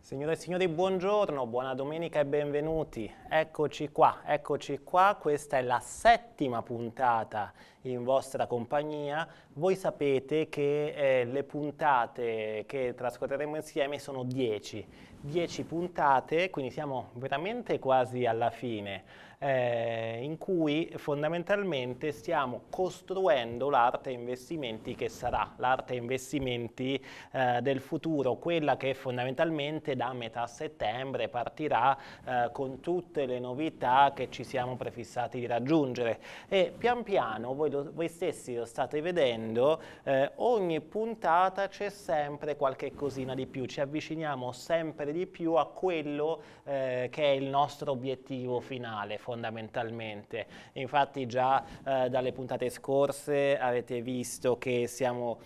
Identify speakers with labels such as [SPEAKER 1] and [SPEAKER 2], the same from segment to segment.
[SPEAKER 1] Signore e signori, buongiorno, buona domenica e benvenuti. Eccoci qua, questa è la settima puntata in vostra compagnia. Voi sapete che le puntate che trascorreremo insieme sono 10 puntate, quindi siamo veramente quasi alla fine, in cui fondamentalmente stiamo costruendo l'arte investimenti che sarà l'arte investimenti del futuro, quella che fondamentalmente da metà settembre partirà con tutte le novità che ci siamo prefissati di raggiungere, e pian piano voi stessi lo state vedendo, ogni puntata c'è sempre qualche cosina di più, ci avviciniamo sempre di più a quello che è il nostro obiettivo finale fondamentalmente. Infatti già dalle puntate scorse avete visto che siamo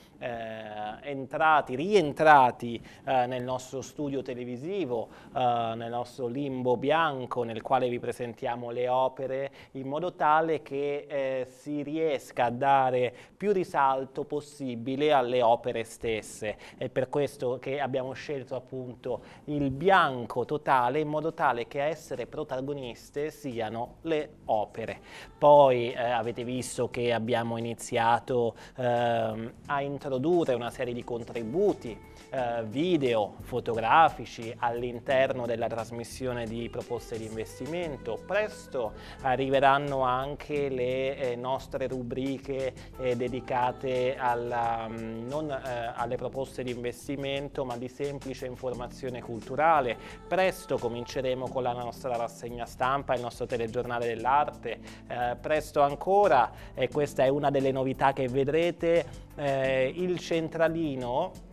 [SPEAKER 1] rientrati nel nostro studio televisivo, nel nostro limbo bianco nel quale vi presentiamo le opere in modo tale che si riesca a dare più risalto possibile alle opere stesse. È per questo che abbiamo scelto appunto il bianco totale, in modo tale che a essere protagoniste siano le opere. Poi avete visto che abbiamo iniziato a introdurre una serie di contributi video, fotografici all'interno della trasmissione di proposte di investimento. Presto arriveranno anche le nostre rubriche dedicate non alle proposte di investimento, ma di semplice informazione culturale. Presto cominceremo con la nostra rassegna stampa, il nostro telegiornale dell'arte. Presto ancora, e questa è una delle novità che vedrete, il centralino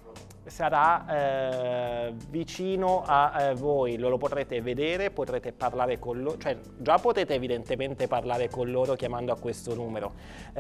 [SPEAKER 1] sarà vicino a voi, lo potrete vedere, potrete parlare con loro, cioè già potete evidentemente parlare con loro chiamando a questo numero,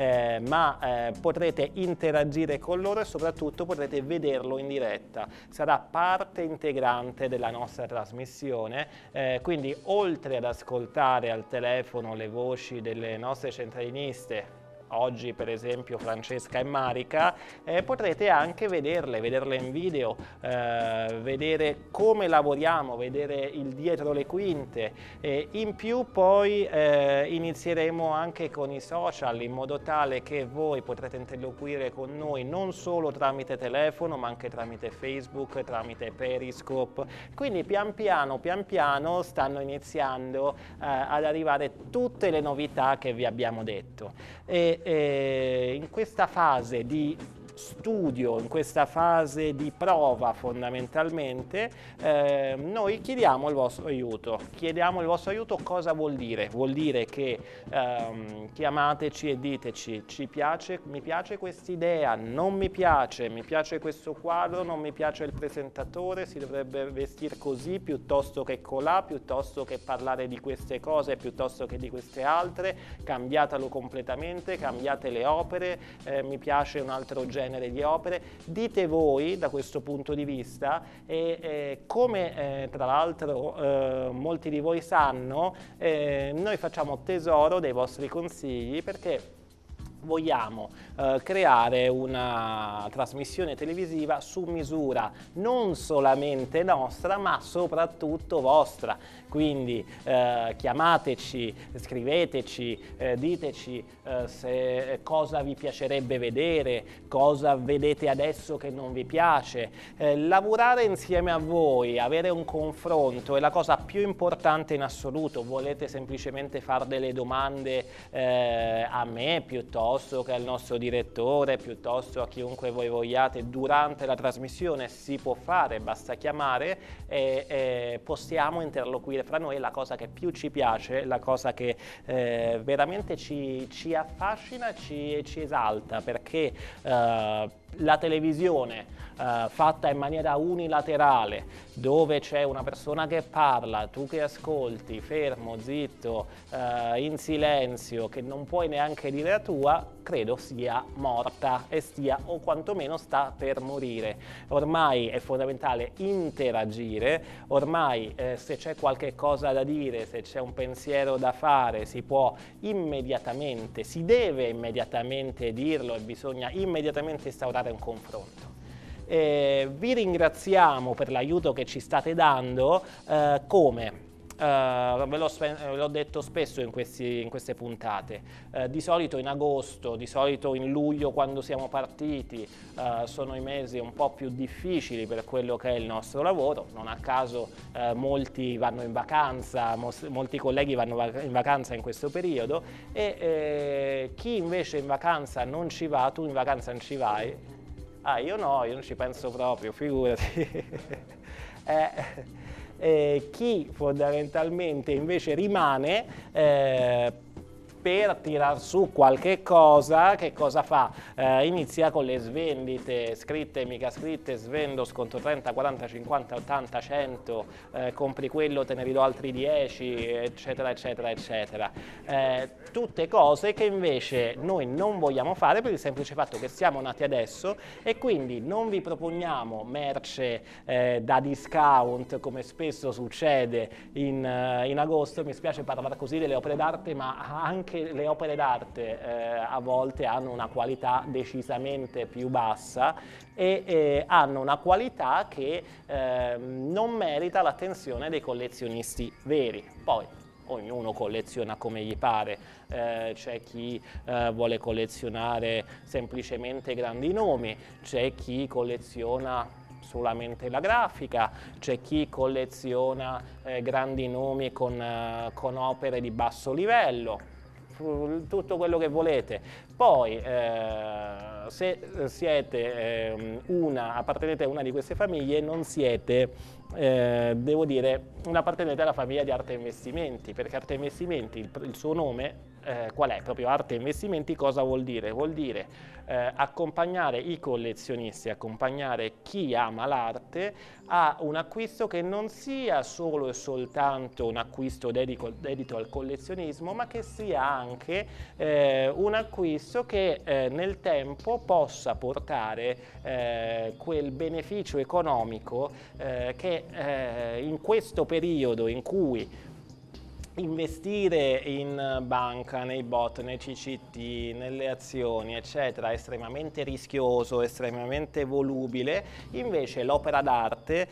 [SPEAKER 1] ma potrete interagire con loro e soprattutto potrete vederlo in diretta. Sarà parte integrante della nostra trasmissione, quindi oltre ad ascoltare al telefono le voci delle nostre centraliniste, oggi per esempio Francesca e Marica, potrete anche vederle in video, vedere come lavoriamo, vedere il dietro le quinte. In più poi inizieremo anche con i social, in modo tale che voi potrete interloquire con noi non solo tramite telefono, ma anche tramite Facebook, tramite Periscope. Quindi pian piano stanno iniziando ad arrivare tutte le novità che vi abbiamo detto. In questa fase di studio, in questa fase di prova fondamentalmente, noi chiediamo il vostro aiuto. Cosa vuol dire? Vuol dire che chiamateci e diteci: mi piace quest'idea, non mi piace questo quadro, non mi piace il presentatore, si dovrebbe vestire così piuttosto che colà, piuttosto che parlare di queste cose piuttosto che di queste altre, cambiatelo completamente, cambiate le opere, mi piace un altro genere di opere. Dite voi da questo punto di vista, e come tra l'altro molti di voi sanno, noi facciamo tesoro dei vostri consigli, perché vogliamo creare una trasmissione televisiva su misura, non solamente nostra, ma soprattutto vostra. Quindi chiamateci, scriveteci, diteci cosa vi piacerebbe vedere, cosa vedete adesso che non vi piace. Lavorare insieme a voi, avere un confronto è la cosa più importante in assoluto. Volete semplicemente fare delle domande a me piuttosto che al nostro direttore, piuttosto a chiunque voi vogliate durante la trasmissione, si può fare, basta chiamare e possiamo interloquire fra noi. La cosa che più ci piace, la cosa che veramente ci affascina e ci esalta, perché la televisione fatta in maniera unilaterale, dove c'è una persona che parla, tu che ascolti, fermo, zitto, in silenzio, che non puoi neanche dire la tua, credo sia morta e stia, o quantomeno sta per morire. Ormai è fondamentale interagire, ormai se c'è qualche cosa da dire, se c'è un pensiero da fare, si deve immediatamente dirlo, e bisogna immediatamente instaurare un confronto. Vi ringraziamo per l'aiuto che ci state dando, come? Ve l'ho detto spesso in queste puntate, di solito in agosto, di solito in luglio quando siamo partiti, sono i mesi un po' più difficili per quello che è il nostro lavoro, non a caso molti vanno in vacanza, molti colleghi vanno in vacanza in questo periodo e chi invece in vacanza non ci va, tu in vacanza non ci vai? Ah, io no, io non ci penso proprio, figurati. Chi fondamentalmente invece rimane per tirar su qualche cosa, che cosa fa? Inizia con le svendite, scritte, mica scritte, svendo, sconto 30, 40, 50, 80, 100, compri quello, te ne ridò altri 10, eccetera, eccetera, eccetera. Tutte cose che invece noi non vogliamo fare per il semplice fatto che siamo nati adesso e quindi non vi proponiamo merce da discount, come spesso succede in agosto. Mi spiace parlare così delle opere d'arte, ma anche le opere d'arte a volte hanno una qualità decisamente più bassa e hanno una qualità che non merita l'attenzione dei collezionisti veri. Poi ognuno colleziona come gli pare, c'è chi vuole collezionare semplicemente grandi nomi, c'è chi colleziona solamente la grafica, c'è chi colleziona grandi nomi con opere di basso livello, tutto quello che volete. Poi se siete appartenete a una di queste famiglie, non siete, devo dire, appartenete alla famiglia di Arte Investimenti, perché Arte Investimenti, il suo nome qual è? Proprio Arte Investimenti cosa vuol dire? Vuol dire accompagnare i collezionisti, accompagnare chi ama l'arte a un acquisto che non sia solo e soltanto un acquisto dedito al collezionismo, ma che sia anche un acquisto che nel tempo possa portare quel beneficio economico che in questo periodo in cui investire in banca, nei bot, nei CCT, nelle azioni, eccetera, è estremamente rischioso, estremamente volubile. Invece l'opera d'arte,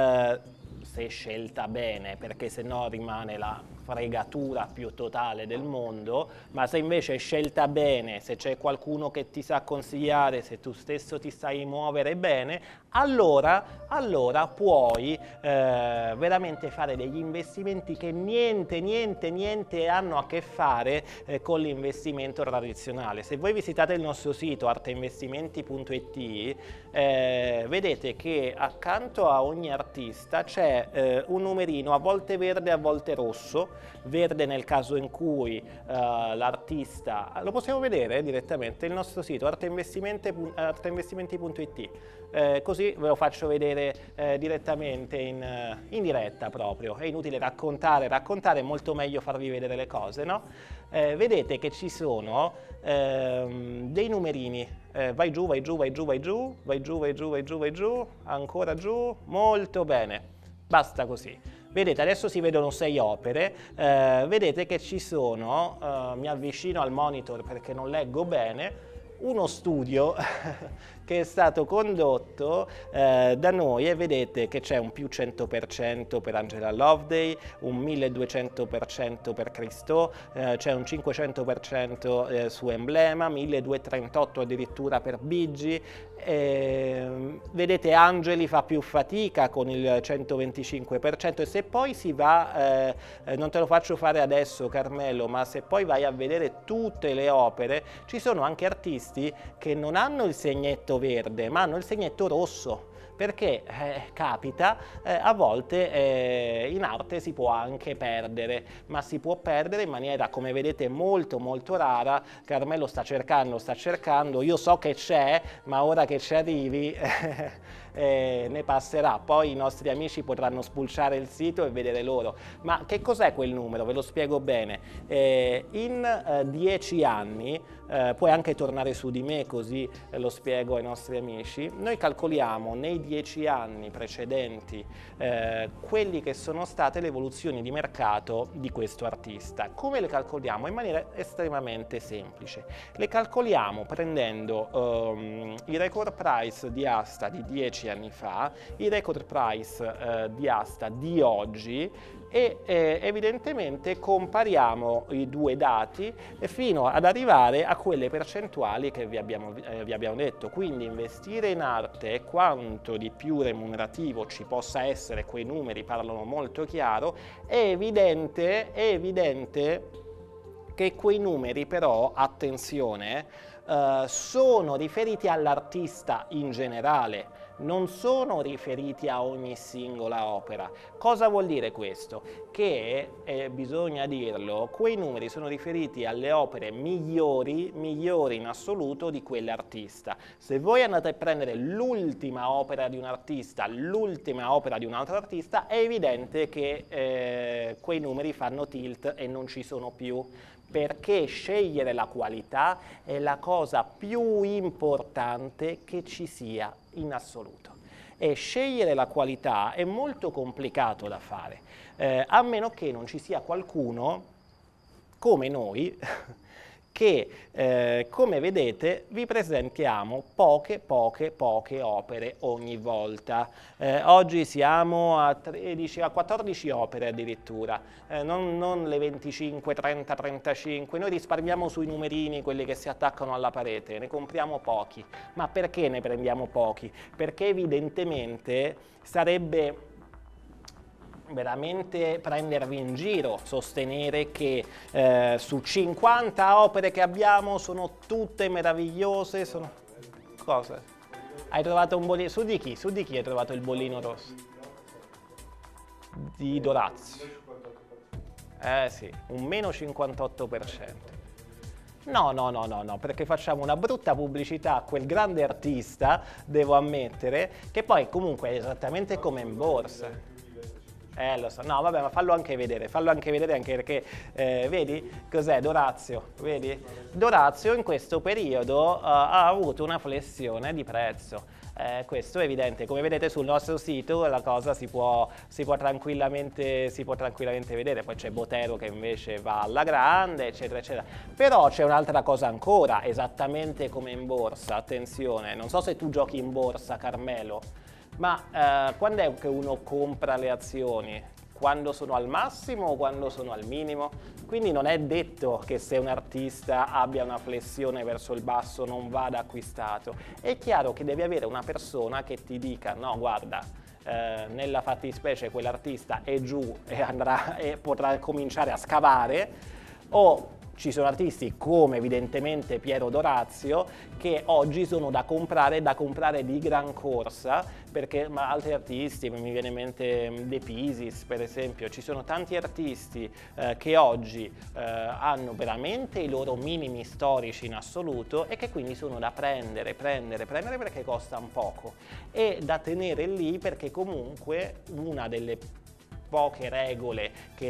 [SPEAKER 1] se scelta bene, perché se no rimane la fregatura più totale del mondo, ma se invece è scelta bene, se c'è qualcuno che ti sa consigliare, se tu stesso ti sai muovere bene, allora puoi veramente fare degli investimenti che niente hanno a che fare con l'investimento tradizionale. Se voi visitate il nostro sito arteinvestimenti.it vedete che accanto a ogni artista c'è un numerino a volte verde, a volte rosso, verde nel caso in cui l'artista, lo possiamo vedere direttamente il nostro sito arteinvestimenti.it, così ve lo faccio vedere direttamente in diretta proprio. È inutile raccontare, è molto meglio farvi vedere le cose, no? Vedete che ci sono dei numerini, vai giù, vai giù, vai giù, vai giù, vai giù, vai giù, vai giù, vai giù, ancora giù, molto bene, basta così. Vedete, adesso si vedono 6 opere, vedete che ci sono, mi avvicino al monitor perché non leggo bene, uno studio che è stato condotto da noi e vedete che c'è un più 100% per Angela Loveday, un 1200% per Christo, c'è un 500% su Emblema, 1238 addirittura per Bigi. Vedete Angeli fa più fatica con il 125% e se poi si va, non te lo faccio fare adesso Carmelo, ma se poi vai a vedere tutte le opere ci sono anche artisti che non hanno il segnetto verde ma hanno il segnetto rosso, perché capita, a volte in arte si può anche perdere, ma si può perdere in maniera, come vedete, molto rara. Carmelo sta cercando, io so che c'è, ma ora che ci arrivi ne passerà, poi i nostri amici potranno spulciare il sito e vedere loro. Ma che cos'è quel numero? Ve lo spiego bene. In 10 anni, puoi anche tornare su di me così lo spiego ai nostri amici, noi calcoliamo nei 10 anni precedenti quelli che sono state le evoluzioni di mercato di questo artista. Come le calcoliamo? In maniera estremamente semplice. Le calcoliamo prendendo i record price di asta di 10 anni fa, i record price di asta di oggi e evidentemente compariamo i due dati fino ad arrivare a quelle percentuali che vi abbiamo detto. Quindi investire in arte, quanto di più remunerativo ci possa essere, quei numeri parlano molto chiaro, è evidente che quei numeri però, attenzione, sono riferiti all'artista in generale, non sono riferiti a ogni singola opera. Cosa vuol dire questo? Che, bisogna dirlo, quei numeri sono riferiti alle opere migliori in assoluto di quell'artista. Se voi andate a prendere l'ultima opera di un artista, l'ultima opera di un altro artista, è evidente che quei numeri fanno tilt e non ci sono più, perché scegliere la qualità è la cosa più importante che ci sia in assoluto. E scegliere la qualità è molto complicato da fare, a meno che non ci sia qualcuno come noi che, come vedete, vi presentiamo poche opere ogni volta. Oggi siamo a 14 opere addirittura, non le 25, 30, 35. Noi risparmiamo sui numerini, quelli che si attaccano alla parete, ne compriamo pochi. Ma perché ne prendiamo pochi? Perché evidentemente sarebbe veramente prendervi in giro sostenere che su 50 opere che abbiamo sono tutte meravigliose. Cosa? Hai trovato un bollino? Su di chi hai trovato il bollino rosso? Di Dorazio. Sì, un meno 58%. No, perché facciamo una brutta pubblicità a quel grande artista, devo ammettere, che poi comunque è esattamente come in borsa. Lo so, no vabbè, ma fallo anche vedere anche perché, vedi cos'è Dorazio, vedi? Dorazio in questo periodo ha avuto una flessione di prezzo. Questo è evidente, come vedete sul nostro sito la cosa si può tranquillamente vedere. Poi c'è Botero che invece va alla grande, eccetera eccetera. Però c'è un'altra cosa ancora, esattamente come in borsa, attenzione, non so se tu giochi in borsa, Carmelo, ma quando è che uno compra le azioni? Quando sono al massimo o quando sono al minimo? Quindi non è detto che se un artista abbia una flessione verso il basso non vada acquistato. È chiaro che devi avere una persona che ti dica no, guarda, nella fattispecie quell'artista è giù e potrà cominciare a scavare, o ci sono artisti come evidentemente Piero Dorazio che oggi sono da comprare di gran corsa, perché altri artisti, mi viene in mente De Pisis per esempio, ci sono tanti artisti che oggi hanno veramente i loro minimi storici in assoluto e che quindi sono da prendere perché costano poco e da tenere lì, perché comunque una delle poche regole che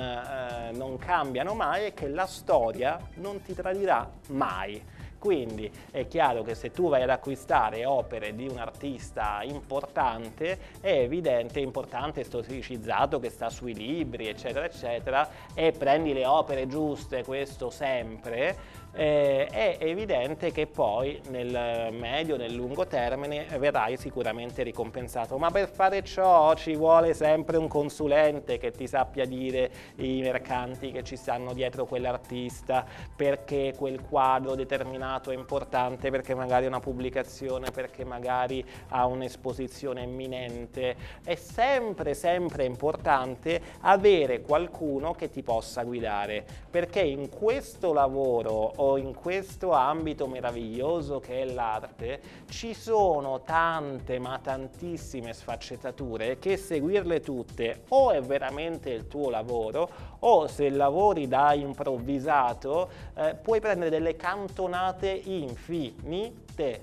[SPEAKER 1] non cambiano mai è che la storia non ti tradirà mai. Quindi è chiaro che se tu vai ad acquistare opere di un artista importante, è evidente, importante, storicizzato, che sta sui libri, eccetera, eccetera, e prendi le opere giuste, questo sempre, è evidente che poi nel medio, nel lungo termine verrai sicuramente ricompensato. Ma per fare ciò ci vuole sempre un consulente che ti sappia dire i mercanti che ci stanno dietro quell'artista, perché quel quadro determinato è importante, perché magari è una pubblicazione, perché magari ha un'esposizione imminente. È sempre importante avere qualcuno che ti possa guidare, perché in questo lavoro o in questo ambito meraviglioso che è l'arte ci sono tante, ma tantissime sfaccettature che seguirle tutte o è veramente il tuo lavoro, o se lavori da improvvisato puoi prendere delle cantonate infinite.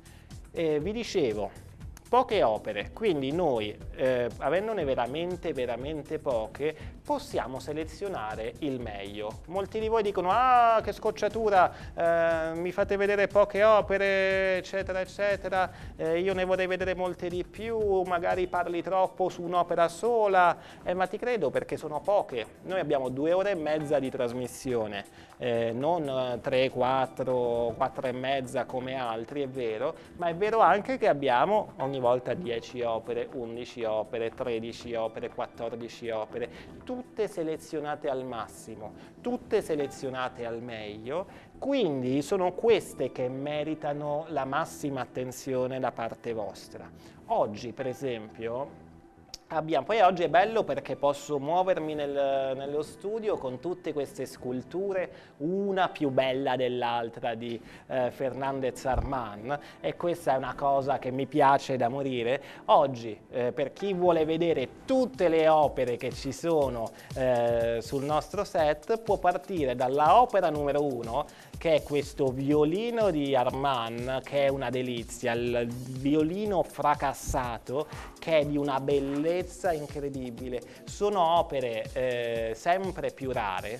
[SPEAKER 1] Vi dicevo, poche opere, quindi noi avendone veramente poche possiamo selezionare il meglio. Molti di voi dicono: ah, che scocciatura, mi fate vedere poche opere, eccetera, eccetera, io ne vorrei vedere molte di più, magari parli troppo su un'opera sola, ma ti credo, perché sono poche. Noi abbiamo 2 ore e mezza di trasmissione, non 3, 4, 4 e mezza come altri, è vero, ma è vero anche che abbiamo ogni volta 10 opere, 11 opere, 13 opere, 14 opere, tutte selezionate al massimo, tutte selezionate al meglio, quindi sono queste che meritano la massima attenzione da parte vostra. Oggi, per esempio, poi oggi è bello perché posso muovermi nello studio con tutte queste sculture, una più bella dell'altra, di Fernandez Armand, e questa è una cosa che mi piace da morire. Oggi, per chi vuole vedere tutte le opere che ci sono sul nostro set, può partire dalla opera numero 1, che è questo violino di Armand, che è una delizia, il violino fracassato, che è di una bellezza incredibile. Sono opere sempre più rare,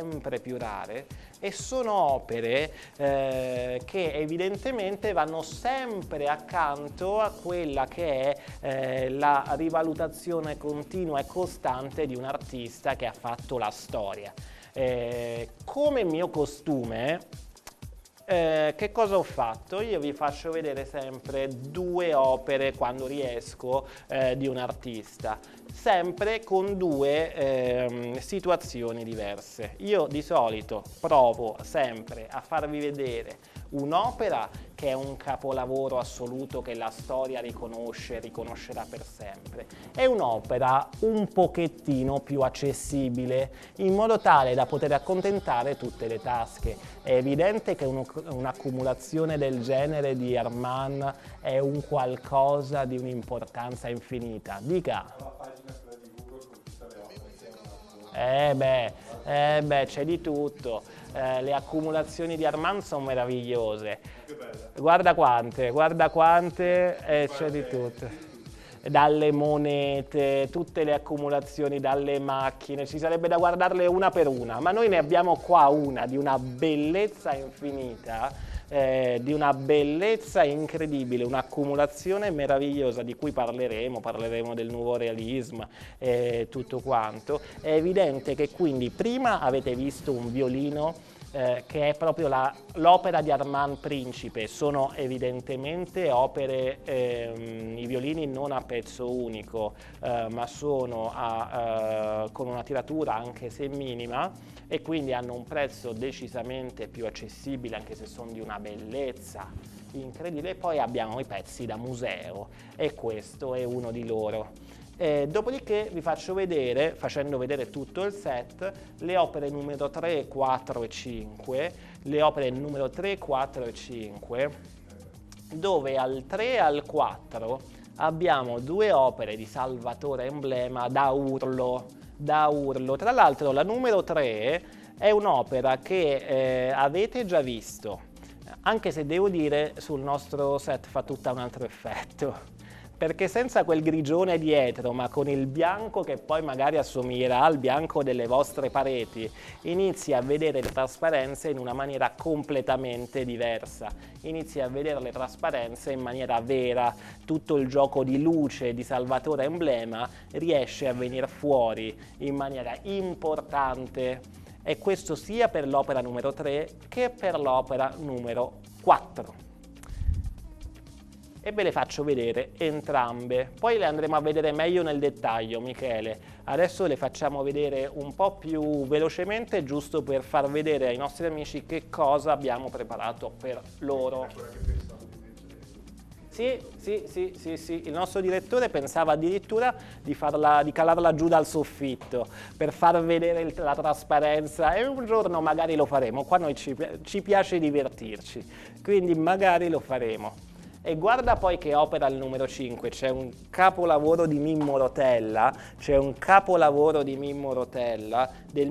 [SPEAKER 1] e sono opere che evidentemente vanno sempre accanto a quella che è la rivalutazione continua e costante di un artista che ha fatto la storia. Come mio costume, che cosa ho fatto? Io vi faccio vedere sempre 2 opere quando riesco di un artista, sempre con 2 situazioni diverse. Io di solito provo sempre a farvi vedere un'opera che è un capolavoro assoluto che la storia riconoscerà per sempre, è un'opera un pochettino più accessibile, in modo tale da poter accontentare tutte le tasche. È evidente che un'accumulazione del genere di Armand è un qualcosa di un'importanza infinita. Dica. C'è di tutto. Le accumulazioni di Armand sono meravigliose. Guarda quante, c'è di tutto. Dalle monete, tutte le accumulazioni, dalle macchine, ci sarebbe da guardarle una per una, ma noi ne abbiamo qua una di una bellezza infinita, di una bellezza incredibile, un'accumulazione meravigliosa di cui parleremo del nuovo realismo e tutto quanto. È evidente che quindi prima avete visto un violino che è proprio l'opera di Armand Principe. Sono evidentemente opere, i violini non a pezzo unico, ma sono con una tiratura anche se minima, e quindi hanno un prezzo decisamente più accessibile, anche se sono di una bellezza incredibile. Poi abbiamo i pezzi da museo, e questo è uno di loro. Dopodiché vi faccio vedere, facendo vedere tutto il set, le opere numero 3, 4 e 5, le opere numero 3, 4 e 5, dove al 3 e al 4 abbiamo 2 opere di Salvatore Emblema da urlo. Tra l'altro la numero 3 è un'opera che avete già visto, anche se devo dire sul nostro set fa tutta un altro effetto, perché senza quel grigione dietro, ma con il bianco che poi magari assomiglierà al bianco delle vostre pareti, inizi a vedere le trasparenze in una maniera completamente diversa, inizi a vedere le trasparenze in maniera vera, tutto il gioco di luce di Salvatore Emblema riesce a venire fuori in maniera importante, e questo sia per l'opera numero 3 che per l'opera numero 4. E ve le faccio vedere entrambe, poi le andremo a vedere meglio nel dettaglio, Michele. Adesso le facciamo vedere un po' più velocemente, giusto per far vedere ai nostri amici che cosa abbiamo preparato per loro. Sì, il nostro direttore pensava addirittura di calarla giù dal soffitto per far vedere la trasparenza, e un giorno magari lo faremo. Qua noi ci piace divertirci, quindi magari lo faremo. E guarda poi che opera il numero 5, c'è un capolavoro di Mimmo Rotella, del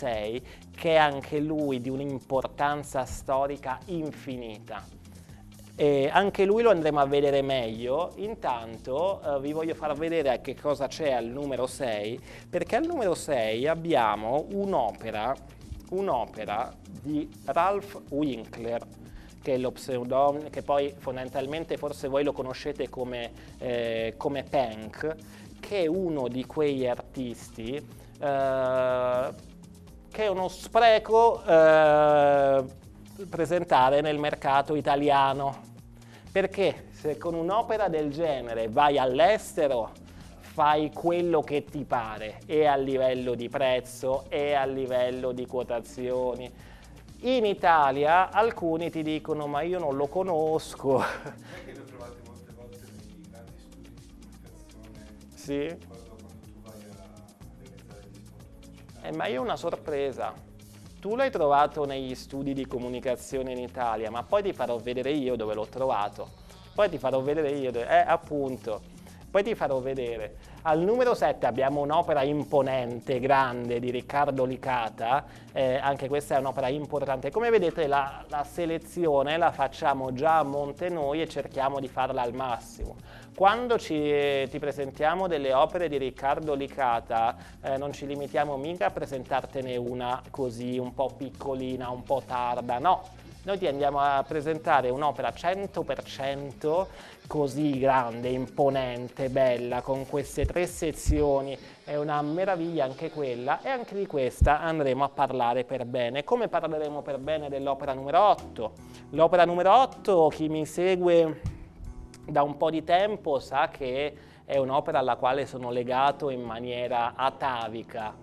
[SPEAKER 1] 1986, che è anche lui di un'importanza storica infinita. E anche lui lo andremo a vedere meglio. Intanto vi voglio far vedere che cosa c'è al numero 6, perché al numero 6 abbiamo un'opera di Ralph Winkler, che è lo pseudonimo, che poi fondamentalmente forse voi lo conoscete come Pank, che è uno di quegli artisti che è uno spreco presentare nel mercato italiano, perché se con un'opera del genere vai all'estero fai quello che ti pare, e a livello di prezzo e a livello di quotazioni. In Italia alcuni ti dicono ma io non lo conosco.
[SPEAKER 2] Che lo trovate molte volte nei grandi studi di comunicazione,
[SPEAKER 1] Sì.
[SPEAKER 2] quando tu vai a realizzare gli spot.
[SPEAKER 1] Ma io ho una sorpresa. Tu l'hai trovato negli studi di comunicazione in Italia, ma poi ti farò vedere io dove l'ho trovato. Poi ti farò vedere io dove... appunto. Poi ti farò vedere. Al numero 7 abbiamo un'opera imponente, grande, di Riccardo Licata. Anche questa è un'opera importante. Come vedete la selezione la facciamo già a monte noi e cerchiamo di farla al massimo. Quando ti presentiamo delle opere di Riccardo Licata, non ci limitiamo mica a presentartene una così un po' piccolina, un po' tarda, no. Noi ti andiamo a presentare un'opera 100% così grande, imponente, bella, con queste 3 sezioni, è una meraviglia anche quella, e anche di questa andremo a parlare per bene. Come parleremo per bene dell'opera numero 8? L'opera numero 8, chi mi segue da un po' di tempo sa che è un'opera alla quale sono legato in maniera atavica.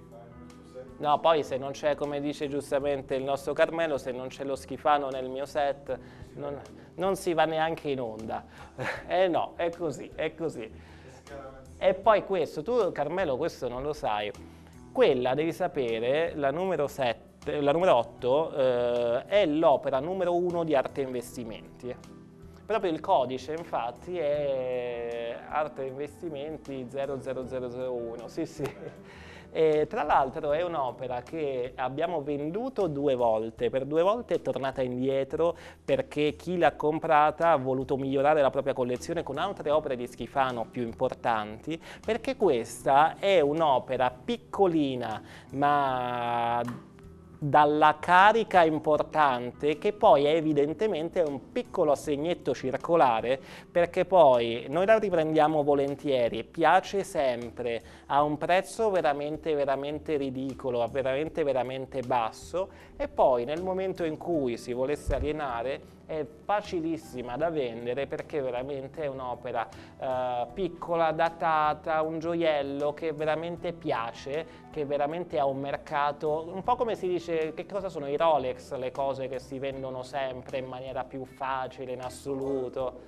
[SPEAKER 1] No, poi se non c'è, come dice giustamente il nostro Carmelo, se non c'è lo Schifano nel mio set, non si va neanche in onda. No, è così, è così. E poi questo, tu Carmelo questo non lo sai, quella devi sapere, la numero 7, la numero 8 è l'opera numero 1 di Arte Investimenti. Proprio il codice infatti è Arte Investimenti 00001, sì sì. E tra l'altro è un'opera che abbiamo venduto 2 volte, per 2 volte è tornata indietro perché chi l'ha comprata ha voluto migliorare la propria collezione con altre opere di Schifano più importanti, perché questa è un'opera piccolina ma dalla carica importante, che poi è evidentemente un piccolo assegnetto circolare, perché poi noi la riprendiamo volentieri, piace sempre, ha un prezzo veramente ridicolo, veramente basso, e poi nel momento in cui si volesse alienare è facilissima da vendere, perché veramente è un'opera piccola, datata, un gioiello che veramente piace, che veramente ha un mercato, un po' come si dice, che cosa sono i Rolex, le cose che si vendono sempre in maniera più facile, in assoluto,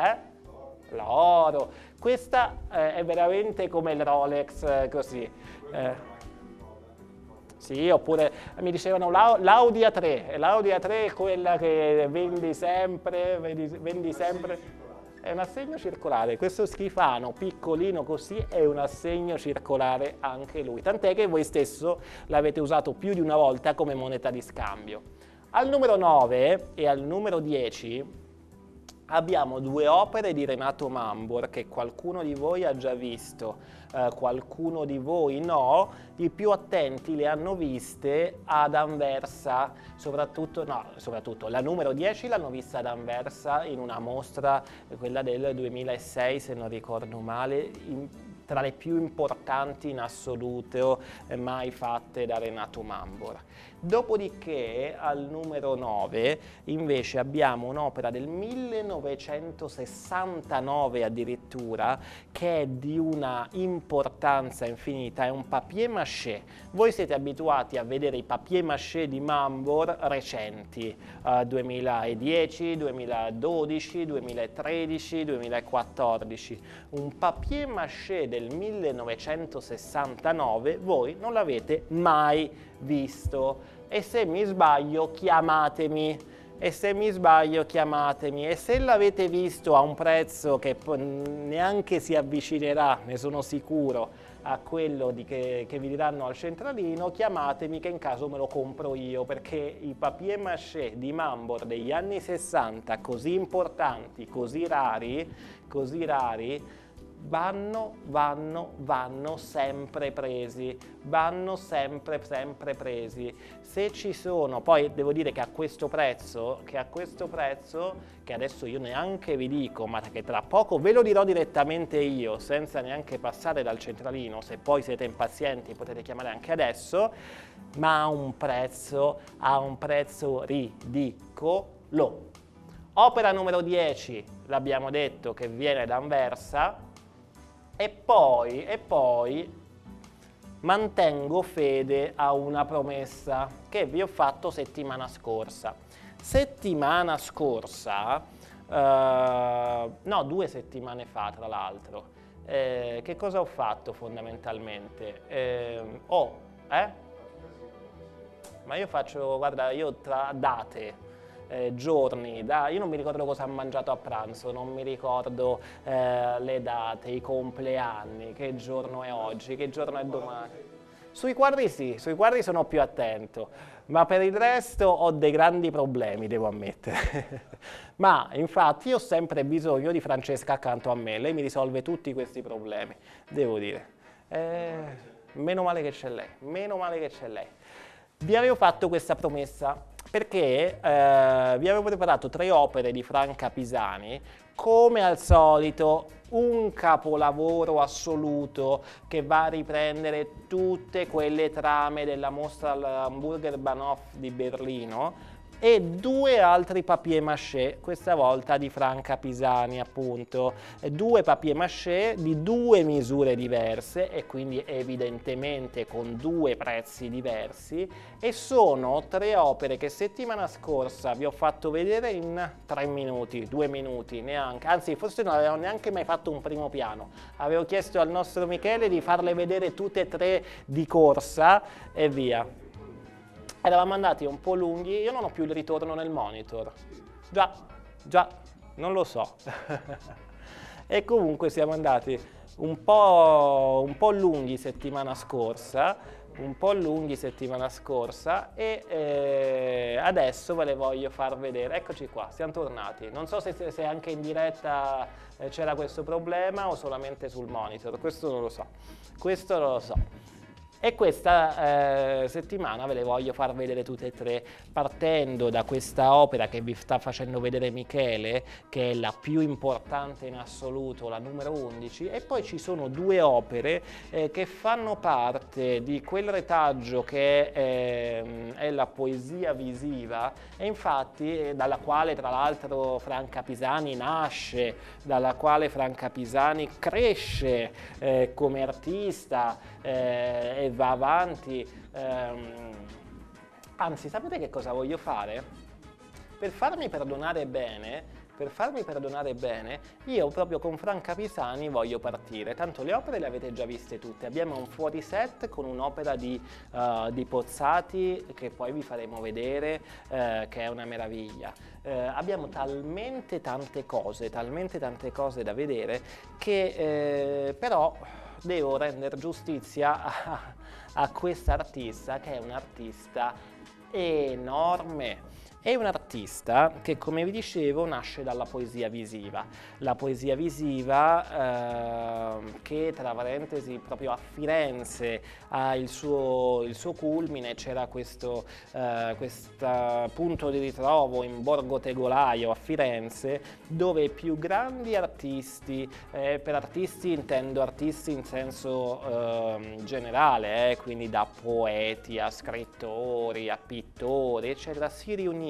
[SPEAKER 1] l'oro. Questa è veramente come il Rolex, così. Sì, oppure mi dicevano l'Audi A3, l'Audi A3 è quella che vendi sempre, vendi sempre. È un assegno circolare, questo Schifano piccolino così è un assegno circolare anche lui, tant'è che voi stesso l'avete usato più di una volta come moneta di scambio. Al numero 9 e al numero 10 abbiamo 2 opere di Renato Mambor che qualcuno di voi ha già visto, qualcuno di voi no. I più attenti le hanno viste ad Anversa, soprattutto la numero 10 l'hanno vista ad Anversa in una mostra, quella del 2006 se non ricordo male, tra le più importanti in assoluto mai fatte da Renato Mambor. Dopodiché al numero 9 invece abbiamo un'opera del 1969 addirittura, che è di una importanza infinita, è un papier-mâché. Voi siete abituati a vedere i papier-mâché di Mambor recenti, 2010, 2012, 2013, 2014. Un papier-mâché del 1969 voi non l'avete mai visto, e se mi sbaglio chiamatemi, e se l'avete visto a un prezzo che neanche si avvicinerà, ne sono sicuro, a quello che vi diranno al centralino, chiamatemi che in caso me lo compro io, perché i papier-mâché di Mambor degli anni 60, così importanti, così rari, vanno sempre presi, sempre presi. Se ci sono, poi devo dire che a questo prezzo, che adesso io neanche vi dico, ma che tra poco ve lo dirò direttamente io, senza neanche passare dal centralino, se poi siete impazienti potete chiamare anche adesso, ma a un prezzo ridicolo. Opera numero 10, l'abbiamo detto che viene da Anversa, e poi mantengo fede a una promessa che vi ho fatto settimana scorsa. No, 2 settimane fa tra l'altro. Che cosa ho fatto fondamentalmente? Ma io faccio, guarda, io tra date, giorni, io non mi ricordo cosa ho mangiato a pranzo, non mi ricordo le date, i compleanni, che giorno è oggi, che giorno è domani. Sui quadri sì, sui quadri sono più attento, ma per il resto ho dei grandi problemi, devo ammettere. Ma infatti ho sempre bisogno di Francesca accanto a me, lei mi risolve tutti questi problemi, devo dire. Meno male che c'è lei, meno male che c'è lei. Vi avevo fatto questa promessa perché vi avevo preparato 3 opere di Franca Pisani, come al solito un capolavoro assoluto che va a riprendere tutte quelle trame della mostra all'Hamburger Bahnhof di Berlino, e 2 altri papier-mâché, questa volta di Franca Pisani appunto, 2 papier-mâché di 2 misure diverse e quindi evidentemente con 2 prezzi diversi, e sono 3 opere che settimana scorsa vi ho fatto vedere in 3 minuti, 2 minuti neanche, anzi forse non avevo neanche mai fatto un primo piano, avevo chiesto al nostro Michele di farle vedere tutte e 3 di corsa e via. Eravamo andati un po' lunghi, io non ho più il ritorno nel monitor. Già, non lo so. E comunque siamo andati un po' lunghi settimana scorsa, e adesso ve le voglio far vedere. Eccoci qua, siamo tornati. Non so se anche in diretta c'era questo problema o solamente sul monitor, questo non lo so. E questa settimana ve le voglio far vedere tutte e 3, partendo da questa opera che vi sta facendo vedere Michele, che è la più importante in assoluto, la numero 11, e poi ci sono 2 opere che fanno parte di quel retaggio che è la poesia visiva, e infatti dalla quale tra l'altro Franca Pisani nasce, dalla quale Franca Pisani cresce come artista e va avanti. Anzi, sapete che cosa voglio fare? Per farmi perdonare bene, io proprio con Franca Pisani voglio partire. Tanto le opere le avete già viste tutte. Abbiamo un fuori set con un'opera di Pozzati che poi vi faremo vedere, che è una meraviglia. Abbiamo talmente tante cose da vedere che però devo rendere giustizia a questa artista, che è un'artista enorme. È un artista che, come vi dicevo, nasce dalla poesia visiva. La poesia visiva che, tra parentesi, proprio a Firenze ha il suo culmine. C'era questo punto di ritrovo in Borgo Tegolaio a Firenze, dove i più grandi artisti, per artisti intendo artisti in senso generale, quindi da poeti a scrittori a pittori, eccetera, si riunivano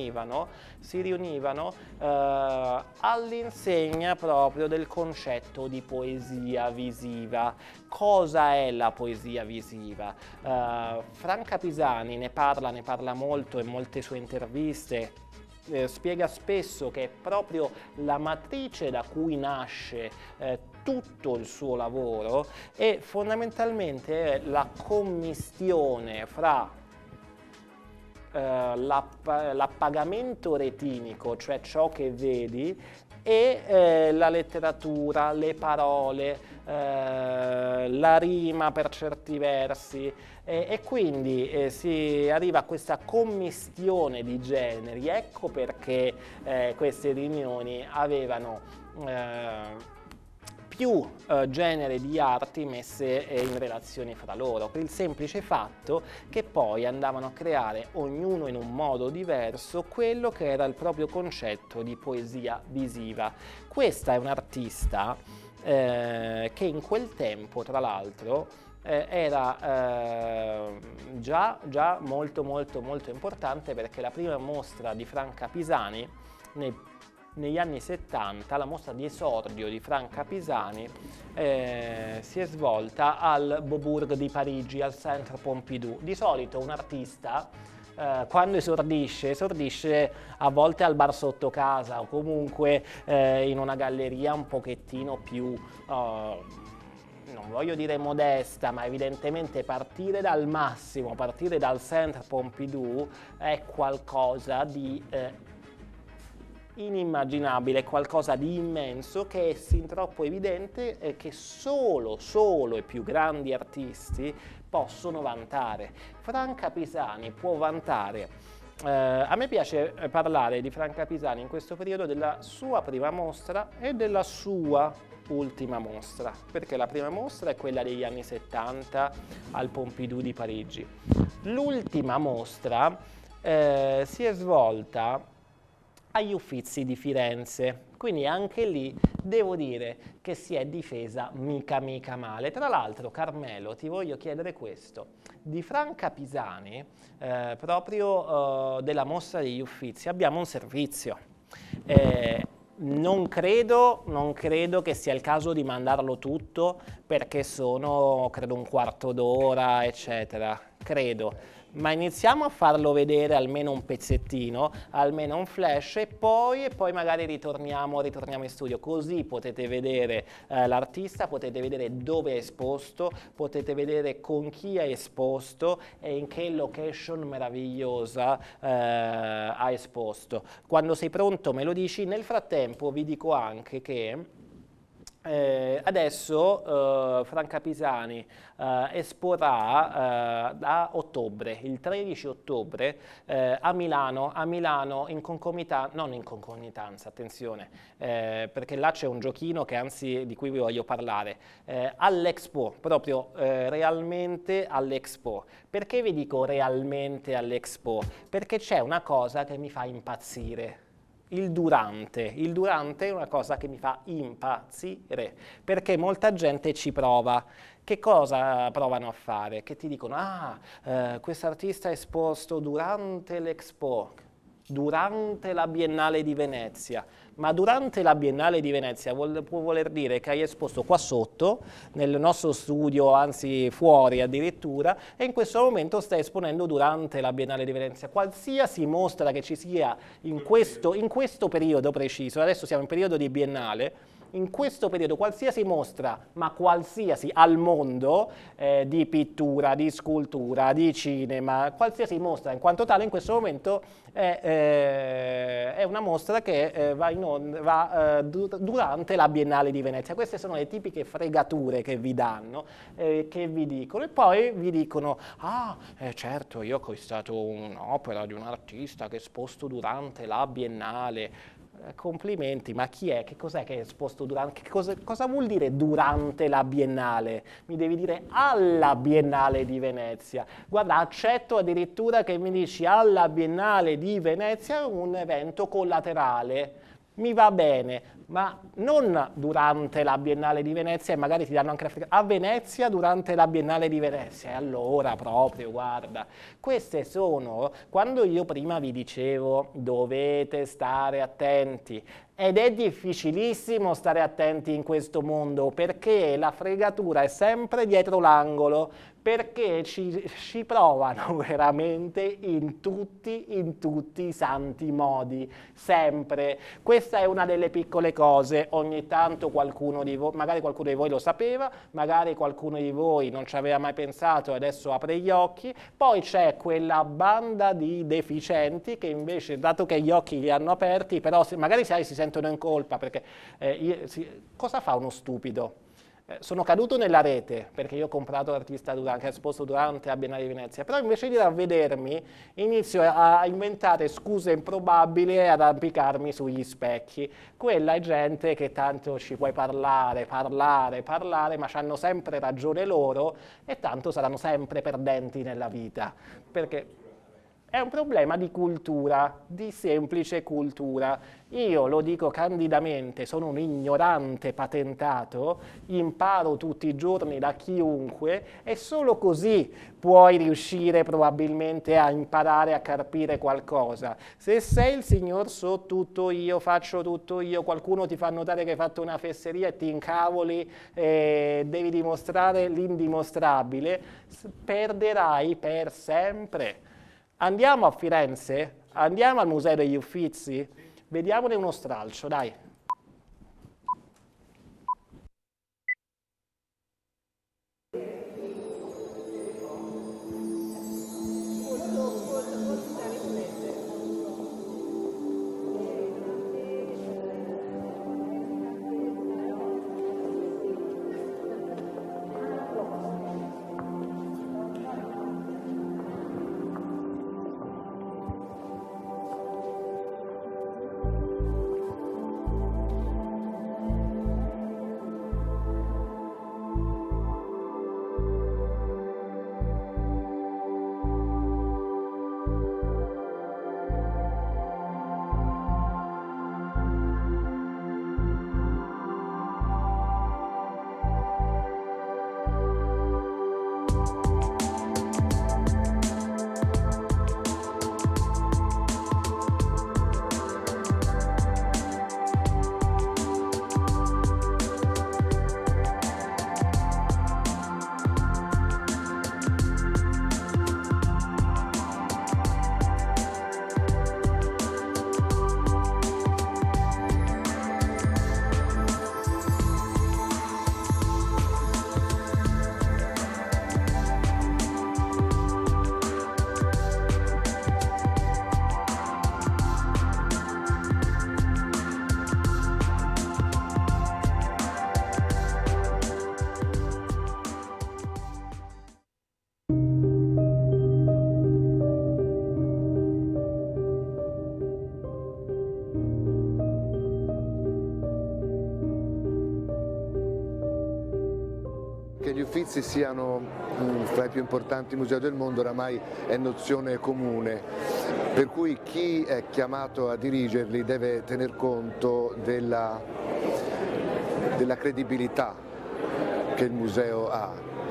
[SPEAKER 1] all'insegna proprio del concetto di poesia visiva. Cosa è la poesia visiva? Franca Pisani ne parla molto in molte sue interviste. Spiega spesso che è proprio la matrice da cui nasce tutto il suo lavoro, e fondamentalmente è la commistione fra l'appagamento retinico, cioè ciò che vedi, e la letteratura, le parole, la rima per certi versi, e quindi si arriva a questa commistione di generi. Ecco perché queste riunioni avevano più generi di arti messe in relazione fra loro, per il semplice fatto che poi andavano a creare, ognuno in un modo diverso, quello che era il proprio concetto di poesia visiva. Questa è un'artista che in quel tempo, tra l'altro, era già molto importante, perché la prima mostra di Franca Pisani negli anni 70, la mostra di esordio di Franca Pisani, si è svolta al Beaubourg di Parigi, al Centre Pompidou. Di solito un artista quando esordisce a volte al bar sotto casa, o comunque in una galleria un pochettino più non voglio dire modesta, ma evidentemente partire dal massimo, partire dal Centre Pompidou è qualcosa di inimmaginabile, qualcosa di immenso, che è sin troppo evidente e che solo i più grandi artisti possono vantare. Franca Pisani può vantare. A me piace parlare di Franca Pisani in questo periodo della sua prima mostra e della sua ultima mostra, perché la prima mostra è quella degli anni 70 al Pompidou di Parigi. L'ultima mostra si è svolta agli Uffizi di Firenze, quindi anche lì devo dire che si è difesa mica male. Tra l'altro, Carmelo, ti voglio chiedere questo: di Franca Pisani, proprio della mostra degli Uffizi, abbiamo un servizio. Non credo che sia il caso di mandarlo tutto, perché sono, credo, un quarto d'ora, eccetera, credo. Ma iniziamo a farlo vedere almeno un pezzettino, almeno un flash, e poi magari ritorniamo in studio, così potete vedere l'artista, potete vedere dove è esposto, potete vedere con chi è esposto e in che location meravigliosa ha esposto. Quando sei pronto me lo dici. Nel frattempo vi dico anche che adesso Franca Pisani esporrà a ottobre, il 13 ottobre, a Milano in concomitanza, non in concomitanza, attenzione, perché là c'è un giochino che anzi di cui vi voglio parlare, all'Expo, proprio realmente all'Expo. Perché vi dico realmente all'Expo? Perché c'è una cosa che mi fa impazzire. Il durante è una cosa che mi fa impazzire, perché molta gente ci prova. Che cosa provano a fare? Che ti dicono: quest'artista è esposto durante l'Expo, durante la Biennale di Venezia. Ma durante la Biennale di Venezia può voler dire che hai esposto qua sotto, nel nostro studio, anzi fuori addirittura, e in questo momento stai esponendo durante la Biennale di Venezia. Qualsiasi mostra che ci sia in questo periodo preciso, adesso siamo in periodo di Biennale, in questo periodo qualsiasi mostra, ma qualsiasi al mondo, di pittura, di scultura, di cinema, qualsiasi mostra in quanto tale in questo momento è una mostra che va durante la Biennale di Venezia. Queste sono le tipiche fregature che vi danno, che vi dicono, e poi vi dicono: certo, io ho acquistato un'opera di un artista che è esposto durante la Biennale. Complimenti, ma chi è? Che cos'è che è esposto durante? Cosa vuol dire durante la Biennale? Mi devi dire alla Biennale di Venezia. Guarda, accetto addirittura che mi dici alla Biennale di Venezia è un evento collaterale. Mi va bene, ma non durante la Biennale di Venezia, e magari ti danno anche a Venezia durante la Biennale di Venezia. E allora proprio, guarda, queste sono, quando io prima vi dicevo dovete stare attenti, ed è difficilissimo stare attenti in questo mondo, perché la fregatura è sempre dietro l'angolo, perché ci provano veramente in tutti i santi modi, sempre. Questa è una delle piccole cose. Ogni tanto qualcuno di voi, magari qualcuno di voi lo sapeva, magari qualcuno di voi non ci aveva mai pensato e adesso apre gli occhi. Poi c'è quella banda di deficienti che invece, dato che gli occhi li hanno aperti, però magari si sentono sentono in colpa perché cosa fa uno stupido? Sono caduto nella rete perché io ho comprato l'artista Durante, che è esposto durante la Biennale di Venezia, però invece di ravvedermi inizio a inventare scuse improbabili e ad arrampicarmi sugli specchi. Quella è gente che tanto ci puoi parlare, ma hanno sempre ragione loro e tanto saranno sempre perdenti nella vita, perché è un problema di cultura, di semplice cultura. Io lo dico candidamente, sono un ignorante patentato, imparo tutti i giorni da chiunque e solo così puoi riuscire probabilmente a imparare a carpire qualcosa. Se sei il signor so tutto io, faccio tutto io, qualcuno ti fa notare che hai fatto una fesseria e ti incavoli e devi dimostrare l'indimostrabile, perderai per sempre. Andiamo a Firenze? Andiamo al Museo degli Uffizi? Vediamone uno stralcio, dai.
[SPEAKER 3] Che gli Uffizi siano fra i più importanti musei del mondo oramai è nozione comune, per cui chi è chiamato a dirigerli deve tener conto della credibilità che il museo ha.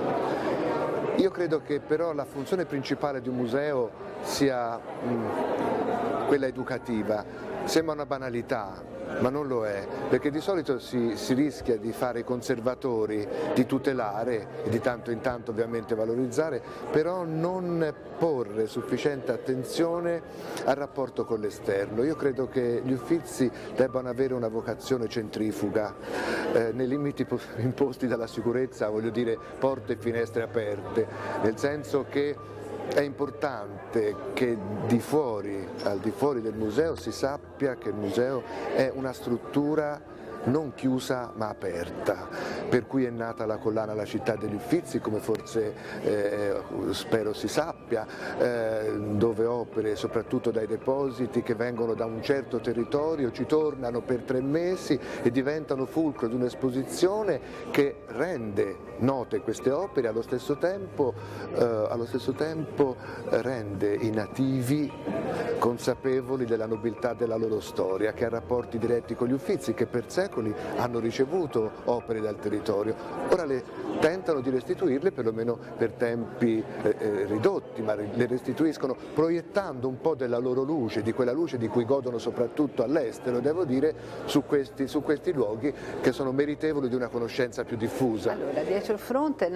[SPEAKER 3] Io credo che però la funzione principale di un museo sia quella educativa. Sembra una banalità, ma non lo è, perché di solito si rischia di fare i conservatori, di tutelare e di tanto in tanto ovviamente valorizzare, però non porre sufficiente attenzione al rapporto con l'esterno. Io credo che gli Uffizi debbano avere una vocazione centrifuga, nei limiti imposti dalla sicurezza, voglio dire porte e finestre aperte, nel senso che è importante che al di fuori del museo si sappia che il museo è una struttura non chiusa ma aperta, per cui è nata la collana La città degli Uffizi, come forse spero si sappia, dove opere soprattutto dai depositi che vengono da un certo territorio ci tornano per 3 mesi e diventano fulcro di un'esposizione che rende note queste opere, allo stesso tempo rende i nativi consapevoli della nobiltà della loro storia, che ha rapporti diretti con gli Uffizi, che per secoli hanno ricevuto opere dal territorio. Ora tentano di restituirle perlomeno per tempi ridotti, ma le restituiscono proiettando un po' della loro luce, di quella luce di cui godono soprattutto all'estero, devo dire, su questi luoghi che sono meritevoli di una conoscenza più diffusa.
[SPEAKER 4] Allora, dietro il fronte...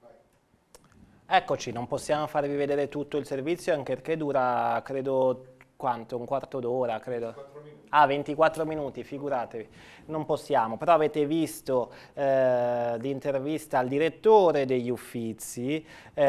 [SPEAKER 1] Eccoci, non possiamo farvi vedere tutto il servizio anche perché dura, credo, quanto? Un quarto d'ora, credo.
[SPEAKER 2] 4 minuti.
[SPEAKER 1] Ah, 24 minuti, figuratevi, non possiamo, però avete visto l'intervista al direttore degli Uffizi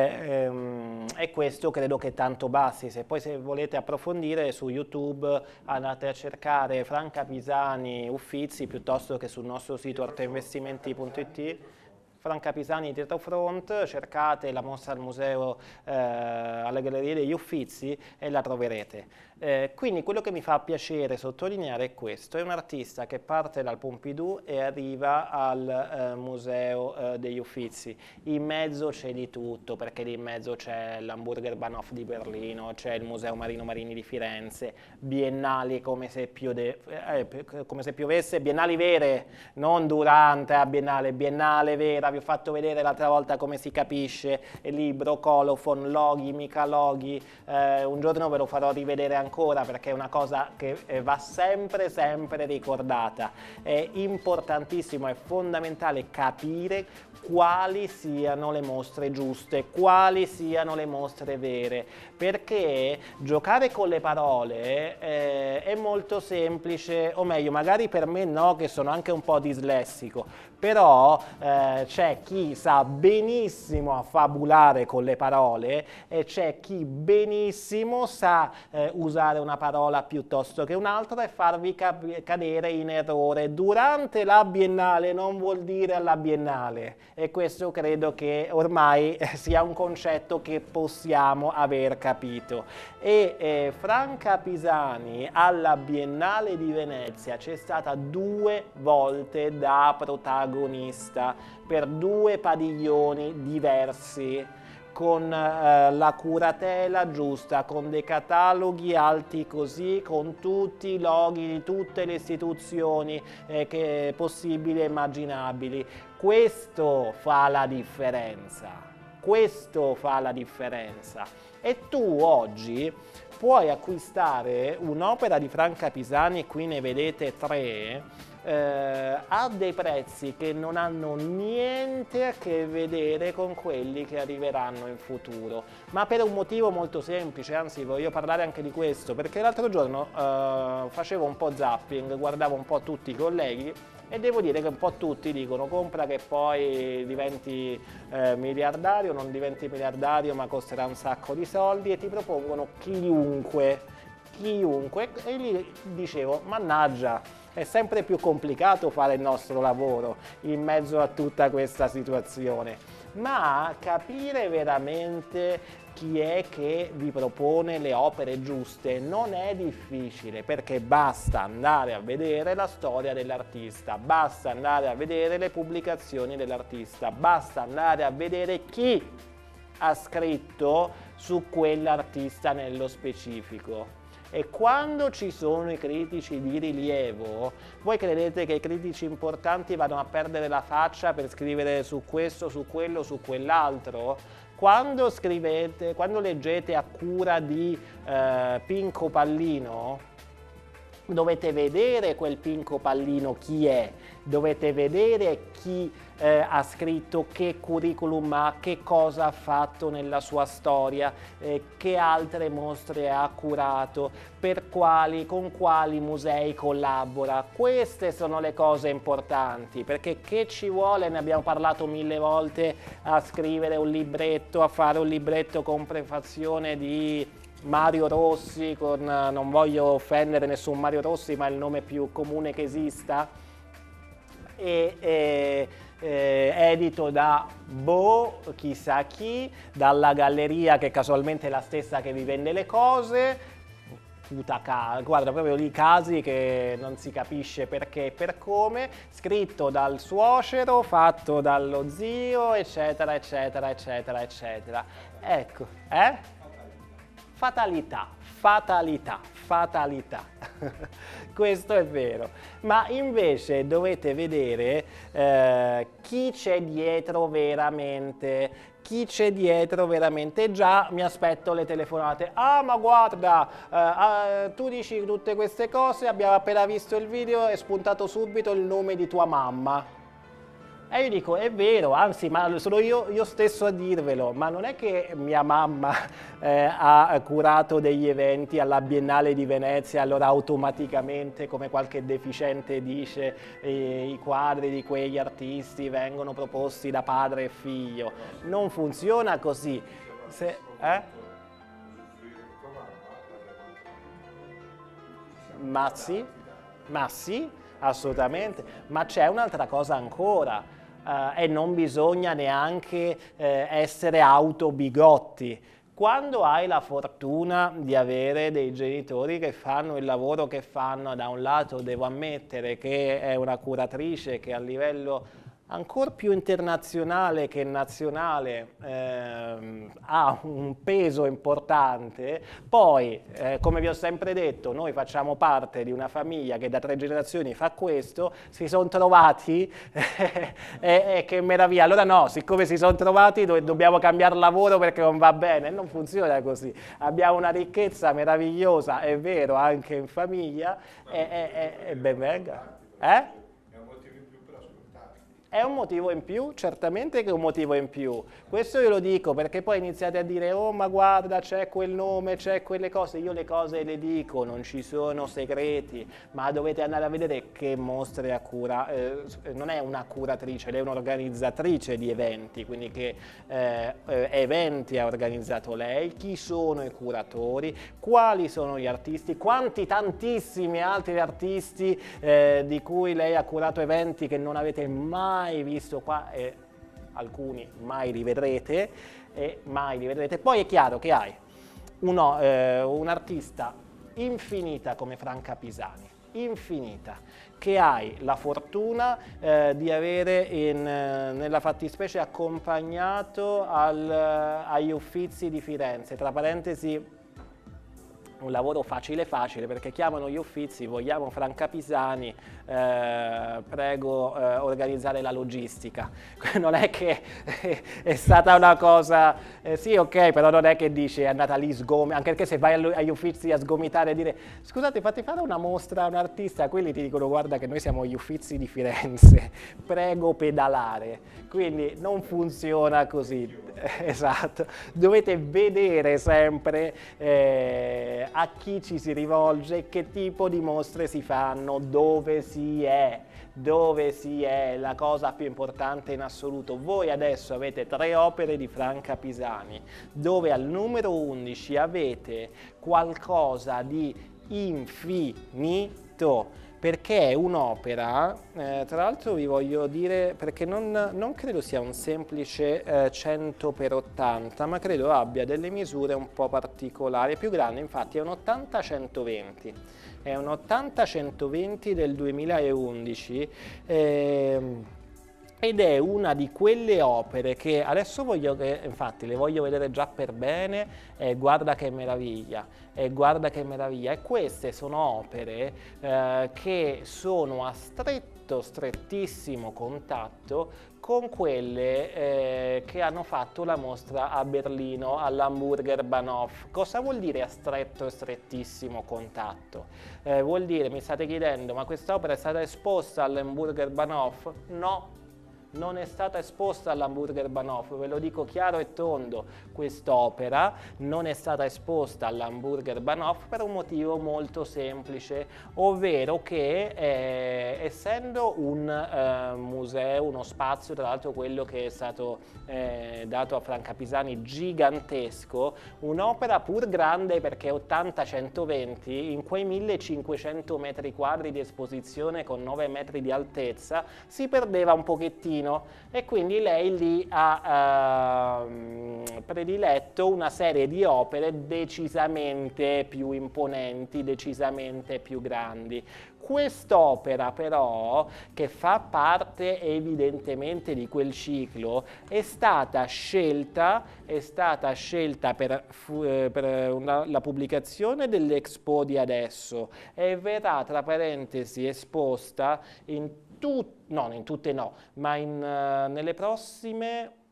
[SPEAKER 1] e questo credo che tanto basti. Se volete approfondire su YouTube andate a cercare Franca Pisani Uffizi piuttosto che sul nostro sito arteinvestimenti.it. Franca Pisani dietro front, cercate la mostra al museo alle Gallerie degli Uffizi e la troverete. Quindi quello che mi fa piacere sottolineare è questo, è un artista che parte dal Pompidou e arriva al museo degli Uffizi. In mezzo c'è di tutto, perché lì in mezzo c'è l'Hamburger Bahnhof di Berlino, c'è il Museo Marino Marini di Firenze, biennali come se piovesse, biennali vere, non durante la biennale, biennale vera. Vi ho fatto vedere l'altra volta come si capisce, il libro, colofon, loghi, mica loghi, un giorno ve lo farò rivedere ancora perché è una cosa che va sempre ricordata. È importantissimo, è fondamentale capire quali siano le mostre giuste, quali siano le mostre vere, perché giocare con le parole è molto semplice, o meglio, magari per me no, che sono anche un po' dislessico, però c'è chi sa benissimo affabulare con le parole e c'è chi benissimo sa usare una parola piuttosto che un'altra e farvi cadere in errore. Durante la Biennale non vuol dire alla Biennale, e questo credo che ormai sia un concetto che possiamo aver capito. E Franca Pisani alla Biennale di Venezia c'è stata 2 volte da protagonista per 2 padiglioni diversi, con la curatela giusta, con dei cataloghi alti così, con tutti i loghi di tutte le istituzioni possibili e immaginabili. Questo fa la differenza, questo fa la differenza. E tu oggi puoi acquistare un'opera di Franca Pisani, qui ne vedete 3, a dei prezzi che non hanno niente a che vedere con quelli che arriveranno in futuro, ma per un motivo molto semplice, anzi voglio parlare anche di questo, perché l'altro giorno facevo un po' zapping, guardavo un po' tutti i colleghi e devo dire che un po' tutti dicono compra che poi diventi miliardario, non diventi miliardario ma costerà un sacco di soldi, e ti propongono chiunque, e lì dicevo mannaggia, è sempre più complicato fare il nostro lavoro in mezzo a tutta questa situazione, ma capire veramente chi è che vi propone le opere giuste non è difficile, perché basta andare a vedere la storia dell'artista, basta andare a vedere le pubblicazioni dell'artista, basta andare a vedere chi ha scritto su quell'artista nello specifico. E quando ci sono i critici di rilievo, voi credete che i critici importanti vadano a perdere la faccia per scrivere su questo, su quello, su quell'altro? Quando scrivete, quando leggete A cura di Pinco Pallino, dovete vedere quel Pinco Pallino chi è, dovete vedere chi ha scritto, che curriculum ha, che cosa ha fatto nella sua storia, che altre mostre ha curato, con quali musei collabora. Queste sono le cose importanti, perché che ci vuole, ne abbiamo parlato 1000 volte, a scrivere un libretto, a fare un libretto con prefazione di Mario Rossi, non voglio offendere nessun Mario Rossi, ma è il nome più comune che esista, edito da chissà chi, dalla galleria che casualmente è la stessa che vi vende le cose, guarda proprio lì casi che non si capisce perché e per come, scritto dal suocero, fatto dallo zio, eccetera eccetera eccetera eccetera. Ecco, fatalità. Questo è vero, ma invece dovete vedere chi c'è dietro veramente. Chi c'è dietro veramente. Già mi aspetto le telefonate. Ah, ma guarda, tu dici tutte queste cose, abbiamo appena visto il video, è spuntato subito il nome di tua mamma. E io dico, è vero, anzi, ma sono io stesso a dirvelo, ma non è che mia mamma ha curato degli eventi alla Biennale di Venezia, allora automaticamente, come qualche deficiente dice, i quadri di quegli artisti vengono proposti da padre e figlio. Non funziona così. Ma sì, assolutamente. Ma c'è un'altra cosa ancora. E non bisogna neanche essere autobigotti. Quando hai la fortuna di avere dei genitori che fanno il lavoro che fanno, da un lato devo ammettere che è una curatrice che a livello ancora più internazionale che nazionale ha un peso importante. Poi, come vi ho sempre detto, noi facciamo parte di una famiglia che da 3 generazioni fa questo, si sono trovati e che meraviglia. Allora no, siccome si sono trovati dobbiamo cambiare lavoro perché non va bene, non funziona così. Abbiamo una ricchezza meravigliosa, è vero, anche in famiglia, e ben venga. È un motivo in più? Certamente che è un motivo in più. Questo io lo dico perché poi iniziate a dire oh ma guarda c'è quel nome, c'è quelle cose. Io le cose le dico, non ci sono segreti, ma dovete andare a vedere che mostre a cura. Non è una curatrice, lei è un'organizzatrice di eventi, quindi che eventi ha organizzato lei, chi sono i curatori, quali sono gli artisti, quanti tantissimi altri artisti di cui lei ha curato eventi che non avete mai visto qua e alcuni mai li vedrete Poi è chiaro che hai un artista infinita come Franca Pisani, infinita, che hai la fortuna di avere nella fattispecie accompagnato agli Uffizi di Firenze, tra parentesi un lavoro facile perché chiamano gli Uffizi, vogliamo Franca Pisani, prego organizzare la logistica. Non è che è stata una cosa, sì ok, però non è che dice è andata lì anche perché se vai agli Uffizi a sgomitare e dire scusate fate fare una mostra a un artista, quelli ti dicono guarda che noi siamo gli Uffizi di Firenze, prego pedalare, quindi non funziona così. Esatto, dovete vedere sempre a chi ci si rivolge, che tipo di mostre si fanno, dove si è la cosa più importante in assoluto. Voi adesso avete 3 opere di Franca Pisani, dove al numero 11 avete qualcosa di infinito, perché è un'opera, tra l'altro vi voglio dire, perché non credo sia un semplice 100x80, ma credo abbia delle misure un po' particolari, più grande, infatti è un 80-120, è un 80-120 del 2011, ed è una di quelle opere che adesso infatti le voglio vedere già per bene, guarda che meraviglia, guarda che meraviglia. E queste sono opere che sono a strettissimo contatto con quelle che hanno fatto la mostra a Berlino all'Hamburger Bahnhof. Cosa vuol dire a stretto e strettissimo contatto? Vuol dire, mi state chiedendo, ma quest'opera è stata esposta all'Hamburger Bahnhof? No. Non è stata esposta all'Hamburger Bahnhof, ve lo dico chiaro e tondo, quest'opera non è stata esposta all'Hamburger Bahnhof per un motivo molto semplice, ovvero che essendo un museo, uno spazio, tra l'altro quello che è stato dato a Franca Pisani gigantesco, un'opera pur grande perché 80-120, in quei 1500 metri quadri di esposizione con 9 metri di altezza si perdeva un pochettino. E quindi lei lì ha prediletto una serie di opere decisamente più imponenti, decisamente più grandi. Quest'opera però, che fa parte evidentemente di quel ciclo, è stata scelta per la pubblicazione dell'Expo di adesso e verrà tra parentesi esposta in tutte no, ma nelle prossime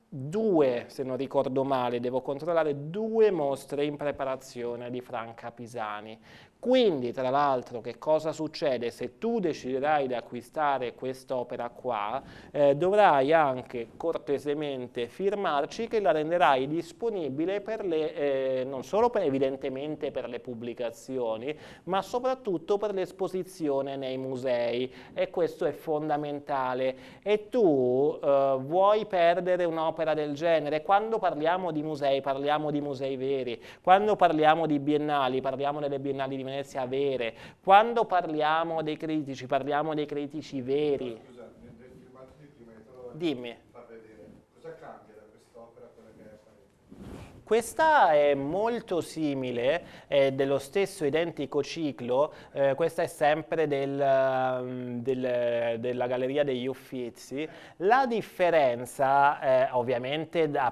[SPEAKER 1] due, se non ricordo male, devo controllare, 2 mostre in preparazione di Franca Pisani. Quindi, tra l'altro, che cosa succede? Se tu deciderai di acquistare quest'opera qua, dovrai anche cortesemente firmarci che la renderai disponibile per le, non solo evidentemente per le pubblicazioni, ma soprattutto per l'esposizione nei musei, e questo è fondamentale. E tu vuoi perdere un'opera del genere? Quando parliamo di musei veri, quando parliamo di biennali, parliamo delle biennali di Venezia vere, quando parliamo dei critici, parliamo dei critici veri.
[SPEAKER 2] Scusa, nel filmato di prima hai trovato
[SPEAKER 1] Dimmi.
[SPEAKER 2] far vedere cosa cambia da quest'opera a quella che è apparente?
[SPEAKER 1] Questa è molto simile, è dello stesso identico ciclo, questa è sempre della Galleria degli Uffizi. La differenza, ovviamente, a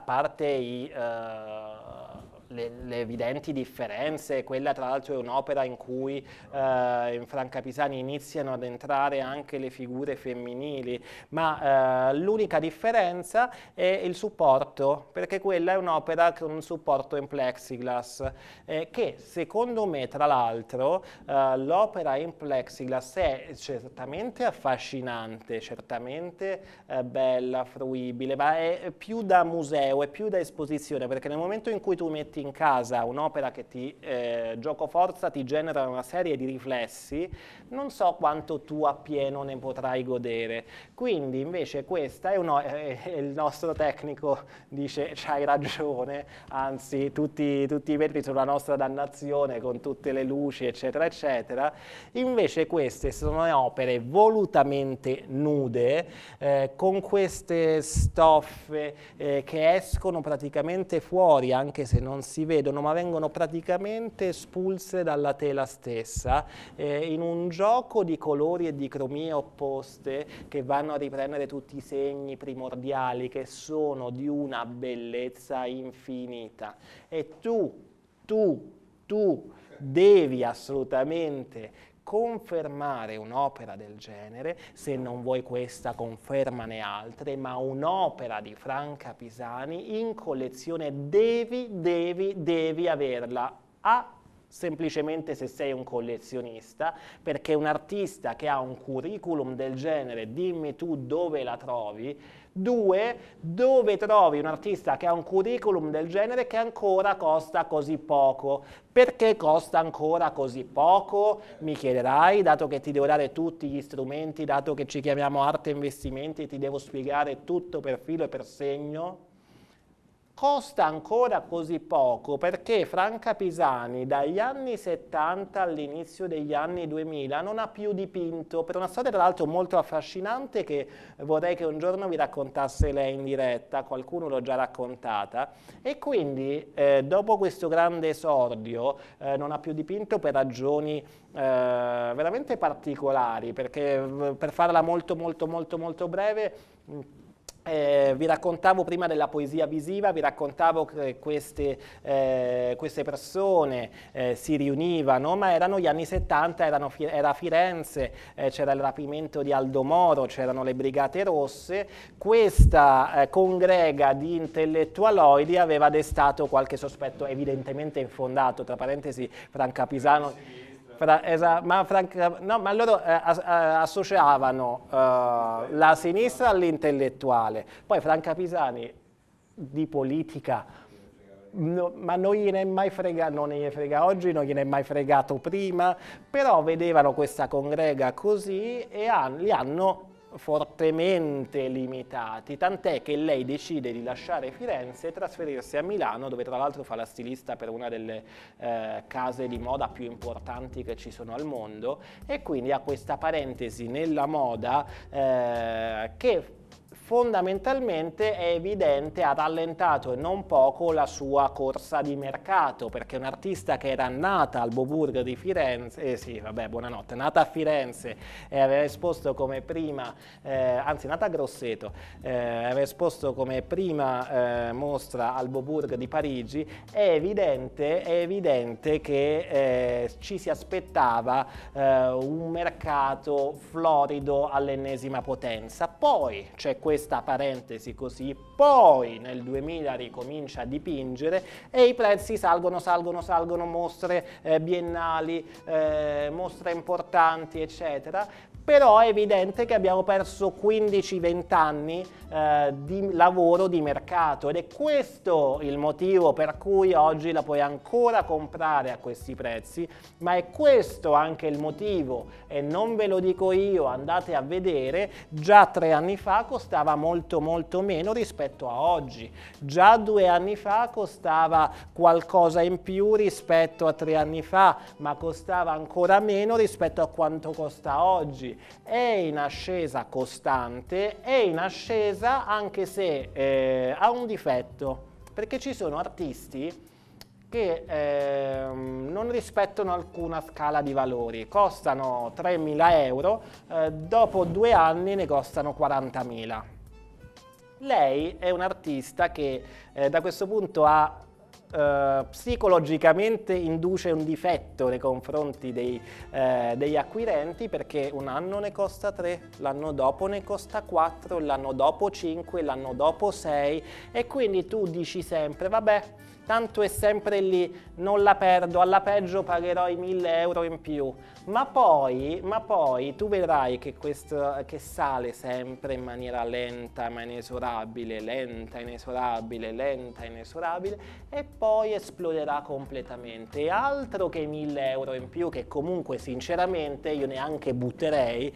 [SPEAKER 1] parte le evidenti differenze, quella tra l'altro è un'opera in cui in Franca Pisani iniziano ad entrare anche le figure femminili, ma l'unica differenza è il supporto, perché quella è un'opera con un supporto in plexiglass, che secondo me, tra l'altro, l'opera in plexiglass è certamente affascinante, certamente bella, fruibile, ma è più da museo, è più da esposizione, perché nel momento in cui tu metti in casa un'opera che ti, gioco forza, ti genera una serie di riflessi, non so quanto tu appieno ne potrai godere. Quindi invece questa è il nostro tecnico dice c'hai ragione, anzi tutti i vetri sono la nostra dannazione con tutte le luci eccetera eccetera. Invece queste sono opere volutamente nude, con queste stoffe che escono praticamente fuori, anche se non si vedono, ma vengono praticamente espulse dalla tela stessa, in un gioco di colori e di cromie opposte che vanno a riprendere tutti i segni primordiali, che sono di una bellezza infinita. E tu devi assolutamente confermare un'opera del genere, se non vuoi questa confermane altre, ma un'opera di Franca Pisani in collezione devi averla. Semplicemente se sei un collezionista, perché un artista che ha un curriculum del genere, dimmi tu dove la trovi. 2, dove trovi un artista che ha un curriculum del genere che ancora costa così poco? Perché costa ancora così poco? Mi chiederai, dato che ti devo dare tutti gli strumenti, dato che ci chiamiamo Arte Investimenti, ti devo spiegare tutto per filo e per segno. Costa ancora così poco perché Franca Pisani dagli anni 70 all'inizio degli anni 2000 non ha più dipinto, per una storia tra l'altro molto affascinante che vorrei che un giorno vi raccontasse lei in diretta, qualcuno l'ho già raccontata, e quindi dopo questo grande esordio non ha più dipinto per ragioni veramente particolari, perché per farla molto breve, vi raccontavo prima della poesia visiva, vi raccontavo che queste persone si riunivano, ma erano gli anni 70, era Firenze, c'era il rapimento di Aldo Moro, c'erano le Brigate Rosse, questa congrega di intellettualoidi aveva destato qualche sospetto evidentemente infondato, tra parentesi Franca Pisano. Ma loro associavano la sinistra all'intellettuale, poi Franca Pisani di politica, no, ma non gliene è mai fregato, non gliene frega oggi, non gliene è mai fregato prima, però vedevano questa congrega così e li hanno fortemente limitati, tant'è che lei decide di lasciare Firenze e trasferirsi a Milano, dove tra l'altro fa la stilista per una delle case di moda più importanti che ci sono al mondo, e quindi ha questa parentesi nella moda che fondamentalmente è evidente, ha rallentato e non poco la sua corsa di mercato, perché un artista che era nata al Beaubourg di Firenze, sì, vabbè, buonanotte, nata a Firenze e aveva esposto come prima, anzi nata a Grosseto, aveva esposto come prima mostra al Beaubourg di Parigi, è evidente che ci si aspettava un mercato florido all'ennesima potenza. Poi c'è questo questa parentesi così, poi nel 2000 ricomincia a dipingere e i prezzi salgono, mostre biennali, mostre importanti, eccetera. Però è evidente che abbiamo perso 15-20 anni di lavoro di mercato ed è questo il motivo per cui oggi la puoi ancora comprare a questi prezzi, ma è questo anche il motivo, e non ve lo dico io, andate a vedere, già 3 anni fa costava molto meno rispetto a oggi, già 2 anni fa costava qualcosa in più rispetto a 3 anni fa, ma costava ancora meno rispetto a quanto costa oggi. È in ascesa costante, è in ascesa anche se ha un difetto, perché ci sono artisti che non rispettano alcuna scala di valori, costano 3.000 euro, dopo 2 anni ne costano 40.000. Lei è un artista che da questo punto ha psicologicamente induce un difetto nei confronti degli acquirenti, perché un anno ne costa 3, l'anno dopo ne costa 4, l'anno dopo 5, l'anno dopo 6 e quindi tu dici sempre vabbè, tanto è sempre lì, non la perdo, alla peggio pagherò i 1.000 euro in più, ma poi tu vedrai che che sale sempre in maniera lenta ma inesorabile, lenta, inesorabile, lenta, inesorabile, e poi esploderà completamente. E altro che 1.000 euro in più, che comunque sinceramente io neanche butterei,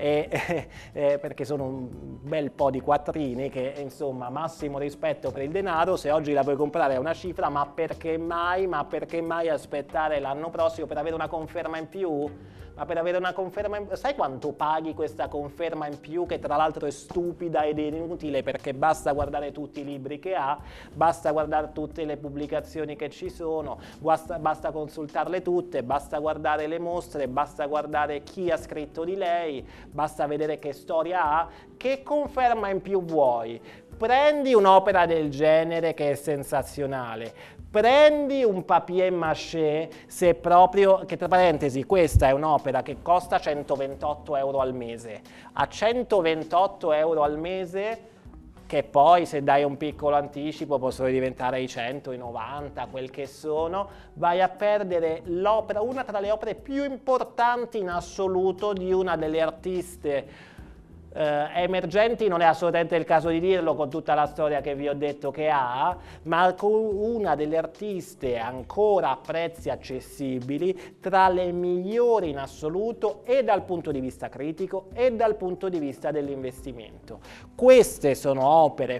[SPEAKER 1] perché sono un bel po' di quattrini che insomma, massimo rispetto per il denaro, se oggi la puoi comprare a una cifra, ma perché mai aspettare l'anno prossimo per avere una conferma in più? Ma per avere una conferma in più, sai quanto paghi questa conferma in più, che tra l'altro è stupida ed inutile, perché basta guardare tutti i libri che ha, basta guardare tutte le pubblicazioni che ci sono, basta consultarle tutte, basta guardare le mostre, basta guardare chi ha scritto di lei, basta vedere che storia ha. Che conferma in più vuoi? Prendi un'opera del genere che è sensazionale, prendi un papier-mâché, se proprio, che tra parentesi questa è un'opera che costa 128 euro al mese, a 128 euro al mese, che poi se dai un piccolo anticipo possono diventare i 100, i 90, quel che sono, vai a perdere l'opera, una tra le opere più importanti in assoluto di una delle artiste emergenti, non è assolutamente il caso di dirlo con tutta la storia che vi ho detto che ha, ma con una delle artiste ancora a prezzi accessibili, tra le migliori in assoluto e dal punto di vista critico e dal punto di vista dell'investimento. Queste sono opere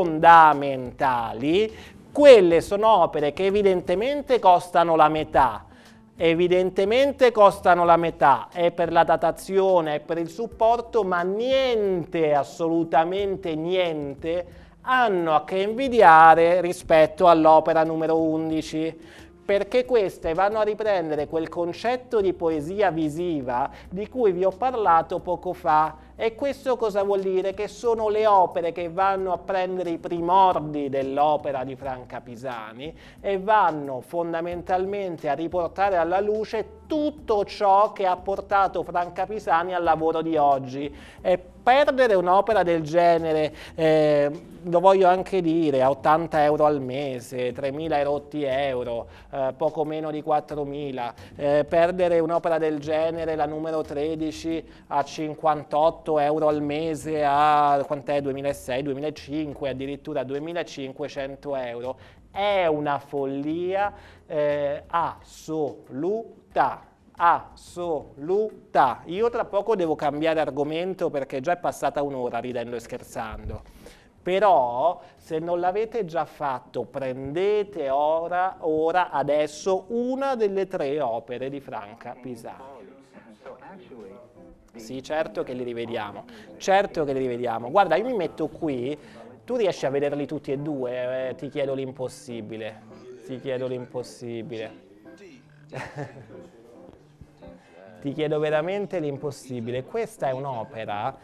[SPEAKER 1] fondamentali, quelle sono opere che evidentemente costano la metà. Evidentemente costano la metà, è per la datazione, è per il supporto, ma niente, assolutamente niente, hanno a che invidiare rispetto all'opera numero 11, perché queste vanno a riprendere quel concetto di poesia visiva di cui vi ho parlato poco fa. E questo cosa vuol dire? Che sono le opere che vanno a prendere i primordi dell'opera di Franca Pisani e vanno fondamentalmente a riportare alla luce tutto ciò che ha portato Franca Pisani al lavoro di oggi. E perdere un'opera del genere, lo voglio anche dire, a 80 euro al mese, 3.000 rotti euro, poco meno di 4.000, perdere un'opera del genere, la numero 13, a 58 euro al mese, a quant'è, 2006, 2005, addirittura 2.500 euro, è una follia assoluta. Assoluta. Io tra poco devo cambiare argomento perché già è passata un'ora ridendo e scherzando. Però se non l'avete già fatto, prendete ora, adesso, una delle 3 opere di Franca Pisani. Sì, certo che li rivediamo. Certo che li rivediamo. Guarda, io mi metto qui, tu riesci a vederli tutti e due, ti chiedo l'impossibile. Ti chiedo l'impossibile. Ti chiedo veramente l'impossibile. Questa è un'opera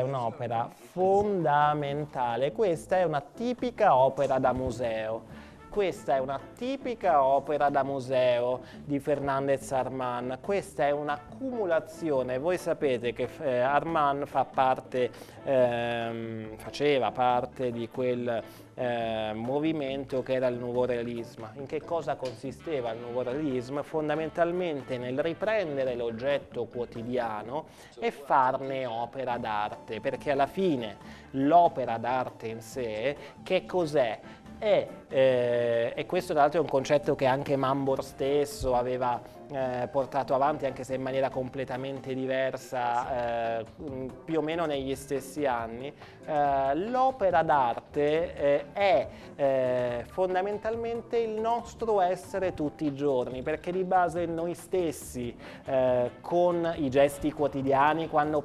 [SPEAKER 1] fondamentale, questa è una tipica opera da museo. questa è una tipica opera da museo di Fernandez Armand. Questa è un'accumulazione. Voi sapete che Armand faceva parte di quel movimento che era il Nouveau Realisme. In che cosa consisteva il Nouveau Realisme? Fondamentalmente nel riprendere l'oggetto quotidiano e farne opera d'arte, perché alla fine l'opera d'arte in sé che cos'è? E questo tra l'altro è un concetto che anche Mambor stesso aveva portato avanti, anche se in maniera completamente diversa, più o meno negli stessi anni. L'opera d'arte è fondamentalmente il nostro essere tutti i giorni, perché di base noi stessi, con i gesti quotidiani, quando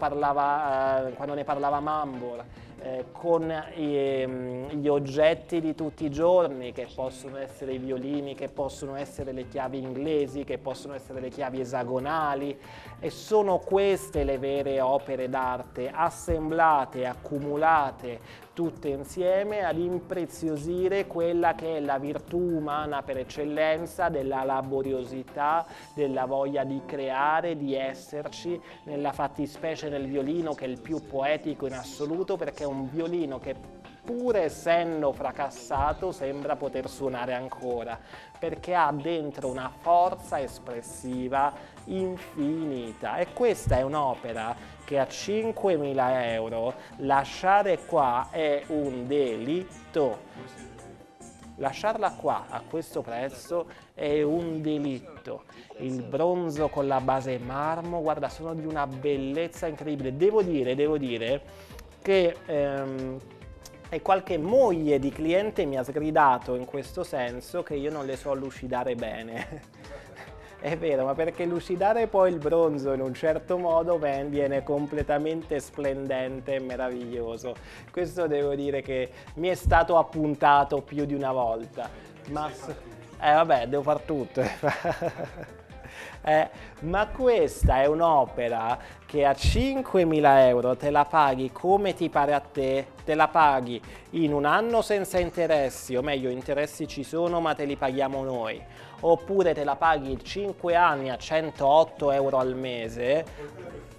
[SPEAKER 1] ne parlava Mambor, con gli oggetti di tutti i giorni, che possono essere i violini, che possono essere le chiavi inglesi, che possono essere le chiavi esagonali, e sono queste le vere opere d'arte, assemblate, accumulate tutte insieme ad impreziosire quella che è la virtù umana per eccellenza, della laboriosità, della voglia di creare, di esserci, nella fattispecie del violino, che è il più poetico in assoluto, perché è un violino che, pur essendo fracassato, sembra poter suonare ancora, perché ha dentro una forza espressiva infinita. E questa è un'opera che a 5.000 euro lasciare qua è un delitto. Lasciarla qua a questo prezzo è un delitto. Il bronzo con la base marmo, guarda, sono di una bellezza incredibile. Devo dire che e qualche moglie di cliente mi ha sgridato in questo senso, che io non le so lucidare bene. È vero, ma perché lucidare poi il bronzo in un certo modo viene completamente splendente e meraviglioso. Questo devo dire che mi è stato appuntato più di una volta. Ma vabbè, devo far tutto. Ma questa è un'opera che a 5.000 euro te la paghi come ti pare a te, te la paghi in un anno senza interessi, o meglio, interessi ci sono ma te li paghiamo noi, oppure te la paghi 5 anni a 108 euro al mese.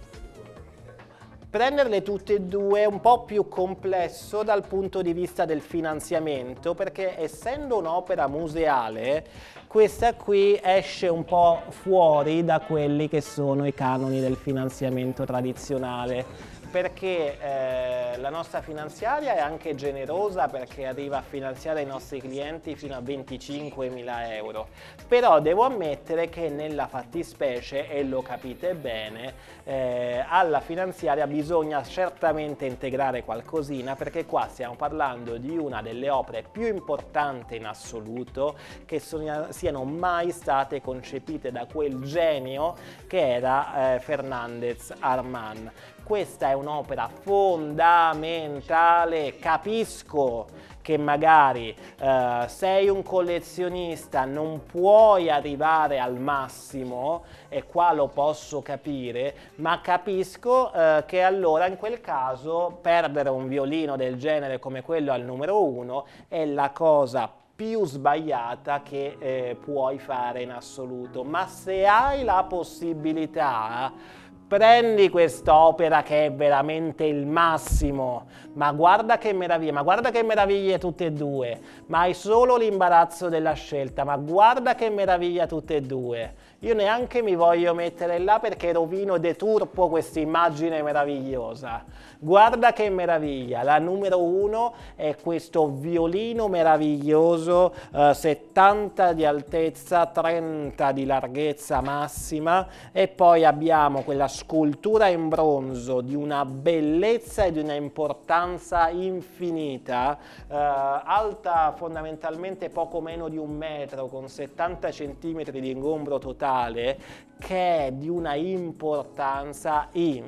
[SPEAKER 1] Prenderle tutte e due è un po' più complesso dal punto di vista del finanziamento, perché essendo un'opera museale, questa qui esce un po' fuori da quelli che sono i canoni del finanziamento tradizionale, perché la nostra finanziaria è anche generosa, perché arriva a finanziare i nostri clienti fino a 25.000 euro. Però devo ammettere che nella fattispecie, e lo capite bene, alla finanziaria bisogna certamente integrare qualcosina, perché qua stiamo parlando di una delle opere più importanti in assoluto che siano mai state concepite da quel genio che era Fernandez Armand. Questa è un'opera fondamentale. Capisco che magari sei un collezionista, non puoi arrivare al massimo, e qua lo posso capire, ma capisco che allora in quel caso perdere un violino del genere come quello al numero 1 è la cosa più sbagliata che puoi fare in assoluto. Ma se hai la possibilità, prendi quest'opera che è veramente il massimo, ma guarda che meraviglie tutte e due, ma hai solo l'imbarazzo della scelta, ma guarda che meraviglia tutte e due. Io neanche mi voglio mettere là perché rovino e deturpo questa immagine meravigliosa. Guarda che meraviglia, la numero 1 è questo violino meraviglioso, 70 di altezza, 30 di larghezza massima, e poi abbiamo quella scultura in bronzo di una bellezza e di una importanza infinita, alta fondamentalmente poco meno di 1 metro, con 70 centimetri di ingombro totale, che è di una importanza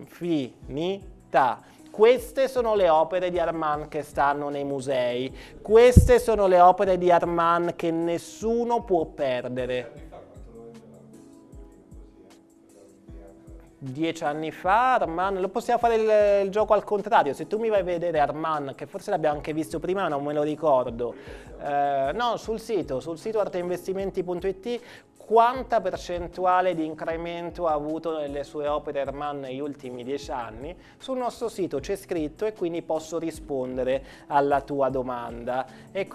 [SPEAKER 1] infinita. Queste sono le opere di Armand che stanno nei musei, queste sono le opere di Armand che nessuno può perdere. 10 anni fa Arman, lo possiamo fare il gioco al contrario, se tu mi vai a vedere Arman, che forse l'abbiamo anche visto prima ma non me lo ricordo, no, sul sito arteinvestimenti.it, quanta percentuale di incremento ha avuto nelle sue opere Arman negli ultimi 10 anni, sul nostro sito c'è scritto e quindi posso rispondere alla tua domanda.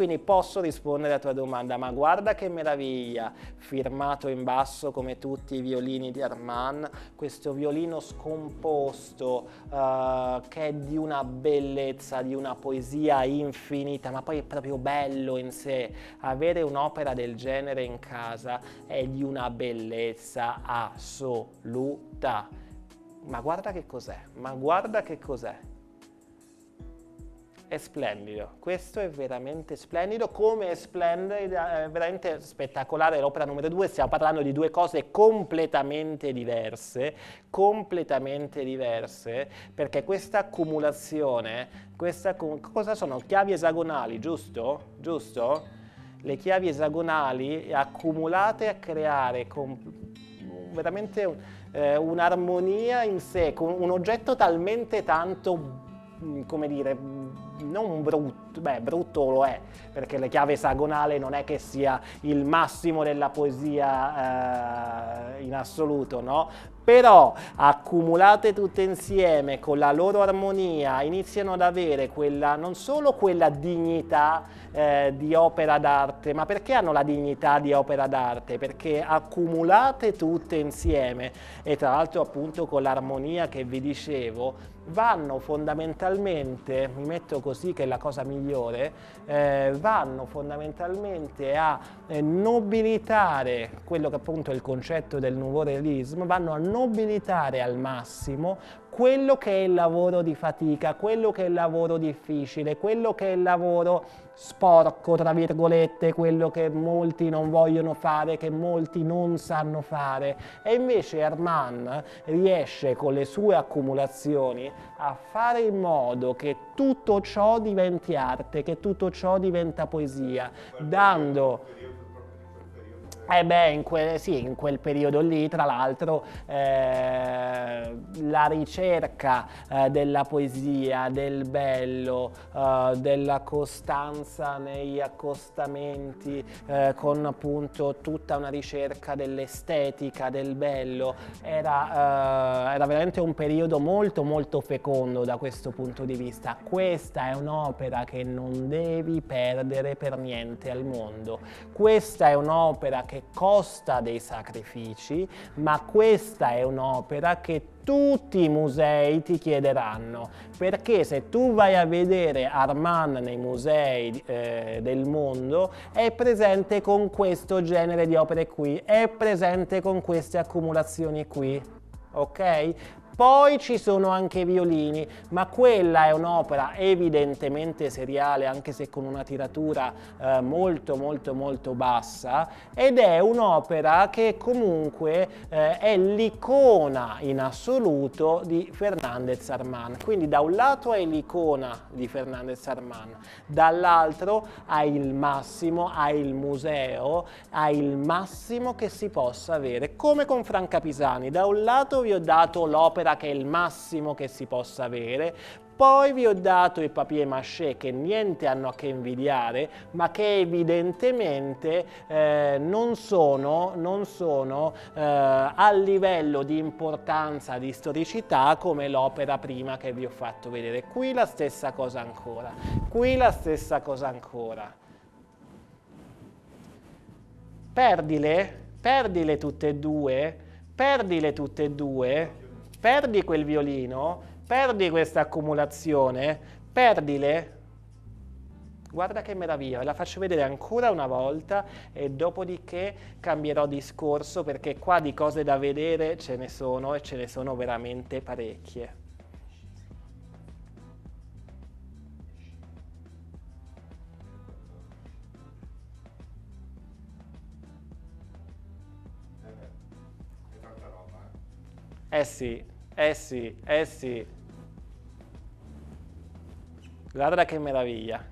[SPEAKER 1] Ma guarda che meraviglia, firmato in basso come tutti i violini di Arman, questo violino scomposto che è di una bellezza, di una poesia infinita, ma poi è proprio bello in sé. Avere un'opera del genere in casa è di una bellezza assoluta. Ma guarda che cos'è, è splendido, questo è veramente splendido, come è splendida, è veramente spettacolare l'opera numero 2, stiamo parlando di due cose completamente diverse, perché questa accumulazione, cosa sono? Chiavi esagonali, giusto? Le chiavi esagonali accumulate a creare veramente un'armonia in sé, con un oggetto talmente tanto, come dire, non brutto, brutto lo è, perché la chiave esagonale non è che sia il massimo della poesia in assoluto, no? Però accumulate tutte insieme con la loro armonia iniziano ad avere quella, non solo quella dignità di opera d'arte, ma perché hanno la dignità di opera d'arte? Perché accumulate tutte insieme e tra l'altro appunto con l'armonia che vi dicevo, vanno fondamentalmente, mi metto così che è la cosa migliore, vanno fondamentalmente a nobilitare quello che appunto è il concetto del nouveau realisme, vanno a nobilitare al massimo quello che è il lavoro di fatica, quello che è il lavoro difficile, quello che è il lavoro sporco, tra virgolette, quello che molti non vogliono fare, che molti non sanno fare. E invece Arman riesce con le sue accumulazioni a fare in modo che tutto ciò diventi arte, che tutto ciò diventa poesia, dando... in quel periodo lì, tra l'altro, la ricerca della poesia, del bello, della costanza negli accostamenti, con appunto tutta una ricerca dell'estetica, del bello, era veramente un periodo molto molto fecondo da questo punto di vista. Questa è un'opera che non devi perdere per niente al mondo. Questa è un'opera che costa dei sacrifici, ma questa è un'opera che tutti i musei ti chiederanno, perché se tu vai a vedere Arman nei musei del mondo è presente con questo genere di opere qui, è presente con queste accumulazioni qui, ok? Poi ci sono anche i violini, ma quella è un'opera evidentemente seriale, anche se con una tiratura molto molto molto bassa, ed è un'opera che comunque è l'icona in assoluto di Fernández Armán. Quindi da un lato è l'icona di Fernández Armán, dall'altro hai il massimo, hai il museo, hai il massimo che si possa avere, come con Franca Pisani. Da un lato vi ho dato l'opera che è il massimo che si possa avere, poi vi ho dato i papier-mâché che niente hanno a che invidiare, ma che evidentemente non sono a livello di importanza, di storicità come l'opera prima che vi ho fatto vedere. Qui la stessa cosa ancora, Perdile tutte e due, perdi quel violino, perdi questa accumulazione, perdile. Guarda che meraviglia, ve la faccio vedere ancora una volta e dopodiché cambierò discorso perché qua di cose da vedere ce ne sono e ce ne sono veramente parecchie. Eh sì. Guarda che meraviglia.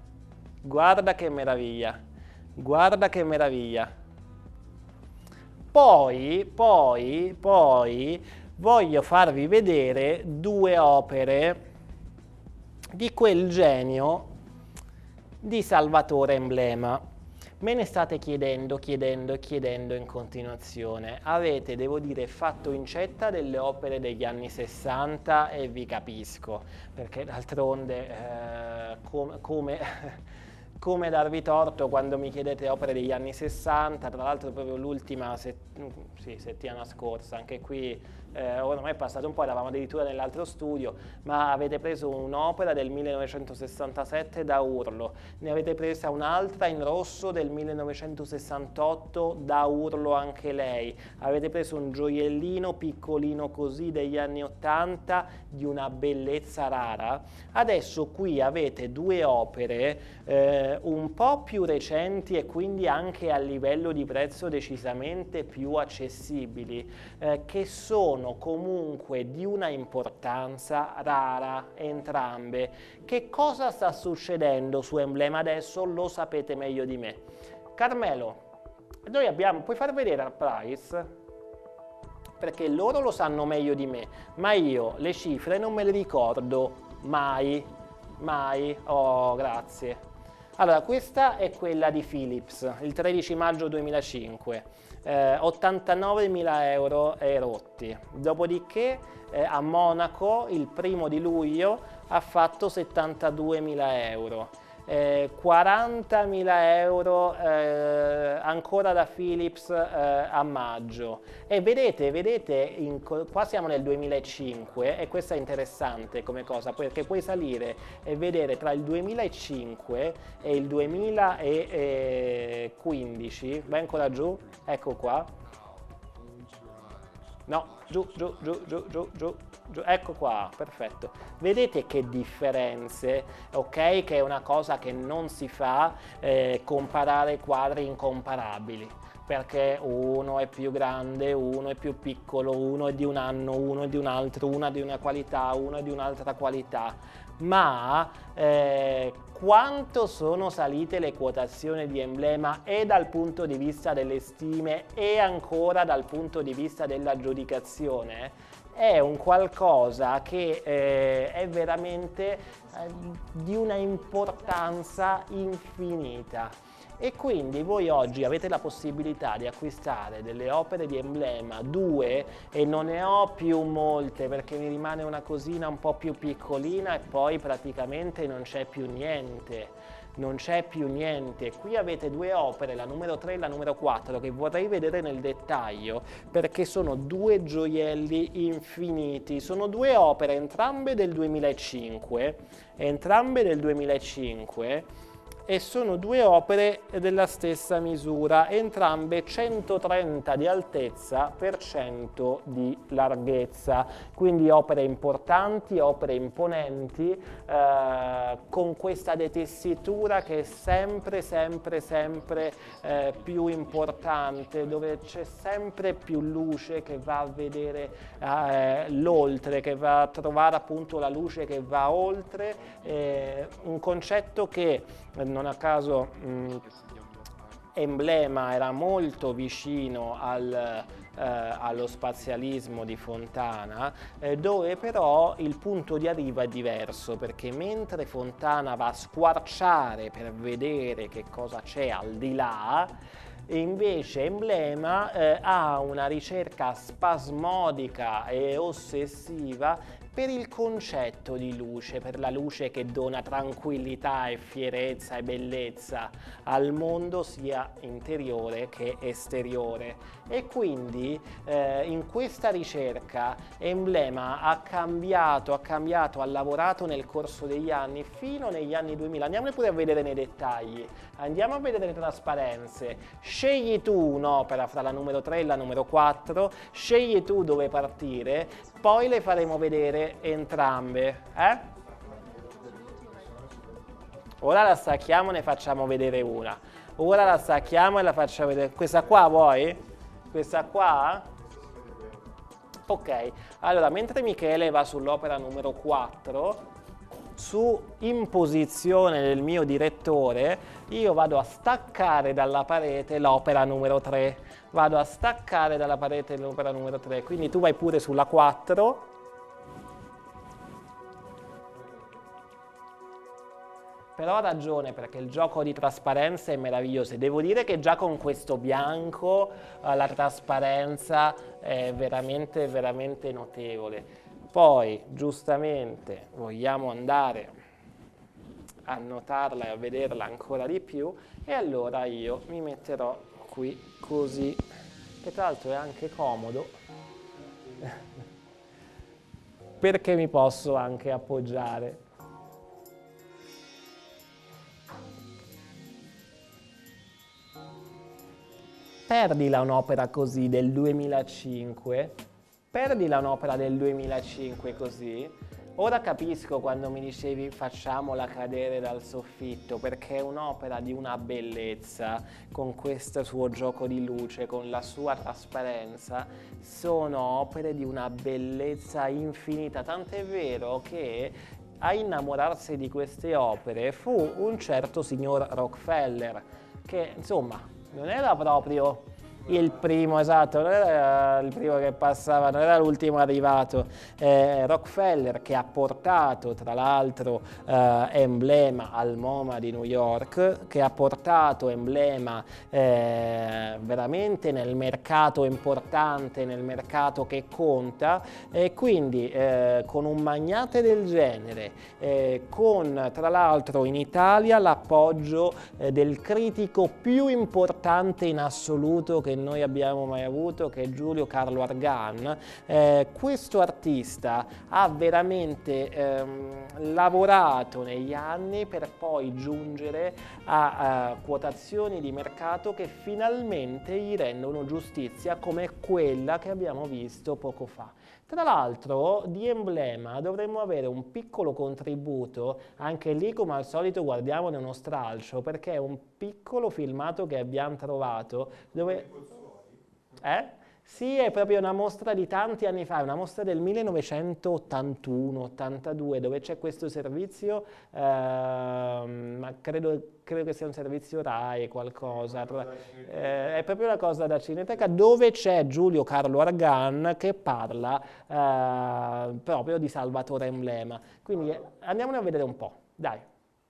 [SPEAKER 1] Poi voglio farvi vedere due opere di quel genio di Salvatore Emblema. Me ne state chiedendo in continuazione. Avete, devo dire, fatto incetta delle opere degli anni 60 e vi capisco, perché d'altronde come darvi torto quando mi chiedete opere degli anni 60, tra l'altro proprio l'ultima settimana scorsa, anche qui ormai è passato un po', eravamo addirittura nell'altro studio, ma avete preso un'opera del 1967 da Urlo, ne avete presa un'altra in rosso del 1968 da Urlo anche lei, avete preso un gioiellino piccolino così degli anni 80 di una bellezza rara. Adesso qui avete due opere un po' più recenti e quindi anche a livello di prezzo decisamente più accessibili, che sono comunque di una importanza rara entrambe. Che cosa sta succedendo su Emblema adesso? Lo sapete meglio di me. Carmelo, puoi far vedere al price? Perché loro lo sanno meglio di me, ma io le cifre non me le ricordo mai. Oh, grazie. Allora, questa è quella di Philips, il 13 maggio 2005, 89.000 euro e rotti. Dopodiché a Monaco il 1° luglio ha fatto 72.000 euro. 40.000 euro ancora da Philips a maggio. E vedete qua siamo nel 2005 e questo è interessante come cosa, perché puoi salire e vedere tra il 2005 e il 2015, vai ancora giù, ecco qua, no, giù, ecco qua, perfetto. Vedete che differenze, ok? Che è una cosa che non si fa, comparare quadri incomparabili, perché uno è più grande, uno è più piccolo, uno è di un anno, uno è di un altro, una di una qualità, uno è di un'altra qualità. Ma quanto sono salite le quotazioni di Emblema e dal punto di vista delle stime e ancora dal punto di vista dell'aggiudicazione? È un qualcosa che è veramente di una importanza infinita. E quindi voi oggi avete la possibilità di acquistare delle opere di Emblema, due, e non ne ho più molte perché mi rimane una cosina un po' più piccolina e poi praticamente non c'è più niente. Non c'è più niente. Qui avete due opere, la numero 3 e la numero 4, che vorrei vedere nel dettaglio perché sono due gioielli infiniti. Sono due opere, entrambe del 2005, e sono due opere della stessa misura, entrambe 130 di altezza per 100 di larghezza, quindi opere importanti, opere imponenti, con questa detessitura che è sempre più importante, dove c'è sempre più luce che va a vedere l'oltre, che va a trovare appunto la luce che va oltre, un concetto che non a caso Emblema era molto vicino allo spazialismo di Fontana, dove però il punto di arrivo è diverso, perché mentre Fontana va a squarciare per vedere che cosa c'è al di là, e invece Emblema ha una ricerca spasmodica e ossessiva per il concetto di luce, per la luce che dona tranquillità e fierezza e bellezza al mondo sia interiore che esteriore. E quindi in questa ricerca Emblema ha cambiato, ha lavorato nel corso degli anni fino negli anni 2000. Andiamo pure a vedere nei dettagli, andiamo a vedere le trasparenze. Scegli tu un'opera fra la numero 3 e la numero 4, scegli tu dove partire, poi le faremo vedere entrambe. Ora la stacchiamo, ne facciamo vedere una. Ora la stacchiamo e la facciamo vedere. Questa qua vuoi? Questa qua? Ok, allora mentre Michele va sull'opera numero 4, su imposizione del mio direttore, io vado a staccare dalla parete l'opera numero 3. Vado a staccare dalla parete l'opera numero 3. Quindi tu vai pure sulla 4. Però ha ragione, perché il gioco di trasparenza è meraviglioso. E devo dire che già con questo bianco la trasparenza è veramente, veramente notevole. Poi, giustamente, vogliamo andare a notarla e a vederla ancora di più, e allora io mi metterò qui così, che tra l'altro è anche comodo, perché mi posso anche appoggiare. Perdila un'opera così del 2005, perdila un'opera del 2005 così. Ora capisco quando mi dicevi facciamola cadere dal soffitto, perché è un'opera di una bellezza, con questo suo gioco di luce, con la sua trasparenza, sono opere di una bellezza infinita, tant'è vero che a innamorarsi di queste opere fu un certo signor Rockefeller, che insomma non era proprio il primo, esatto, non era il primo che passava, non era l'ultimo arrivato. Rockefeller, che ha portato tra l'altro emblema al MoMA di New York, che ha portato emblema veramente nel mercato importante, nel mercato che conta, e quindi con un magnate del genere, con tra l'altro in Italia l'appoggio del critico più importante in assoluto che noi abbiamo mai avuto, che è Giulio Carlo Argan, questo artista ha veramente lavorato negli anni per poi giungere a quotazioni di mercato che finalmente gli rendono giustizia, come quella che abbiamo visto poco fa. Tra l'altro di emblema dovremmo avere un piccolo contributo, anche lì come al solito guardiamone uno stralcio, perché è un piccolo filmato che abbiamo trovato dove... Sì, è proprio una mostra di tanti anni fa, è una mostra del 1981-82, dove c'è questo servizio, ma credo che sia un servizio RAI qualcosa, è proprio una cosa da Cineteca, dove c'è Giulio Carlo Argan che parla proprio di Salvatore Emblema. Quindi andiamone a vedere un po', dai.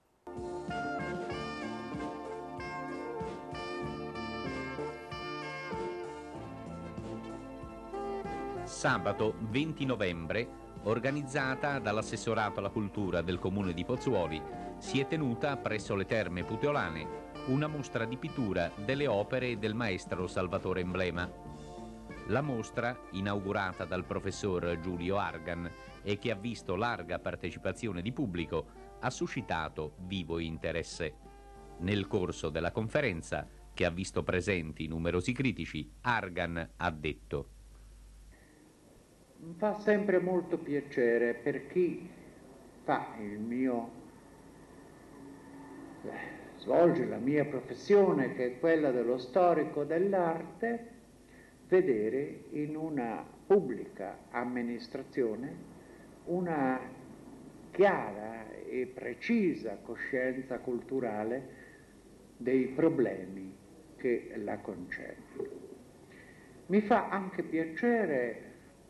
[SPEAKER 4] Sabato 20 novembre, organizzata dall'Assessorato alla Cultura del Comune di Pozzuoli, si è tenuta presso le Terme Puteolane una mostra di pittura delle opere del maestro Salvatore Emblema. La mostra, inaugurata dal professor Giulio Argan e che ha visto larga partecipazione di pubblico, ha suscitato vivo interesse. Nel corso della conferenza, che ha visto presenti numerosi critici, Argan ha detto:
[SPEAKER 5] fa sempre molto piacere per chi fa svolge la mia professione, che è quella dello storico dell'arte, vedere in una pubblica amministrazione una chiara e precisa coscienza culturale dei problemi che la concernono. Mi fa anche piacere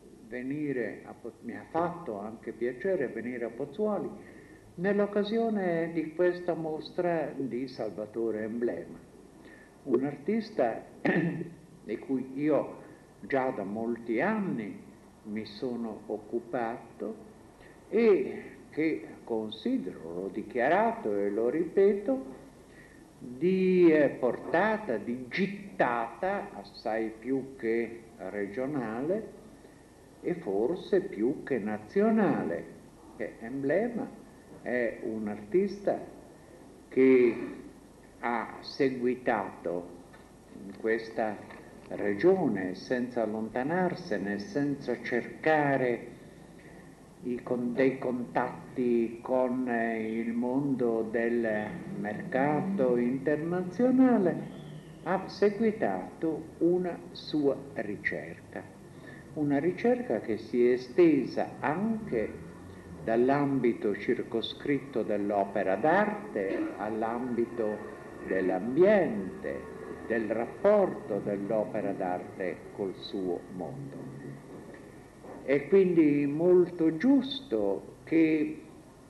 [SPEAKER 5] mi ha fatto anche piacere venire a Pozzuoli nell'occasione di questa mostra di Salvatore Emblema, un artista di cui io già da molti anni mi sono occupato e che considero, l'ho dichiarato e lo ripeto, di portata, di gittata assai più che regionale e forse più che nazionale. Emblema è un artista che ha seguitato in questa regione senza allontanarsene, senza cercare dei contatti con il mondo del mercato internazionale, ha seguitato una sua ricerca. Una ricerca che si è estesa anche dall'ambito circoscritto dell'opera d'arte all'ambito dell'ambiente, del rapporto dell'opera d'arte col suo mondo. È quindi molto giusto che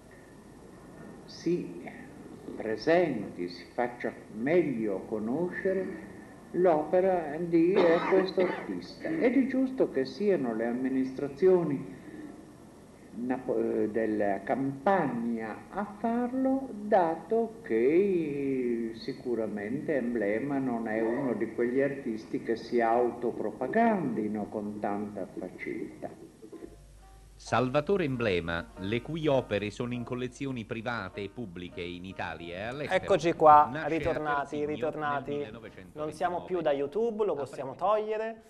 [SPEAKER 5] si presenti, si faccia meglio conoscere l'opera di questo artista, ed è giusto che siano le amministrazioni della Campania a farlo, dato che sicuramente Emblema non è uno di quegli artisti che si autopropagandino con tanta facilità.
[SPEAKER 4] Salvatore Emblema, le cui opere sono in collezioni private e pubbliche in Italia e all'estero.
[SPEAKER 1] Eccoci qua,
[SPEAKER 4] Nasce a
[SPEAKER 1] ritornati.
[SPEAKER 4] Terzigno nel
[SPEAKER 1] Non siamo più da
[SPEAKER 4] 1929.
[SPEAKER 1] YouTube, lo possiamo togliere.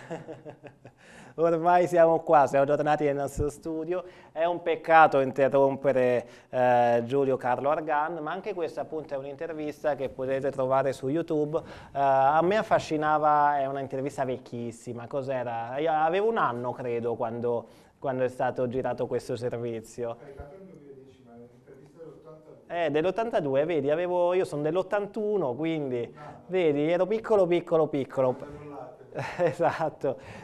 [SPEAKER 1] Ormai siamo qua, siamo tornati nel nostro studio. È un peccato interrompere Giulio Carlo Argan, ma anche questa appunto è un'intervista che potete trovare su YouTube. A me affascinava, è un'intervista vecchissima, cos'era? Io avevo un anno credo quando è stato girato questo servizio.
[SPEAKER 2] Caricato nel 2010, ma l'intervista dell'82.
[SPEAKER 1] Dell'82, vedi, io sono dell'81, quindi, vedi, ero piccolo. Esatto.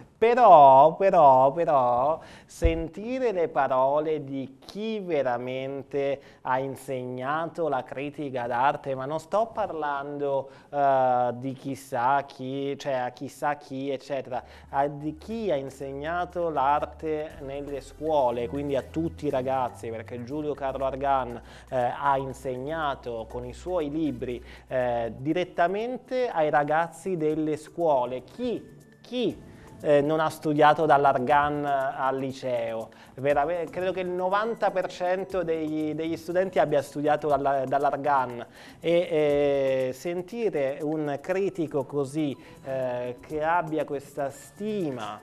[SPEAKER 1] Però, sentire le parole di chi veramente ha insegnato la critica d'arte, ma non sto parlando di chissà chi, eccetera, di chi ha insegnato l'arte nelle scuole, quindi a tutti i ragazzi, perché Giulio Carlo Argan ha insegnato con i suoi libri direttamente ai ragazzi delle scuole. Chi non ha studiato dall'Argan al liceo? Credo che il 90% degli studenti abbia studiato dall'Argan, e sentire un critico così che abbia questa stima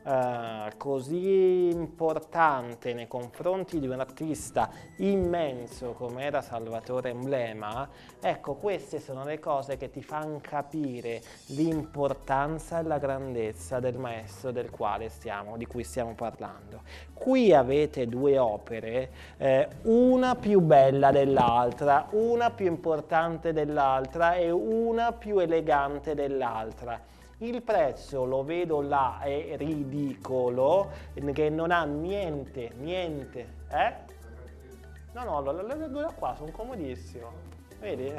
[SPEAKER 1] così importante nei confronti di un artista immenso come era Salvatore Emblema, ecco, queste sono le cose che ti fanno capire l'importanza e la grandezza del maestro di cui stiamo parlando. Qui avete due opere, una più bella dell'altra, una più importante dell'altra e una più elegante dell'altra. Il prezzo, lo vedo là, è ridicolo, che non ha niente, No, le due da qua sono comodissimo, vedi?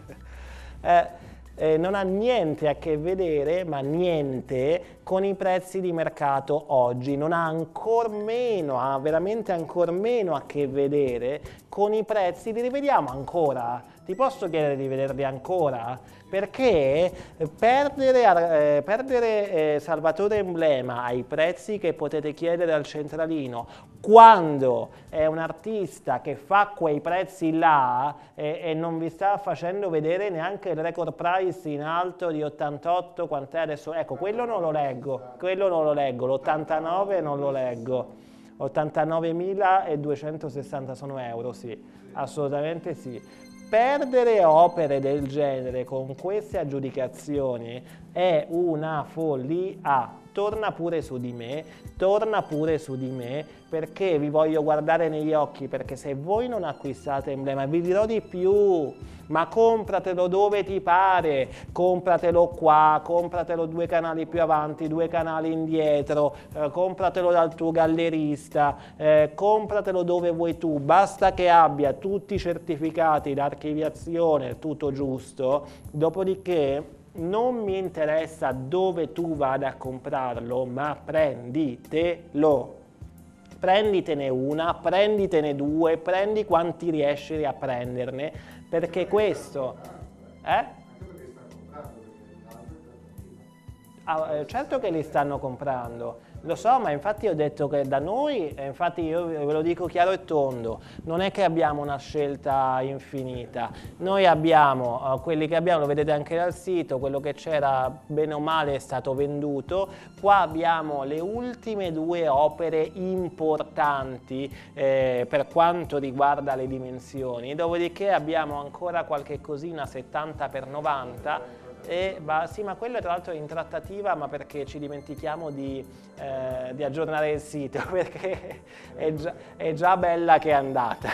[SPEAKER 1] Non ha niente a che vedere, ma niente, con i prezzi di mercato oggi, non ha ha veramente ancor meno a che vedere con i prezzi. Li rivediamo ancora? Ti posso chiedere di vederli ancora? Perché perdere Salvatore Emblema ai prezzi che potete chiedere al centralino, quando è un artista che fa quei prezzi là e non vi sta facendo vedere neanche il record price in alto di 88, quant'è adesso? Ecco, quello non lo leggo, l'89 non lo leggo, 89.260 sono euro, sì, assolutamente sì. Perdere opere del genere con queste aggiudicazioni è una follia. Torna pure su di me, perché vi voglio guardare negli occhi, perché se voi non acquistate Emblema, vi dirò di più, ma compratelo dove ti pare, compratelo qua, compratelo 2 canali più avanti, 2 canali indietro, compratelo dal tuo gallerista, compratelo dove vuoi tu, basta che abbia tutti i certificati d'archiviazione, tutto giusto, dopodiché non mi interessa dove tu vada a comprarlo, ma prenditelo. Prenditene una, prenditene 2, prendi quanti riesci a prenderne, perché questo... certo che li stanno comprando. Lo so, ma infatti ho detto che da noi, infatti io ve lo dico chiaro e tondo, non è che abbiamo una scelta infinita. Noi abbiamo, quelli che abbiamo, lo vedete anche dal sito, quello che c'era bene o male è stato venduto. Qua abbiamo le ultime 2 opere importanti per quanto riguarda le dimensioni, dopodiché abbiamo ancora qualche cosina 70x90. Sì, ma quello tra l'altro è in trattativa, ma perché ci dimentichiamo di aggiornare il sito, perché è già bella che è andata.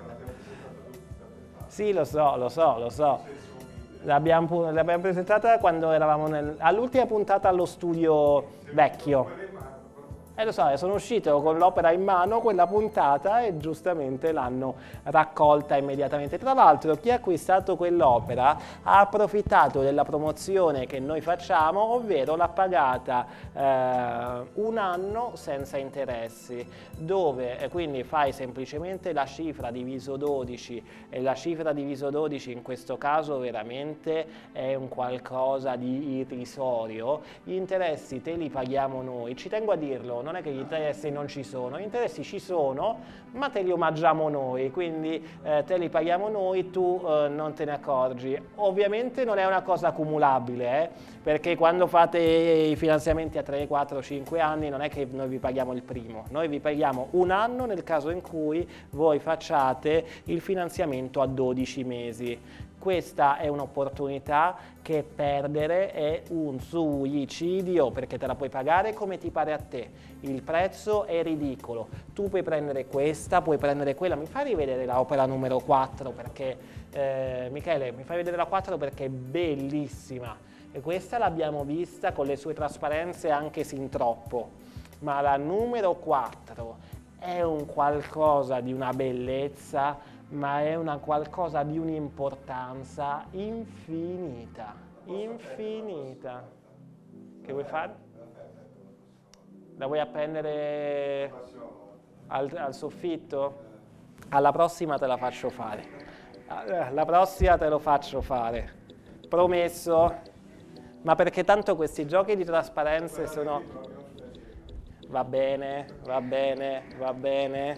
[SPEAKER 1] Sì, lo so. L'abbiamo presentata quando eravamo all'ultima puntata allo studio vecchio. Lo so, sono uscito con l'opera in mano, quella puntata, e giustamente l'hanno raccolta immediatamente. Tra l'altro, chi ha acquistato quell'opera ha approfittato della promozione che noi facciamo, ovvero l'ha pagata un anno senza interessi, dove quindi fai semplicemente la cifra diviso 12, e la cifra diviso 12 in questo caso veramente è un qualcosa di irrisorio. Gli interessi te li paghiamo noi, ci tengo a dirlo. Non è che gli interessi non ci sono, gli interessi ci sono, ma te li omaggiamo noi, quindi te li paghiamo noi, tu non te ne accorgi. Ovviamente non è una cosa accumulabile, perché quando fate i finanziamenti a 3, 4, 5 anni non è che noi vi paghiamo il primo, noi vi paghiamo un anno nel caso in cui voi facciate il finanziamento a 12 mesi. Questa è un'opportunità che perdere è un suicidio, perché te la puoi pagare come ti pare a te. Il prezzo è ridicolo. Tu puoi prendere questa, puoi prendere quella. Mi fai rivedere l'opera numero 4 perché, Michele, mi fai vedere la 4 perché è bellissima. E questa l'abbiamo vista con le sue trasparenze anche sin troppo. Ma la numero 4 è un qualcosa di una bellezza, ma è una qualcosa di un'importanza infinita, infinita. Che vuoi fare? La vuoi appendere al soffitto? Alla prossima te la faccio fare. La prossima te lo faccio fare. Promesso? Ma perché tanto questi giochi di trasparenze sono... Va bene, va bene, va bene.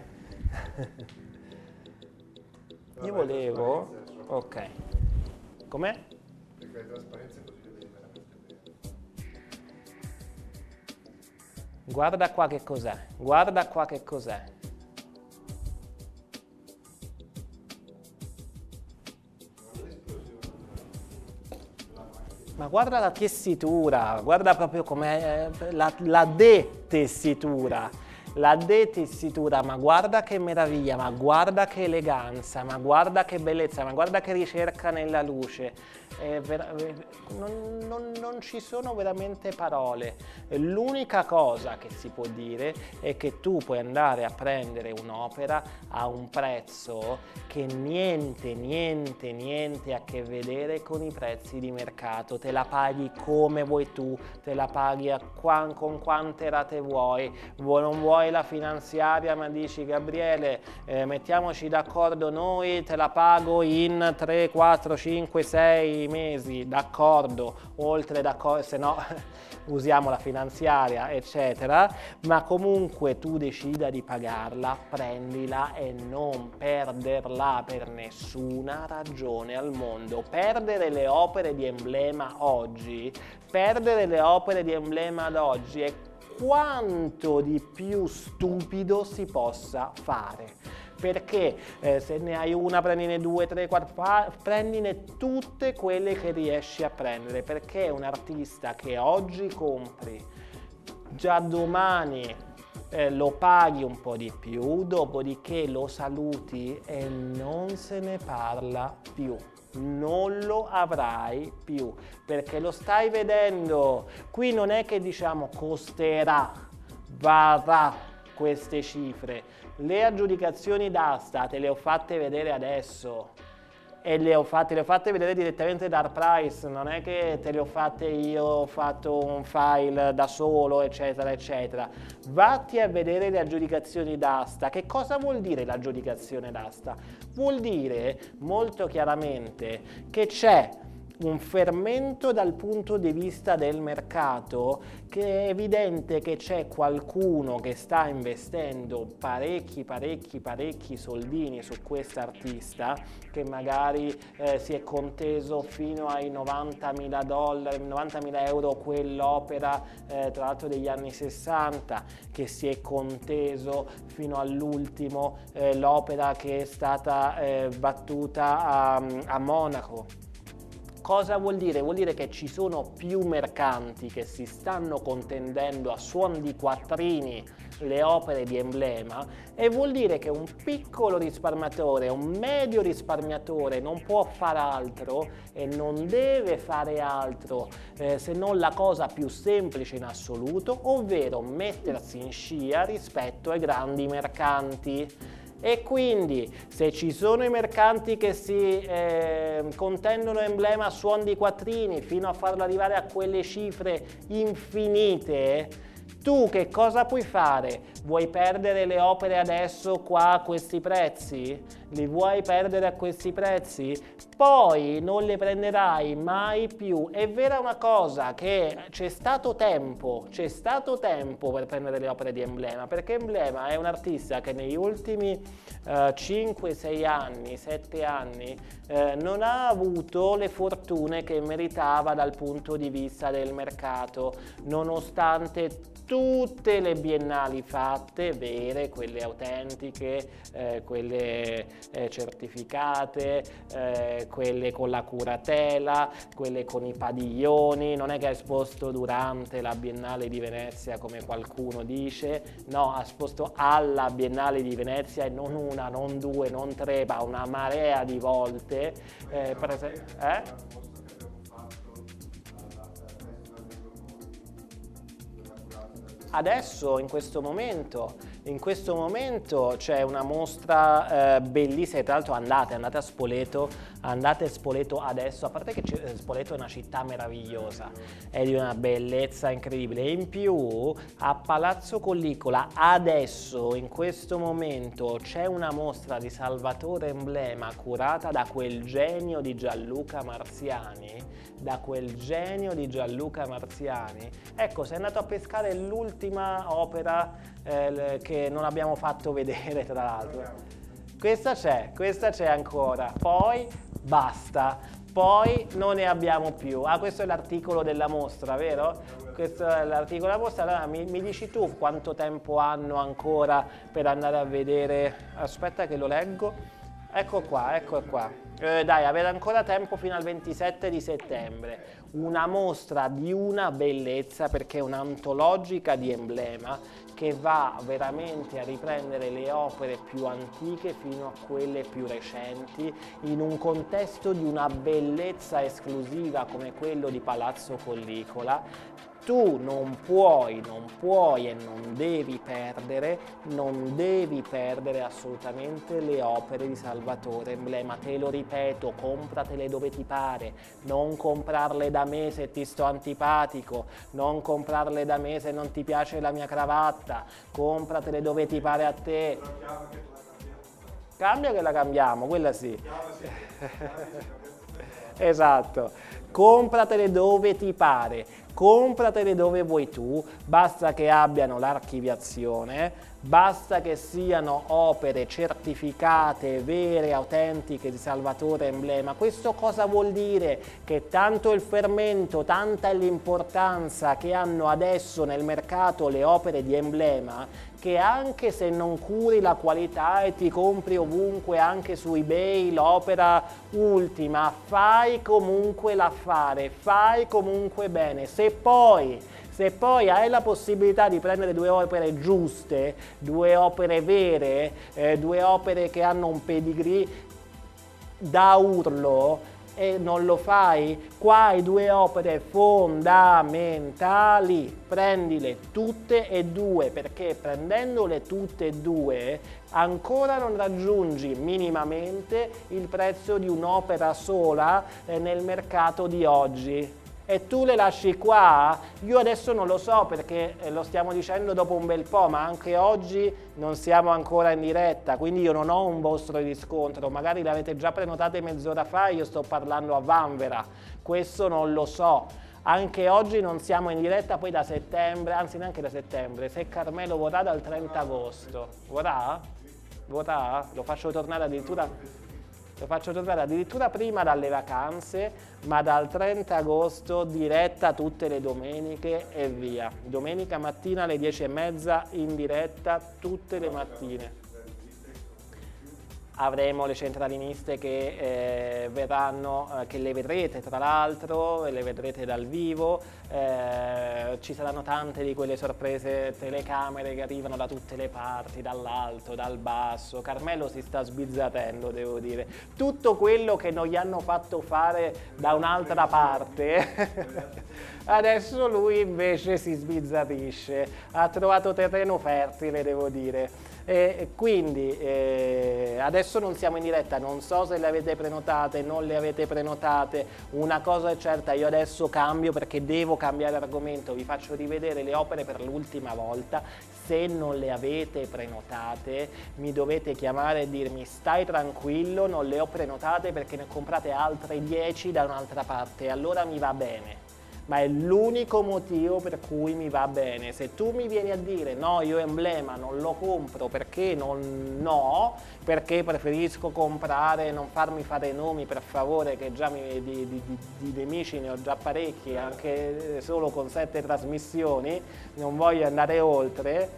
[SPEAKER 1] Io volevo... Ok. Com'è?
[SPEAKER 2] Perché le trasparenze così le vedi veramente bene.
[SPEAKER 1] Guarda qua che cos'è. Guarda qua che cos'è. Ma guarda la tessitura, guarda proprio com'è la detessitura. La detessitura, ma guarda che meraviglia, ma guarda che eleganza, ma guarda che bellezza, ma guarda che ricerca nella luce. Non ci sono veramente parole. L'unica cosa che si può dire è che tu puoi andare a prendere un'opera a un prezzo che niente a che vedere con i prezzi di mercato. Te la paghi come vuoi tu, te la paghi con quante rate vuoi. Non vuoi la finanziaria, ma dici Gabriele, mettiamoci d'accordo noi, te la pago in 3, 4, 5, 6 mesi, d'accordo, oltre d'accordo, se no usiamo la finanziaria, eccetera, ma comunque tu decida di pagarla, prendila e non perderla per nessuna ragione al mondo. Perdere le opere di emblema oggi, è quanto di più stupido si possa fare. Perché se ne hai una, prendine 2, 3, 4, prendine tutte quelle che riesci a prendere, perché un artista che oggi compri, già domani lo paghi un po' di più, dopodiché lo saluti e non se ne parla più. Non lo avrai più, perché lo stai vedendo. Qui non è che diciamo costerà, varrà queste cifre. Le aggiudicazioni d'asta te le ho fatte vedere adesso e le ho fatte vedere direttamente da Arprice, non è che te le ho fatte io, ho fatto un file da solo, eccetera, eccetera. Vatti a vedere le aggiudicazioni d'asta. Che cosa vuol dire l'aggiudicazione d'asta? Vuol dire molto chiaramente che c'è un fermento dal punto di vista del mercato, che è evidente che c'è qualcuno che sta investendo parecchi soldini su quest'artista, che magari si è conteso fino ai $90.000 euro quell'opera, tra l'altro degli anni 60, che si è conteso fino all'ultimo l'opera che è stata battuta a Monaco. Cosa vuol dire? Vuol dire che ci sono più mercanti che si stanno contendendo a suon di quattrini le opere di emblema, e vuol dire che un piccolo risparmiatore, un medio risparmiatore non può fare altro e non deve fare altro se non la cosa più semplice in assoluto, ovvero mettersi in scia rispetto ai grandi mercanti. E quindi se ci sono i mercanti che si contendono emblema a suon di quattrini fino a farlo arrivare a quelle cifre infinite, tu che cosa puoi fare? Vuoi perdere le opere adesso qua a questi prezzi? Li vuoi perdere a questi prezzi? Poi non le prenderai mai più. È vera una cosa, che c'è stato tempo per prendere le opere di Emblema, perché Emblema è un artista che negli ultimi 5, 6 anni, 7 anni non ha avuto le fortune che meritava dal punto di vista del mercato, nonostante tutte le biennali fatte, vere, quelle autentiche, quelle certificate, quelle con la curatela, quelle con i padiglioni. Non è che ha esposto durante la Biennale di Venezia come qualcuno dice, no, ha esposto alla Biennale di Venezia, e non una, non due, non tre, ma una marea di volte. Adesso, in questo momento c'è una mostra bellissima, tra l'altro andate a Spoleto, adesso, a parte che Spoleto è una città meravigliosa, è di una bellezza incredibile, e in più a Palazzo Collicola adesso, in questo momento, c'è una mostra di Salvatore Emblema curata da quel genio di Gianluca Marziani, Ecco, sei andato a pescare l'ultima opera che non abbiamo fatto vedere, tra l'altro. Questa c'è ancora, poi basta, poi non ne abbiamo più. Ah, questo è l'articolo della mostra, vero? Questo è l'articolo della mostra. Allora mi dici tu quanto tempo hanno ancora per andare a vedere? Aspetta che lo leggo. Ecco qua. Dai, avete ancora tempo fino al 27 di settembre. Una mostra di una bellezza, perché è un'antologica di Emblema che va veramente a riprendere le opere più antiche fino a quelle più recenti, in un contesto di una bellezza esclusiva come quello di Palazzo Collicola. Tu non puoi e non devi perdere assolutamente le opere di Salvatore Emblema. Te lo ripeto, compratele dove ti pare, non comprarle da me se ti sto antipatico, non comprarle da me se non ti piace la mia cravatta, compratele dove ti pare a te. Cambia che la cambiamo, quella sì. Esatto, compratele dove ti pare, compratele dove vuoi tu, basta che abbiano l'archiviazione, basta che siano opere certificate, vere, autentiche di Salvatore Emblema. Questo cosa vuol dire? Che tanto il fermento, tanta è l'importanza che hanno adesso nel mercato le opere di Emblema, che anche se non curi la qualità e ti compri ovunque, anche su eBay, l'opera ultima, fai comunque l'affare, fai comunque bene. Se poi hai la possibilità di prendere due opere giuste, due opere vere, due opere che hanno un pedigree da urlo, e non lo fai, qua hai due opere fondamentali, prendile tutte e due, perché prendendole tutte e due ancora non raggiungi minimamente il prezzo di un'opera sola nel mercato di oggi. E tu le lasci qua? Io adesso non lo so, perché lo stiamo dicendo dopo un bel po', ma anche oggi non siamo ancora in diretta, quindi io non ho un vostro riscontro, magari l'avete già prenotate mezz'ora fa, io sto parlando a vanvera, questo non lo so. Anche oggi non siamo in diretta, poi da settembre, anzi neanche da settembre, se Carmelo vorrà dal 30 agosto. Vorrà? Lo faccio tornare addirittura prima dalle vacanze, ma dal 30 agosto diretta tutte le domeniche e via. Domenica mattina alle 10:30 in diretta tutte le mattine. avremo le centraliniste che verranno, che le vedrete tra l'altro, le vedrete dal vivo, ci saranno tante di quelle sorprese, telecamere che arrivano da tutte le parti, dall'alto, dal basso. Carmelo si sta sbizzarrendo, devo dire. Tutto quello che non gli hanno fatto fare da un'altra parte, adesso lui invece si sbizzarrisce, ha trovato terreno fertile, devo dire. Quindi adesso non siamo in diretta, non so se le avete prenotate, non le avete prenotate. Una cosa è certa, io adesso cambio perché devo cambiare argomento, vi faccio rivedere le opere per l'ultima volta. Se non le avete prenotate mi dovete chiamare e dirmi stai tranquillo, non le ho prenotate perché ne comprate altre 10 da un'altra parte, allora mi va bene. Ma è l'unico motivo per cui mi va bene. Se tu mi vieni a dire no, io Emblema non lo compro perché perché preferisco comprare, non farmi fare nomi per favore, che già di nemici ne ho già parecchi, anche solo con 7 trasmissioni, non voglio andare oltre.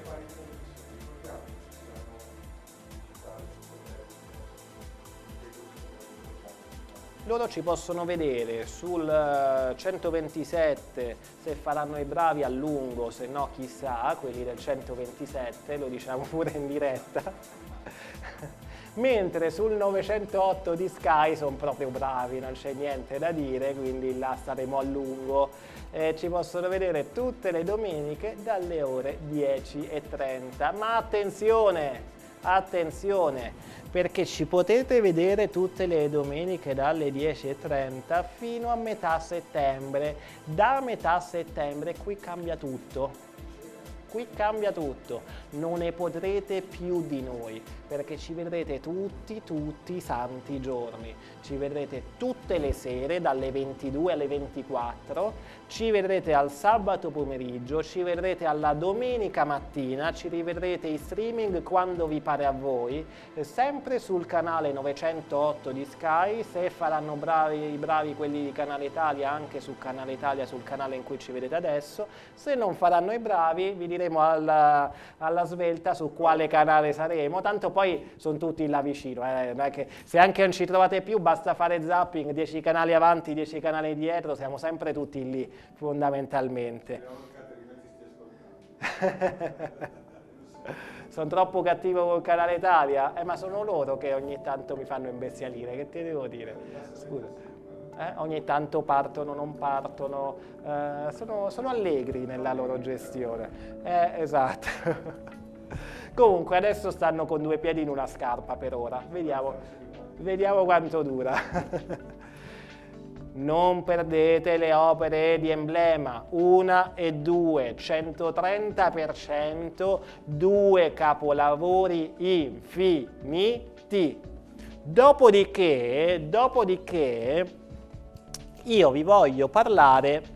[SPEAKER 1] Loro ci possono vedere sul 127 se faranno i bravi a lungo, se no chissà, quelli del 127, lo diciamo pure in diretta. Mentre sul 908 di Sky sono proprio bravi, non c'è niente da dire, quindi là staremo a lungo. Ci possono vedere tutte le domeniche dalle ore 10:30. Ma attenzione! Attenzione, perché ci potete vedere tutte le domeniche dalle 10:30 fino a metà settembre. Da metà settembre qui cambia tutto. Qui cambia tutto, non ne potrete più di noi, perché ci vedrete tutti i santi giorni, ci vedrete tutte le sere dalle 22 alle 24, ci vedrete al sabato pomeriggio, ci vedrete alla domenica mattina, ci rivedrete in streaming quando vi pare a voi, sempre sul canale 908 di Sky, se faranno i bravi quelli di Canale Italia, anche su Canale Italia, sul canale in cui ci vedete adesso. Se non faranno i bravi vi diremo alla svelta su quale canale saremo, tanto poi sono tutti là vicino, non è che se anche non ci trovate più basta fare zapping, 10 canali avanti, 10 canali dietro, siamo sempre tutti lì fondamentalmente. Sono troppo cattivo col Canale Italia? Ma sono loro che ogni tanto mi fanno imbestialire, che ti devo dire? Scusa. Ogni tanto partono, non partono, sono allegri nella loro gestione. Esatto. Comunque adesso stanno con 2 piedi in una scarpa per ora, vediamo quanto dura. Non perdete le opere di Emblema, 1 e 2, 130%, 2 capolavori infiniti. Dopodiché io vi voglio parlare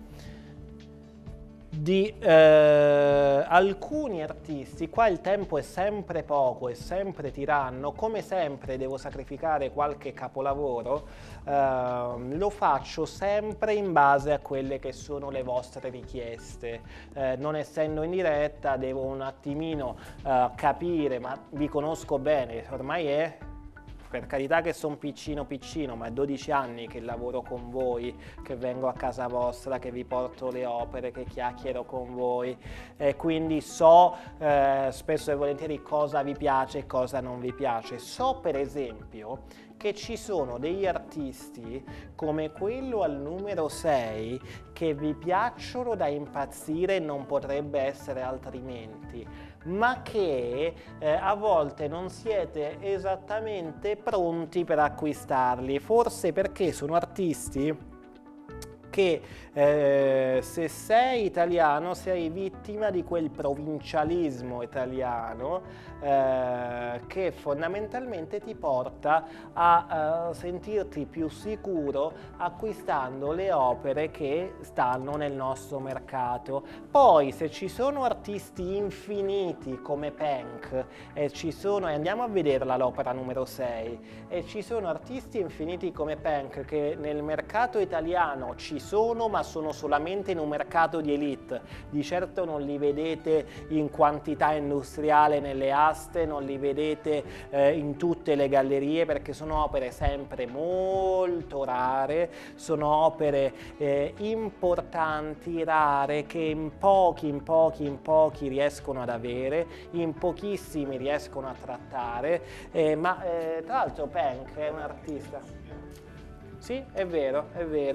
[SPEAKER 1] di alcuni artisti. Qua il tempo è sempre poco, è sempre tiranno, come sempre devo sacrificare qualche capolavoro, lo faccio sempre in base a quelle che sono le vostre richieste, non essendo in diretta devo un attimino capire, ma vi conosco bene, ormai è... Per carità che sono piccino, ma è 12 anni che lavoro con voi, che vengo a casa vostra, che vi porto le opere, che chiacchiero con voi, quindi so spesso e volentieri cosa vi piace e cosa non vi piace. So per esempio che ci sono degli artisti come quello al numero 6 che vi piacciono da impazzire e non potrebbe essere altrimenti, ma che a volte non siete esattamente pronti per acquistarli, forse perché sono artisti che se sei italiano sei vittima di quel provincialismo italiano che fondamentalmente ti porta a sentirti più sicuro acquistando le opere che stanno nel nostro mercato. Poi se ci sono artisti infiniti come Pank e andiamo a vederla l'opera numero 6, e ci sono artisti infiniti come Pank che nel mercato italiano ci sono, ma sono solamente in un mercato di elite. Di certo non li vedete in quantità industriale nelle aste, non li vedete in tutte le gallerie, perché sono opere sempre molto rare, sono opere importanti, rare, che in pochi riescono ad avere, in pochissimi riescono a trattare, ma tra l'altro Penck è un artista. Sì, è vero,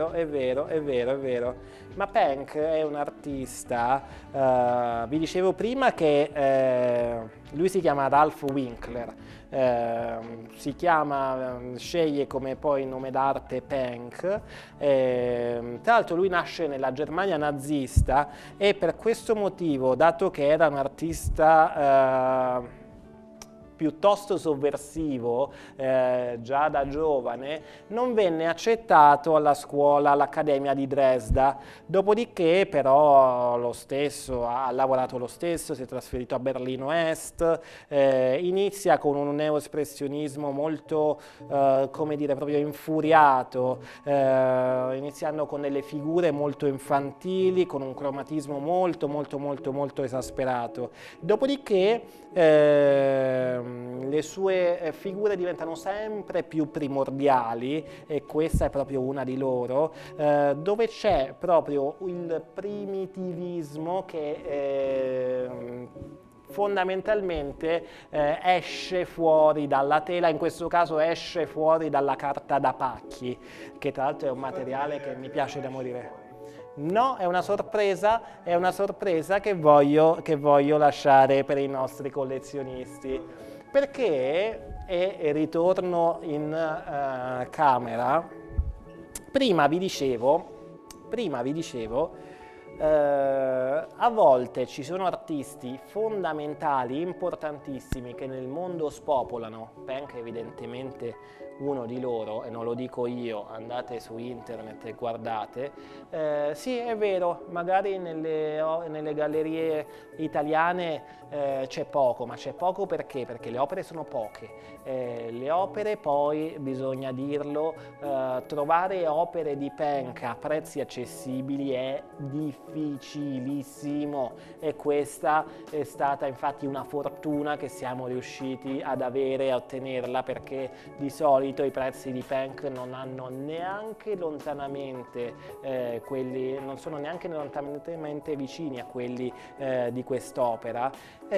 [SPEAKER 1] ma Penck è un artista, vi dicevo prima che lui si chiama Ralph Winkler, sceglie come poi nome d'arte Penck, tra l'altro lui nasce nella Germania nazista e per questo motivo, dato che era un artista piuttosto sovversivo già da giovane, non venne accettato alla scuola, all'Accademia di Dresda. Dopodiché però lo stesso, ha lavorato lo stesso, si è trasferito a Berlino Est, inizia con un neoespressionismo molto, come dire, proprio infuriato, iniziando con delle figure molto infantili, con un cromatismo molto esasperato. Dopodiché le sue figure diventano sempre più primordiali, e questa è proprio una di loro, dove c'è proprio il primitivismo che fondamentalmente esce fuori dalla tela, in questo caso esce fuori dalla carta da pacchi, che tra l'altro è un materiale che mi piace da morire. No, è una sorpresa che voglio lasciare per i nostri collezionisti, perché, e ritorno in camera, prima vi dicevo, a volte ci sono artisti fondamentali, importantissimi, che nel mondo spopolano. Penck è evidentemente uno di loro, e non lo dico io, andate su internet e guardate. Sì, è vero, magari nelle gallerie italiane c'è poco, ma c'è poco perché? Perché le opere sono poche. Le opere, poi bisogna dirlo, trovare opere di Penck a prezzi accessibili è difficilissimo, e questa è stata infatti una fortuna che siamo riusciti ad avere e a ottenerla, perché di solito i prezzi di Penck non hanno neanche lontanamente non sono neanche lontanamente vicini a quelli di quest'opera.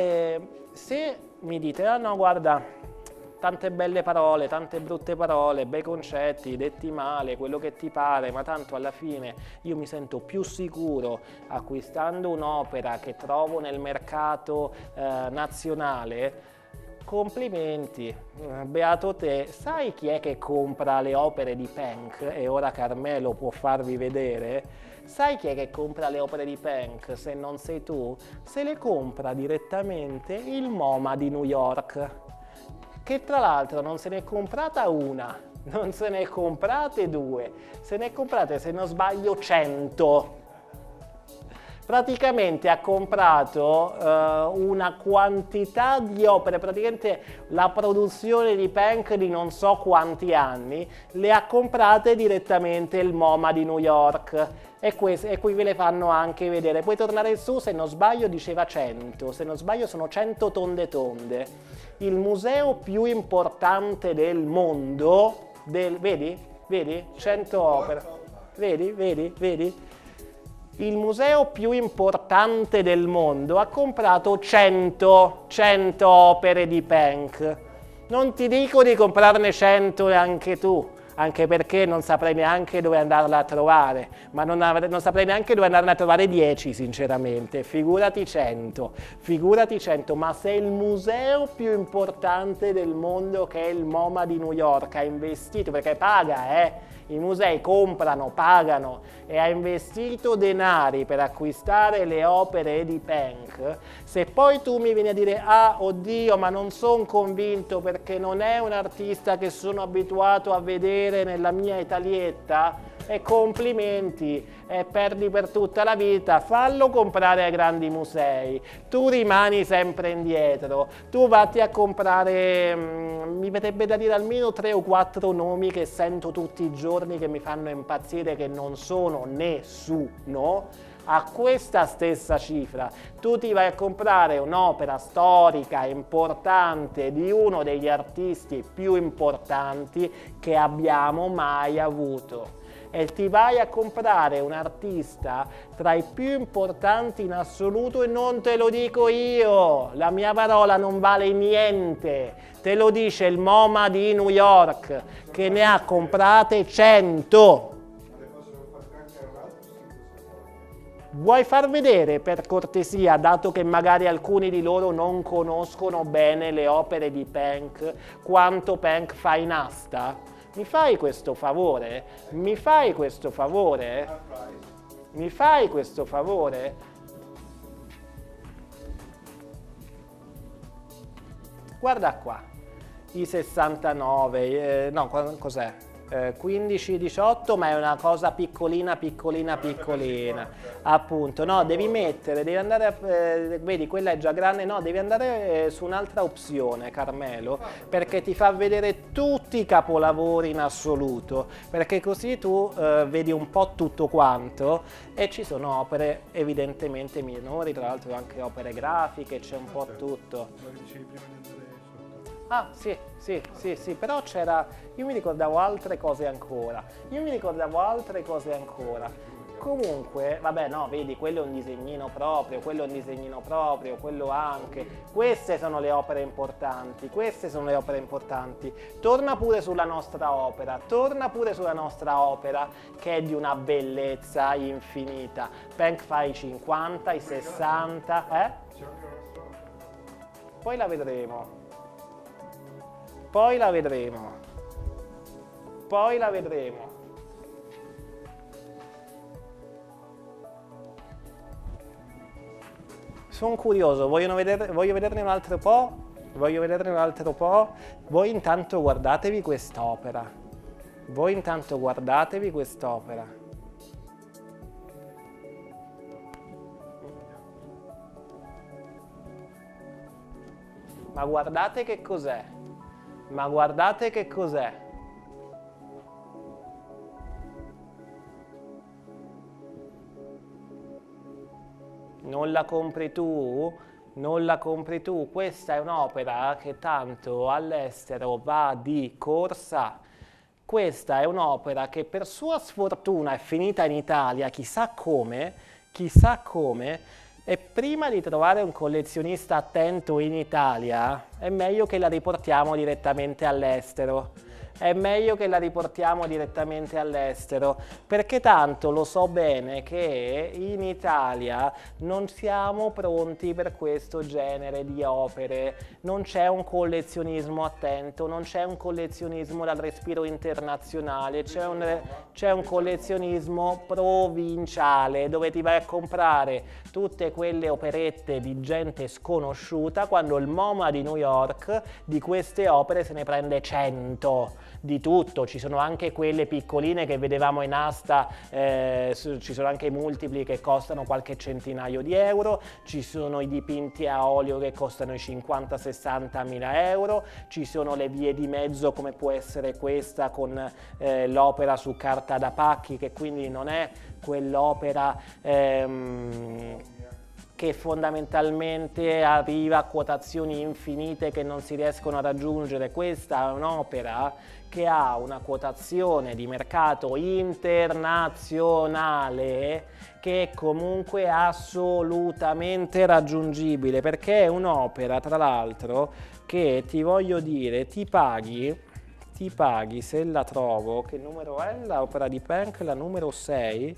[SPEAKER 1] Se mi dite, ah no, guarda, tante belle parole, tante brutte parole, bei concetti, detti male, quello che ti pare, ma tanto alla fine io mi sento più sicuro acquistando un'opera che trovo nel mercato nazionale. Complimenti, beato te. Sai chi è che compra le opere di Penck? E ora Carmelo può farvi vedere. Sai chi è che compra le opere di Penck, se non sei tu? Se le compra direttamente il MoMA di New York, che tra l'altro non se n'è comprata una, non se ne comprate due, se ne comprate, se non sbaglio, 100. Praticamente ha comprato una quantità di opere, praticamente la produzione di Penck di non so quanti anni, le ha comprate direttamente il MoMA di New York. E qui ve le fanno anche vedere. Puoi tornare su, se non sbaglio diceva 100, se non sbaglio sono 100 tonde. Il museo più importante del mondo, vedi? 100 opere. Vedi? Il museo più importante del mondo ha comprato 100 opere di Penck. Non ti dico di comprarne 100 anche tu, anche perché non saprei neanche dove andarla a trovare, ma non saprei neanche dove andarne a trovare 10 sinceramente, figurati 100, ma se il museo più importante del mondo, che è il MoMA di New York, ha investito, perché paga, i musei comprano, pagano, e ha investito denari per acquistare le opere di Penck, se poi tu mi vieni a dire, ah oddio, ma non sono convinto perché non è un artista che sono abituato a vedere vedere nella mia Italietta? E complimenti, e perdi per tutta la vita, fallo comprare ai grandi musei, tu rimani sempre indietro, tu vatti a comprare, mi verrebbe da dire almeno 3 o 4 nomi che sento tutti i giorni che mi fanno impazzire, che non sono nessuno. A questa stessa cifra tu ti vai a comprare un'opera storica importante di uno degli artisti più importanti che abbiamo mai avuto. E ti vai a comprare un artista tra i più importanti in assoluto, e non te lo dico io, la mia parola non vale niente, te lo dice il MoMA di New York, che ne ha comprate 100. Vuoi far vedere, per cortesia, dato che magari alcuni di loro non conoscono bene le opere di Penck, quanto Penck fa in asta? Mi fai questo favore? Mi fai questo favore? Mi fai questo favore? Guarda qua, i 69, no, cos'è? 15-18, ma è una cosa piccolina, appunto. No, devi mettere, devi andare, vedi, quella è già grande, no, devi andare su un'altra opzione, Carmelo, perché ti fa vedere tutti i capolavori in assoluto, perché così tu vedi un po' tutto quanto, e ci sono opere evidentemente minori, tra l'altro anche opere grafiche, c'è un po' tutto. Ah, sì, però c'era, io mi ricordavo altre cose ancora, Comunque, vabbè, no, vedi, quello è un disegnino proprio, quello anche. Queste sono le opere importanti, Torna pure sulla nostra opera, che è di una bellezza infinita. Penck fa i 50, i 60, Poi la vedremo. Sono curioso, voglio vederne un altro po'. Voi intanto guardatevi quest'opera. Ma guardate che cos'è. Non la compri tu? Questa è un'opera che tanto all'estero va di corsa. Questa è un'opera che per sua sfortuna è finita in Italia, chissà come, e prima di trovare un collezionista attento in Italia, è meglio che la riportiamo direttamente all'estero. Perché tanto lo so bene che in Italia non siamo pronti per questo genere di opere, non c'è un collezionismo attento, non c'è un collezionismo dal respiro internazionale, c'è un collezionismo provinciale, dove ti vai a comprare tutte quelle operette di gente sconosciuta, quando il MoMA di New York di queste opere se ne prende 100. Di tutto, ci sono anche quelle piccoline che vedevamo in asta, ci sono anche i multipli che costano qualche centinaio di euro, ci sono i dipinti a olio che costano i 50-60 mila euro, ci sono le vie di mezzo come può essere questa con l'opera su carta da pacchi, che quindi non è quell'opera che fondamentalmente arriva a quotazioni infinite che non si riescono a raggiungere. Questa è un'opera che ha una quotazione di mercato internazionale che è comunque assolutamente raggiungibile, perché è un'opera, tra l'altro, che ti voglio dire, ti paghi, se la trovo, che numero è l'opera di Penck? La numero 6,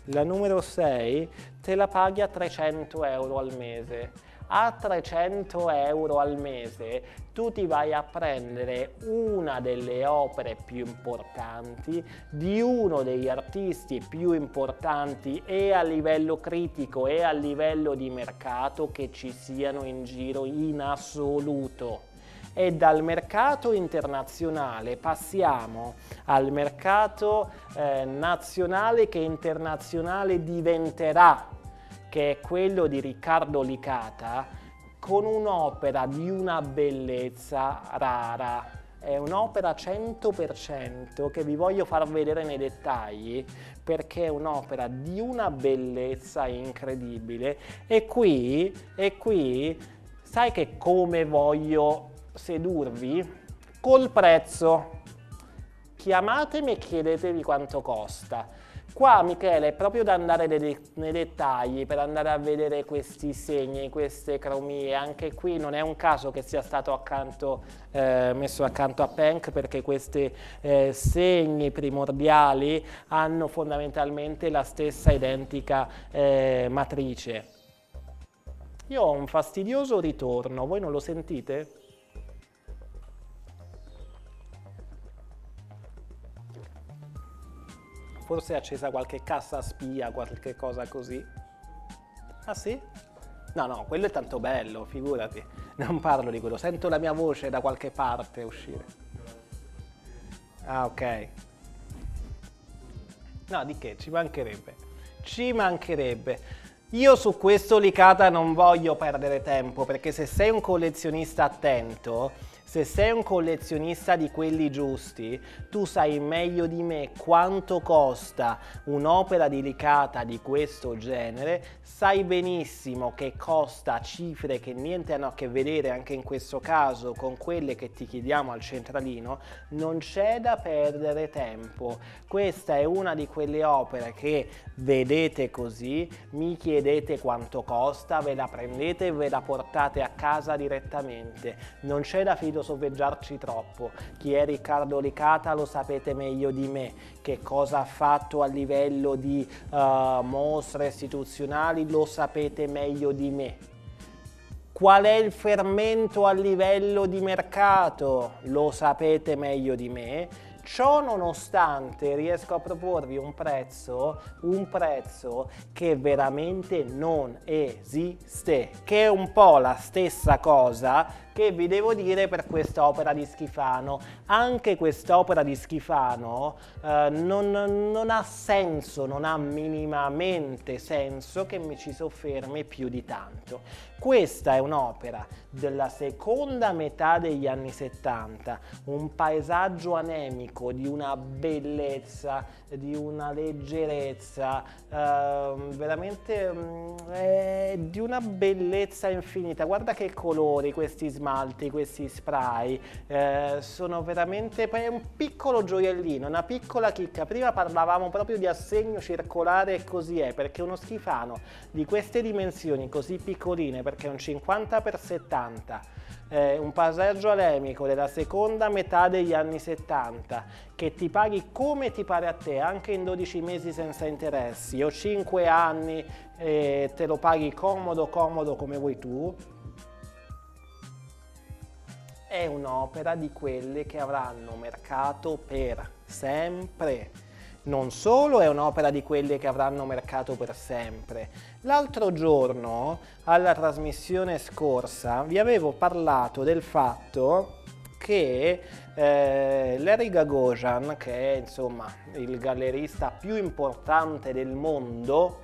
[SPEAKER 1] te la paghi a 300 euro al mese. A 300 euro al mese tu ti vai a prendere una delle opere più importanti di uno degli artisti più importanti e a livello critico e a livello di mercato che ci siano in giro in assoluto. e dal mercato internazionale passiamo al mercato nazionale che internazionale diventerà, che è quello di Riccardo Licata, con un'opera di una bellezza rara. È un'opera 100% che vi voglio far vedere nei dettagli, perché è un'opera di una bellezza incredibile. E qui, sai che come voglio sedurvi? Col prezzo. Chiamatemi e chiedetevi quanto costa. Qua, Michele, è proprio da andare nei dettagli, per andare a vedere questi segni, queste cromie. Anche qui non è un caso che sia stato messo accanto a Penck, perché questi segni primordiali hanno fondamentalmente la stessa identica matrice. Io ho un fastidioso ritorno, voi non lo sentite? Forse è accesa qualche cassa spia, qualche cosa così. Ah sì? No, quello è tanto bello, figurati. Non parlo di quello, sento la mia voce da qualche parte uscire. Ah, ok. No, di che? Ci mancherebbe. Ci mancherebbe. Io su questo Licata non voglio perdere tempo, perché se sei un collezionista attento, se sei un collezionista di quelli giusti, tu sai meglio di me quanto costa un'opera di Licata di questo genere, sai benissimo che costa cifre che niente hanno a che vedere anche in questo caso con quelle che ti chiediamo al centralino. Non c'è da perdere tempo. Questa è una di quelle opere che vedete così, mi chiedete quanto costa, ve la prendete e ve la portate a casa direttamente. Non c'è da filosofeggiarci troppo. Chi è Riccardo Licata lo sapete meglio di me, che cosa ha fatto a livello di mostre istituzionali lo sapete meglio di me. Qual è il fermento a livello di mercato lo sapete meglio di me. Ciò nonostante riesco a proporvi un prezzo che veramente non esiste, che è un po' la stessa cosa che vi devo dire per quest'opera di Schifano. Anche quest'opera di Schifano non ha senso, non ha minimamente senso che mi ci soffermi più di tanto. Questa è un'opera della seconda metà degli anni 70, un paesaggio anemico di una bellezza, di una leggerezza, veramente di una bellezza infinita. Guarda che colori, questi smalti, questi spray, sono veramente un piccolo gioiellino, una piccola chicca. Prima parlavamo proprio di assegno circolare e così è, perché uno Schifano di queste dimensioni così piccoline, perché è un 50x70, un paesaggio alemico della seconda metà degli anni 70, che ti paghi come ti pare a te, anche in 12 mesi senza interessi o 5 anni, te lo paghi comodo come vuoi tu. È un'opera di quelle che avranno mercato per sempre. Non solo è un'opera di quelle che avranno mercato per sempre. L'altro giorno, alla trasmissione scorsa, vi avevo parlato del fatto che Larry Gagosian, che è insomma il gallerista più importante del mondo,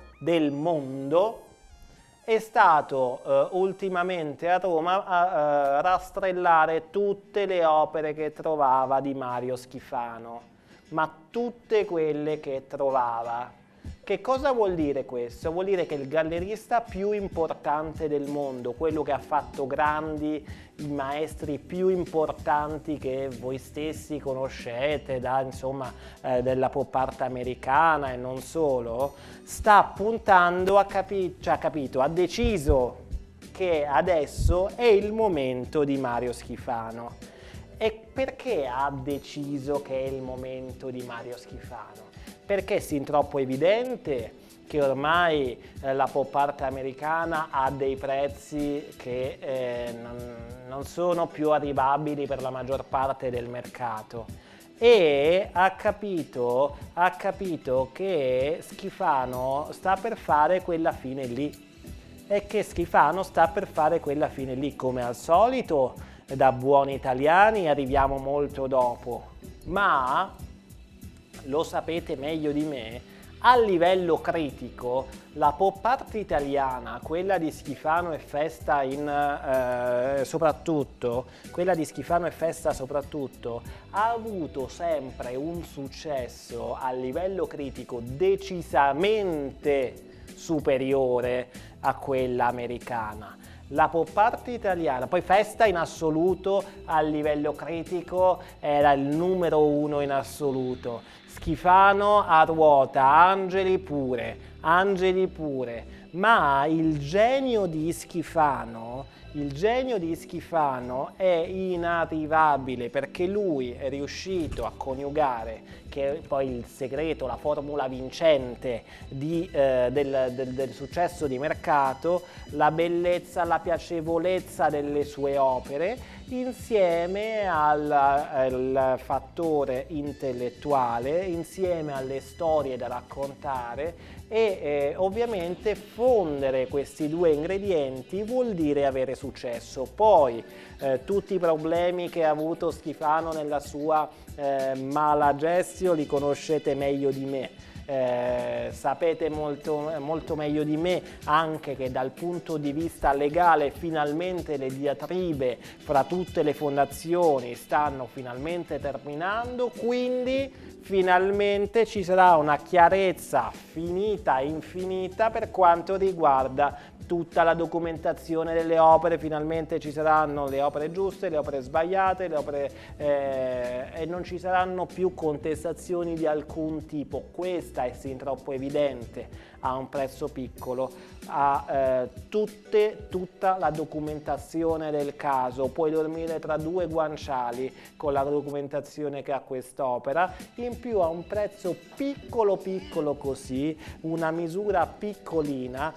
[SPEAKER 1] è stato ultimamente a Roma a rastrellare tutte le opere che trovava di Mario Schifano, ma tutte quelle che trovava. Che cosa vuol dire questo? Vuol dire che il gallerista più importante del mondo, quello che ha fatto grandi, i maestri più importanti che voi stessi conoscete della pop art americana e non solo, sta puntando, ha deciso che adesso è il momento di Mario Schifano. E perché ha deciso che è il momento di Mario Schifano? Perché è sin troppo evidente che ormai la pop art americana ha dei prezzi che non sono più arrivabili per la maggior parte del mercato, e ha capito che Schifano sta per fare quella fine lì. è che Schifano sta per fare quella fine lì, come al solito, da buoni italiani arriviamo molto dopo, ma lo sapete meglio di me, a livello critico la pop art italiana, quella di Schifano e Festa soprattutto, ha avuto sempre un successo a livello critico decisamente superiore a quella americana. La pop art italiana, poi Festa in assoluto a livello critico era il numero 1 in assoluto, Schifano a ruota, Angeli pure, ma il genio di Schifano è inarrivabile, perché lui è riuscito a coniugare, che è poi il segreto, la formula vincente del successo di mercato, la bellezza, la piacevolezza delle sue opere, insieme al fattore intellettuale, insieme alle storie da raccontare, e ovviamente fondere questi due ingredienti vuol dire avere successo. Poi tutti i problemi che ha avuto Schifano nella sua mala gestione li conoscete meglio di me. Sapete molto meglio di me anche che dal punto di vista legale finalmente le diatribe fra tutte le fondazioni stanno finalmente terminando, quindi finalmente ci sarà una chiarezza finita e infinita per quanto riguarda tutta la documentazione delle opere. Finalmente ci saranno le opere giuste, le opere sbagliate, le opere, e non ci saranno più contestazioni di alcun tipo. Questa è sin troppo evidente, ha un prezzo piccolo, ha tutta la documentazione del caso, puoi dormire tra due guanciali con la documentazione che ha quest'opera, in più ha un prezzo piccolo così, una misura piccolina,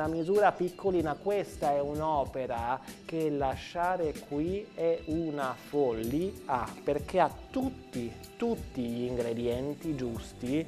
[SPEAKER 1] questa è un'opera che lasciare qui è una follia, perché ha tutti gli ingredienti giusti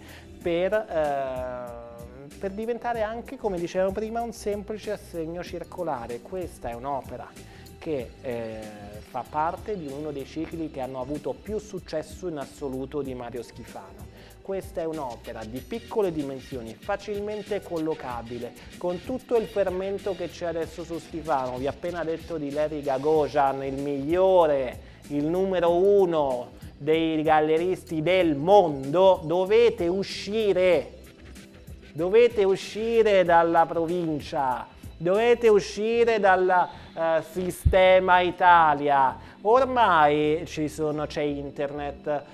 [SPEAKER 1] per diventare anche, come dicevo prima, un semplice assegno circolare. Questa è un'opera che fa parte di uno dei cicli che hanno avuto più successo in assoluto di Mario Schifano. Questa è un'opera di piccole dimensioni, facilmente collocabile, con tutto il fermento che c'è adesso su Schifano. Vi ho appena detto di Larry Gagosian, il migliore, il numero 1 dei galleristi del mondo. Dovete uscire dalla provincia, dovete uscire dal sistema Italia. Ormai c'è internet,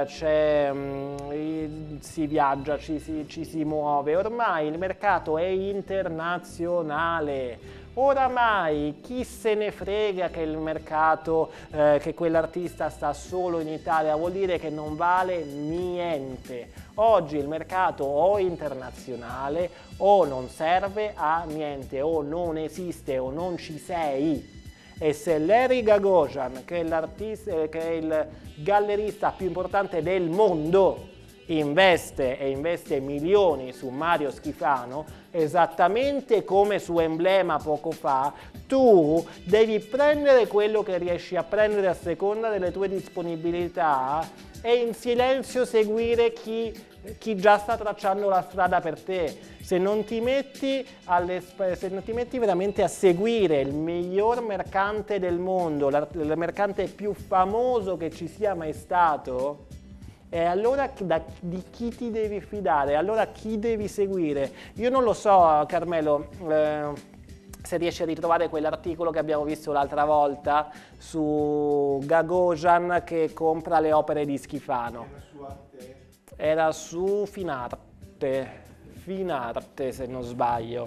[SPEAKER 1] si viaggia, ci si muove, ormai il mercato è internazionale. Oramai chi se ne frega che il mercato, che quell'artista sta solo in Italia, vuol dire che non vale niente. Oggi il mercato o è internazionale o non serve a niente, o non esiste o non ci sei. E se Larry Gagosian, che è il gallerista più importante del mondo, investe milioni su Mario Schifano, esattamente come su Emblema poco fa, tu devi prendere quello che riesci a prendere a seconda delle tue disponibilità e in silenzio seguire chi già sta tracciando la strada per te. Se non ti metti veramente a seguire il miglior mercante del mondo, il mercante più famoso che ci sia mai stato, e allora di chi ti devi fidare? Allora chi devi seguire? Io non lo so, Carmelo, se riesci a ritrovare quell'articolo che abbiamo visto l'altra volta su Gagosian che compra le opere di Schifano. Era su Finarte se non sbaglio.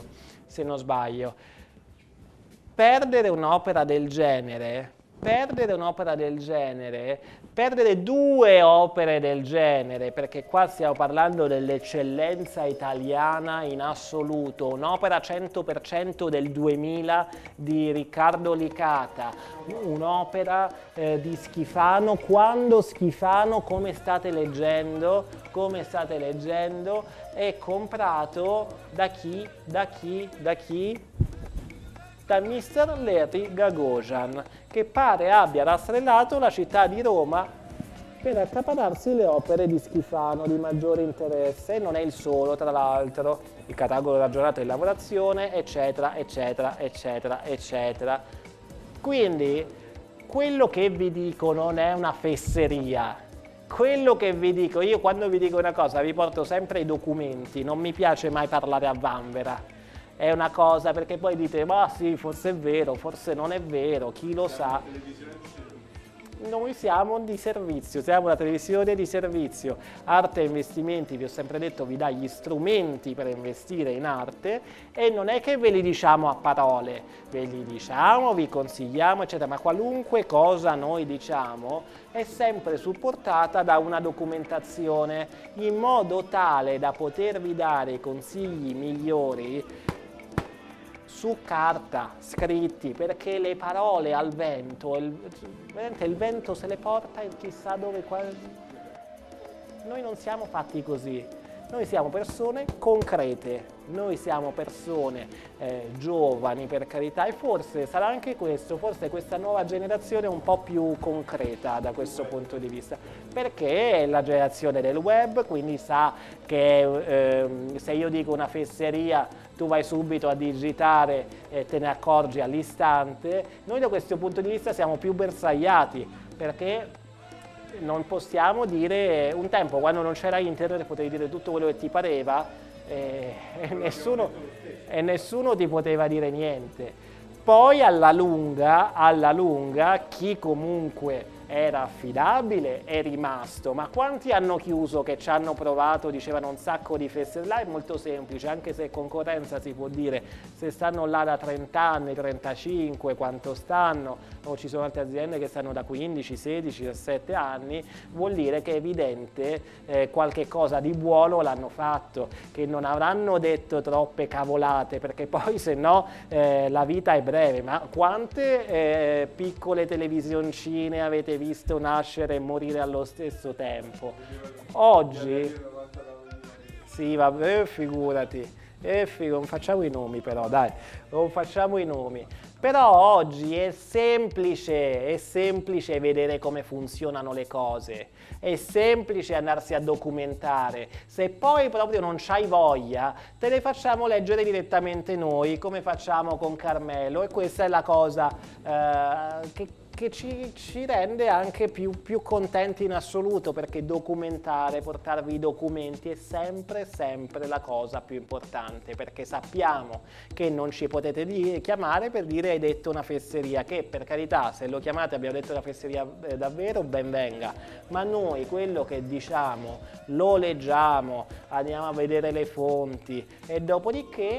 [SPEAKER 1] Perdere un'opera del genere, perdere due opere del genere, perché qua stiamo parlando dell'eccellenza italiana in assoluto, un'opera 100% del 2000 di Riccardo Licata, un'opera di Schifano, quando Schifano, come state leggendo, è comprato da chi? da Mr. Larry Gagosian, che pare abbia rastrellato la città di Roma per accaparrarsi le opere di Schifano di maggiore interesse, e non è il solo, tra l'altro, il catalogo ragionato di lavorazione, eccetera, eccetera, eccetera, eccetera. Quindi, quello che vi dico non è una fesseria. Quello che vi dico, io quando vi dico una cosa vi porto sempre i documenti, non mi piace mai parlare a vanvera. È una cosa perché poi dite, ma sì, forse è vero, forse non è vero, chi lo sa. Noi siamo di servizio, siamo una televisione di servizio. Arte e Investimenti, vi ho sempre detto, vi dà gli strumenti per investire in arte, e non è che ve li diciamo a parole, ve li diciamo, vi consigliamo, eccetera, ma qualunque cosa noi diciamo è sempre supportata da una documentazione, in modo tale da potervi dare i consigli migliori su carta, scritti, perché le parole al vento, veramente il vento se le porta e chissà dove. Noi non siamo fatti così, noi siamo persone concrete, noi siamo persone giovani, per carità, e forse sarà anche questo, forse questa nuova generazione è un po' più concreta da questo punto di vista, perché è la generazione del web, quindi sa che se io dico una fesseria tu vai subito a digitare e te ne accorgi all'istante. Noi da questo punto di vista siamo più bersagliati, perché non possiamo dire, un tempo quando non c'era internet potevi dire tutto quello che ti pareva e nessuno ti poteva dire niente. Poi alla lunga chi comunque era affidabile è rimasto, ma quanti hanno chiuso che ci hanno provato, dicevano un sacco di feste? Là è molto semplice, anche se concorrenza si può dire, se stanno là da 30 anni, 35, quanto stanno, o ci sono altre aziende che stanno da 15, 16, 17 anni, vuol dire che è evidente qualche cosa di buono l'hanno fatto, che non avranno detto troppe cavolate, perché poi se no la vita è breve. Ma quante piccole televisioncine avete visto nascere e morire allo stesso tempo? Oggi, sì, vabbè, figurati, non facciamo i nomi però, dai, non facciamo i nomi. Però oggi è semplice vedere come funzionano le cose, è semplice andarsi a documentare. Se poi proprio non c'hai voglia, te le facciamo leggere direttamente noi, come facciamo con Carmelo, e questa è la cosa che ci rende anche più contenti in assoluto, perché documentare, portarvi i documenti è sempre la cosa più importante, perché sappiamo che non ci potete chiamare per dire hai detto una fesseria, che per carità, se lo chiamate abbiamo detto una fesseria davvero, ben venga, ma noi quello che diciamo lo leggiamo, andiamo a vedere le fonti e dopodiché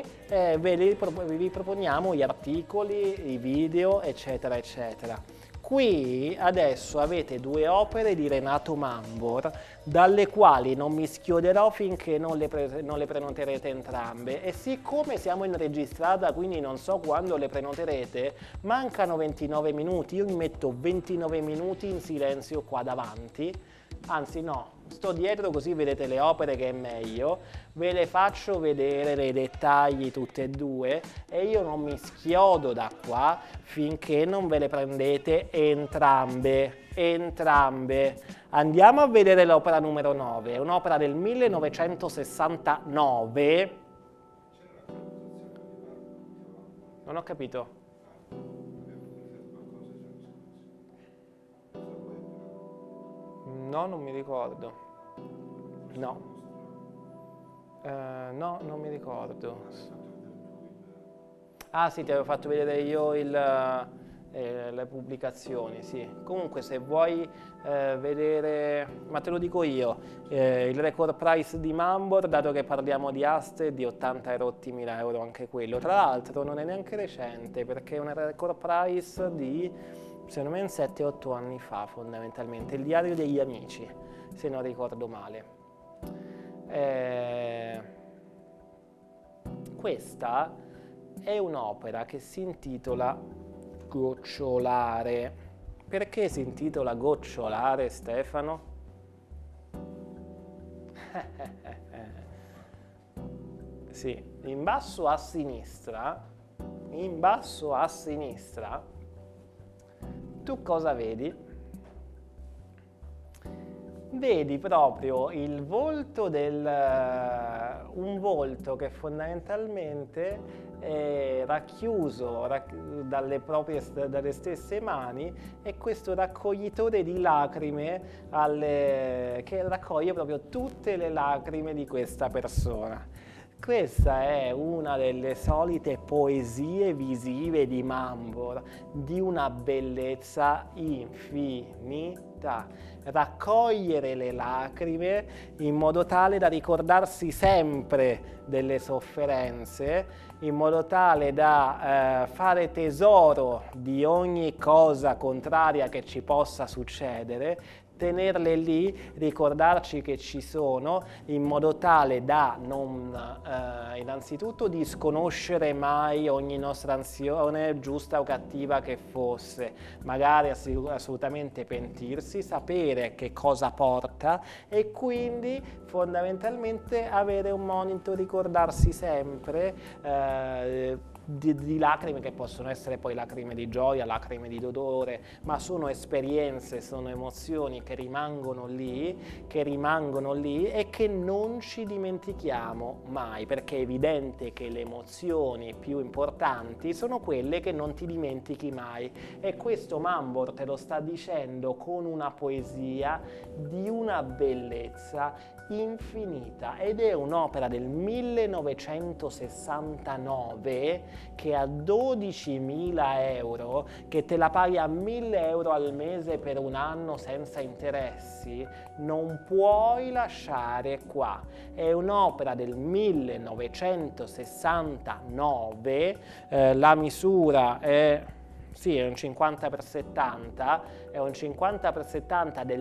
[SPEAKER 1] vi proponiamo gli articoli, i video, eccetera eccetera. Qui adesso avete due opere di Renato Mambor, dalle quali non mi schioderò finché non le prenoterete entrambe, e siccome siamo in registrata, quindi non so quando le prenoterete, mancano 29 minuti, io mi metto 29 minuti in silenzio qua davanti, anzi no, sto dietro così vedete le opere, che è meglio, ve le faccio vedere nei dettagli tutte e due e io non mi schiodo da qua finché non ve le prendete entrambe. Andiamo a vedere l'opera numero 9, è un'opera del 1969. Non ho capito. No, non mi ricordo. No. No, non mi ricordo. Ah sì, ti avevo fatto vedere io le pubblicazioni, sì. Comunque se vuoi vedere, ma te lo dico io, il record price di Mambor, dato che parliamo di aste, di 80 e rotti mila euro anche quello. Tra l'altro non è neanche recente, perché è un record price di, secondo me, 7-8 anni fa fondamentalmente, il diario degli amici, se non ricordo male. Questa è un'opera che si intitola Gocciolare. Perché si intitola Gocciolare, Stefano? Sì, in basso a sinistra in basso a sinistra, tu cosa vedi? Vedi proprio il volto un volto che fondamentalmente è racchiuso dalle stesse mani, e questo raccoglitore di lacrime che raccoglie proprio tutte le lacrime di questa persona. Questa è una delle solite poesie visive di Mambor, di una bellezza infinita. Raccogliere le lacrime in modo tale da ricordarsi sempre delle sofferenze, in modo tale da fare tesoro di ogni cosa contraria che ci possa succedere, tenerle lì, ricordarci che ci sono, in modo tale da non innanzitutto disconoscere mai ogni nostra azione, giusta o cattiva che fosse, magari assolutamente pentirsi, sapere che cosa porta, e quindi fondamentalmente avere un monito, ricordarsi sempre di lacrime che possono essere poi lacrime di gioia, lacrime di dolore, ma sono esperienze, sono emozioni che rimangono lì e che non ci dimentichiamo mai, perché è evidente che le emozioni più importanti sono quelle che non ti dimentichi mai, e questo Mambor te lo sta dicendo con una poesia di una bellezza infinita, ed è un'opera del 1969 che a 12.000 euro, che te la paghi a 1.000 euro al mese per un anno senza interessi, non puoi lasciare qua. È un'opera del 1969, la misura è... Sì, è un 50x70, è un 50x70 del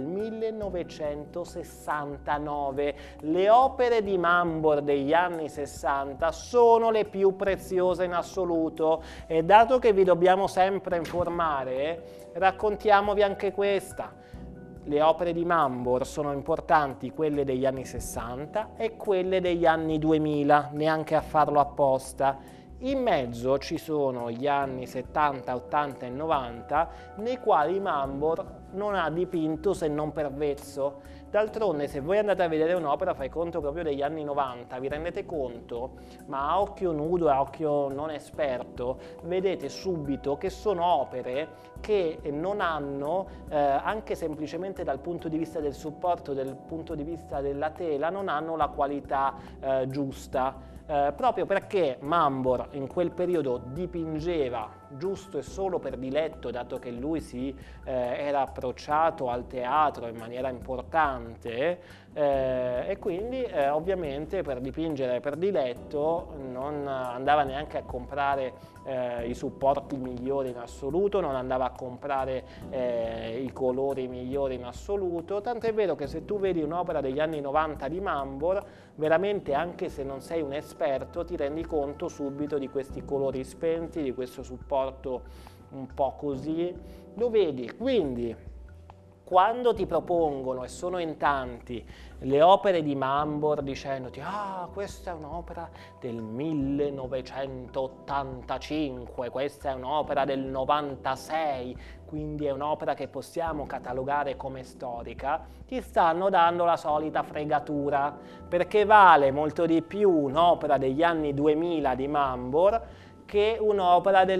[SPEAKER 1] 1969. Le opere di Mambor degli anni 60 sono le più preziose in assoluto, e dato che vi dobbiamo sempre informare, raccontiamovi anche questa. Le opere di Mambor sono importanti, quelle degli anni 60 e quelle degli anni 2000, neanche a farlo apposta. In mezzo ci sono gli anni 70, 80 e 90, nei quali Mambor non ha dipinto se non per vezzo. D'altronde, se voi andate a vedere un'opera, fai conto proprio degli anni 90, vi rendete conto, ma a occhio nudo, a occhio non esperto, vedete subito che sono opere che non hanno, anche semplicemente dal punto di vista del supporto, dal punto di vista della tela, non hanno la qualità giusta. Proprio perché Mambor in quel periodo dipingeva giusto e solo per diletto, dato che lui era approcciato al teatro in maniera importante, e quindi ovviamente per dipingere per diletto non andava neanche a comprare i supporti migliori in assoluto, non andava a comprare i colori migliori in assoluto, tanto è vero che se tu vedi un'opera degli anni 90 di Mambor, veramente, anche se non sei un esperto, ti rendi conto subito di questi colori spenti, di questo supporto un po' così, lo vedi. Quindi quando ti propongono, e sono in tanti, le opere di Mambor dicendoti questa è un'opera del 1985, questa è un'opera del 96, quindi è un'opera che possiamo catalogare come storica, ti stanno dando la solita fregatura, perché vale molto di più un'opera degli anni 2000 di Mambor che un'opera del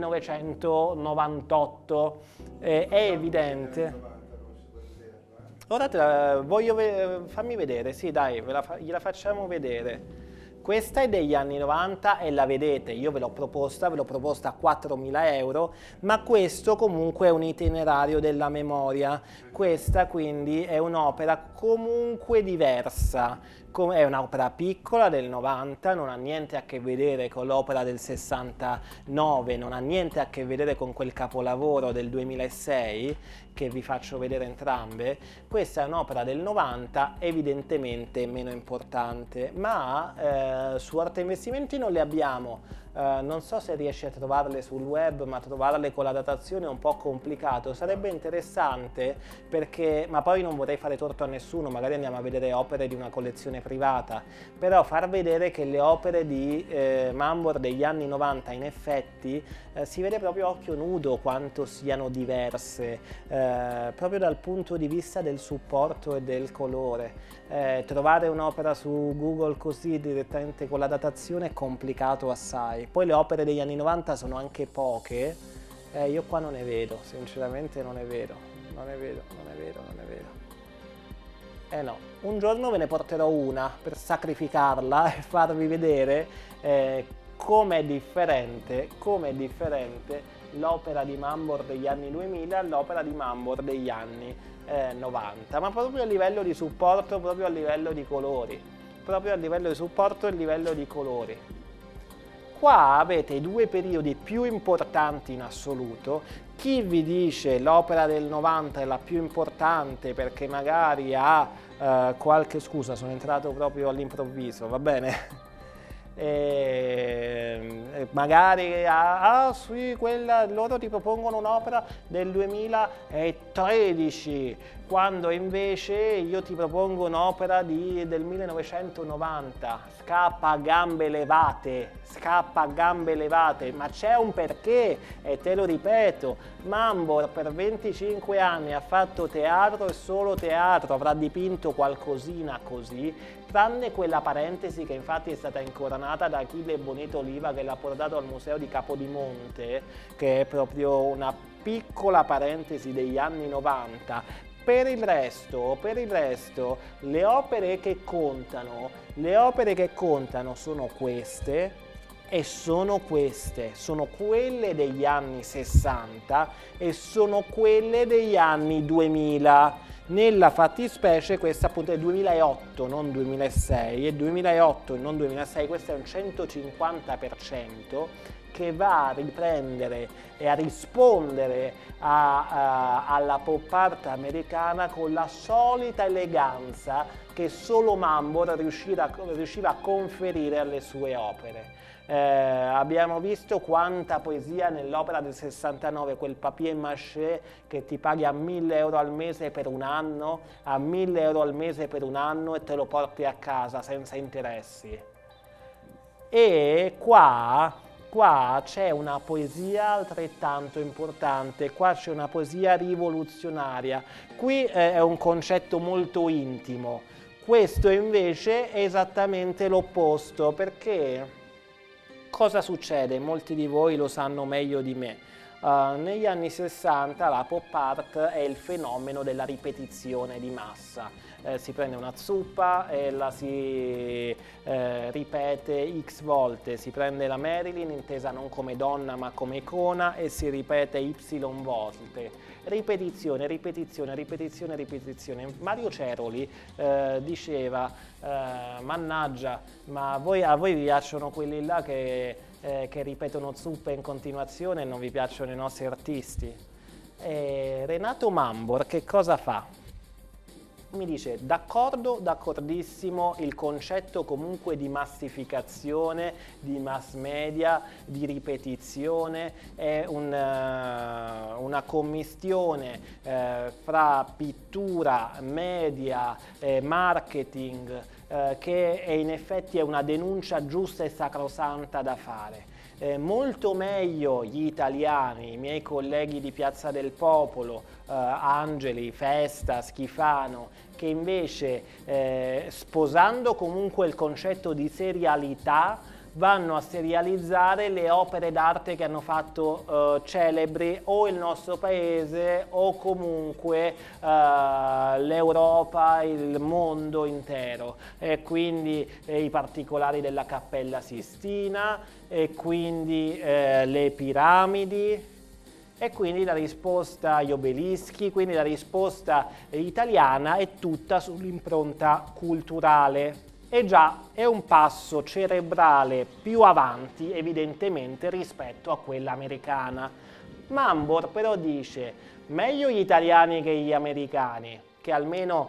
[SPEAKER 1] 1998, è evidente. Ora fammi vedere, sì dai, gliela facciamo vedere. Questa è degli anni 90 e la vedete, io ve l'ho proposta a 4.000 euro, ma questo comunque è un itinerario della memoria. Questa quindi è un'opera comunque diversa, è un'opera piccola del 90, non ha niente a che vedere con l'opera del 69, non ha niente a che vedere con quel capolavoro del 2006, che vi faccio vedere entrambe. Questa è un'opera del 90, evidentemente meno importante, ma su Arte Investimenti non le abbiamo non so se riesci a trovarle sul web, ma trovarle con la datazione è un po' complicato. Sarebbe interessante perché, ma poi non vorrei fare torto a nessuno, magari andiamo a vedere opere di una collezione privata, però far vedere che le opere di Mambor degli anni 90 in effetti si vede proprio a occhio nudo quanto siano diverse, proprio dal punto di vista del supporto e del colore. Trovare un'opera su Google così direttamente con la datazione è complicato assai. Poi le opere degli anni 90 sono anche poche, io qua non ne vedo, sinceramente non ne vedo, non ne vedo. No, un giorno ve ne porterò una per sacrificarla e farvi vedere come è differente l'opera di Mambor degli anni 2000 all'opera di Mambor degli anni 90, ma proprio a livello di supporto, proprio a livello di colori, proprio a livello di supporto e livello di colori. Qua avete i due periodi più importanti in assoluto. Chi vi dice l'opera del 90 è la più importante perché magari ha qualche... Scusa, sono entrato proprio all'improvviso, va bene? Magari sì, loro ti propongono un'opera del 2013, quando invece io ti propongo un'opera del 1990. Scappa a gambe levate, ma c'è un perché, e te lo ripeto, Mambor per 25 anni ha fatto teatro e solo teatro, avrà dipinto qualcosina così, tranne quella parentesi che infatti è stata incoronata da Achille Bonito Oliva, che l'ha portato al Museo di Capodimonte, che è proprio una piccola parentesi degli anni 90. Per il resto, le opere che contano sono queste e sono quelle degli anni 60 e sono quelle degli anni 2000. Nella fattispecie questa appunto è 2008, non 2006, è 2008 e non 2006, questo è un 150% che va a riprendere e a rispondere alla pop art americana con la solita eleganza che solo Mambor riusciva a conferire alle sue opere. Abbiamo visto quanta poesia nell'opera del 69, quel papier-mâché che ti paghi a 1.000 euro al mese per un anno, e te lo porti a casa senza interessi. E qua c'è una poesia altrettanto importante, qua c'è una poesia rivoluzionaria. Qui è un concetto molto intimo, questo invece è esattamente l'opposto, perché cosa succede? Molti di voi lo sanno meglio di me. Negli anni 60 la pop art è il fenomeno della ripetizione di massa. Si prende una zuppa e la si ripete x volte, si prende la Marilyn intesa non come donna ma come icona e si ripete y volte. Ripetizione. Mario Ceroli diceva, mannaggia, ma a voi vi piacciono quelli là che ripetono zuppe in continuazione e non vi piacciono i nostri artisti? Renato Mambor che cosa fa? Mi dice, d'accordissimo, il concetto comunque di massificazione, di mass media, di ripetizione è una commistione fra pittura, media, marketing, che in effetti è una denuncia giusta e sacrosanta da fare. Molto meglio gli italiani, i miei colleghi di Piazza del Popolo, Angeli, Festa, Schifano, che invece sposando comunque il concetto di serialità vanno a serializzare le opere d'arte che hanno fatto celebri o il nostro paese o comunque l'Europa, il mondo intero, e quindi i particolari della Cappella Sistina, e quindi le piramidi, e quindi la risposta agli obelischi, quindi la risposta italiana è tutta sull'impronta culturale. E già è un passo cerebrale più avanti evidentemente rispetto a quella americana. Mambor però dice meglio gli italiani che gli americani, che almeno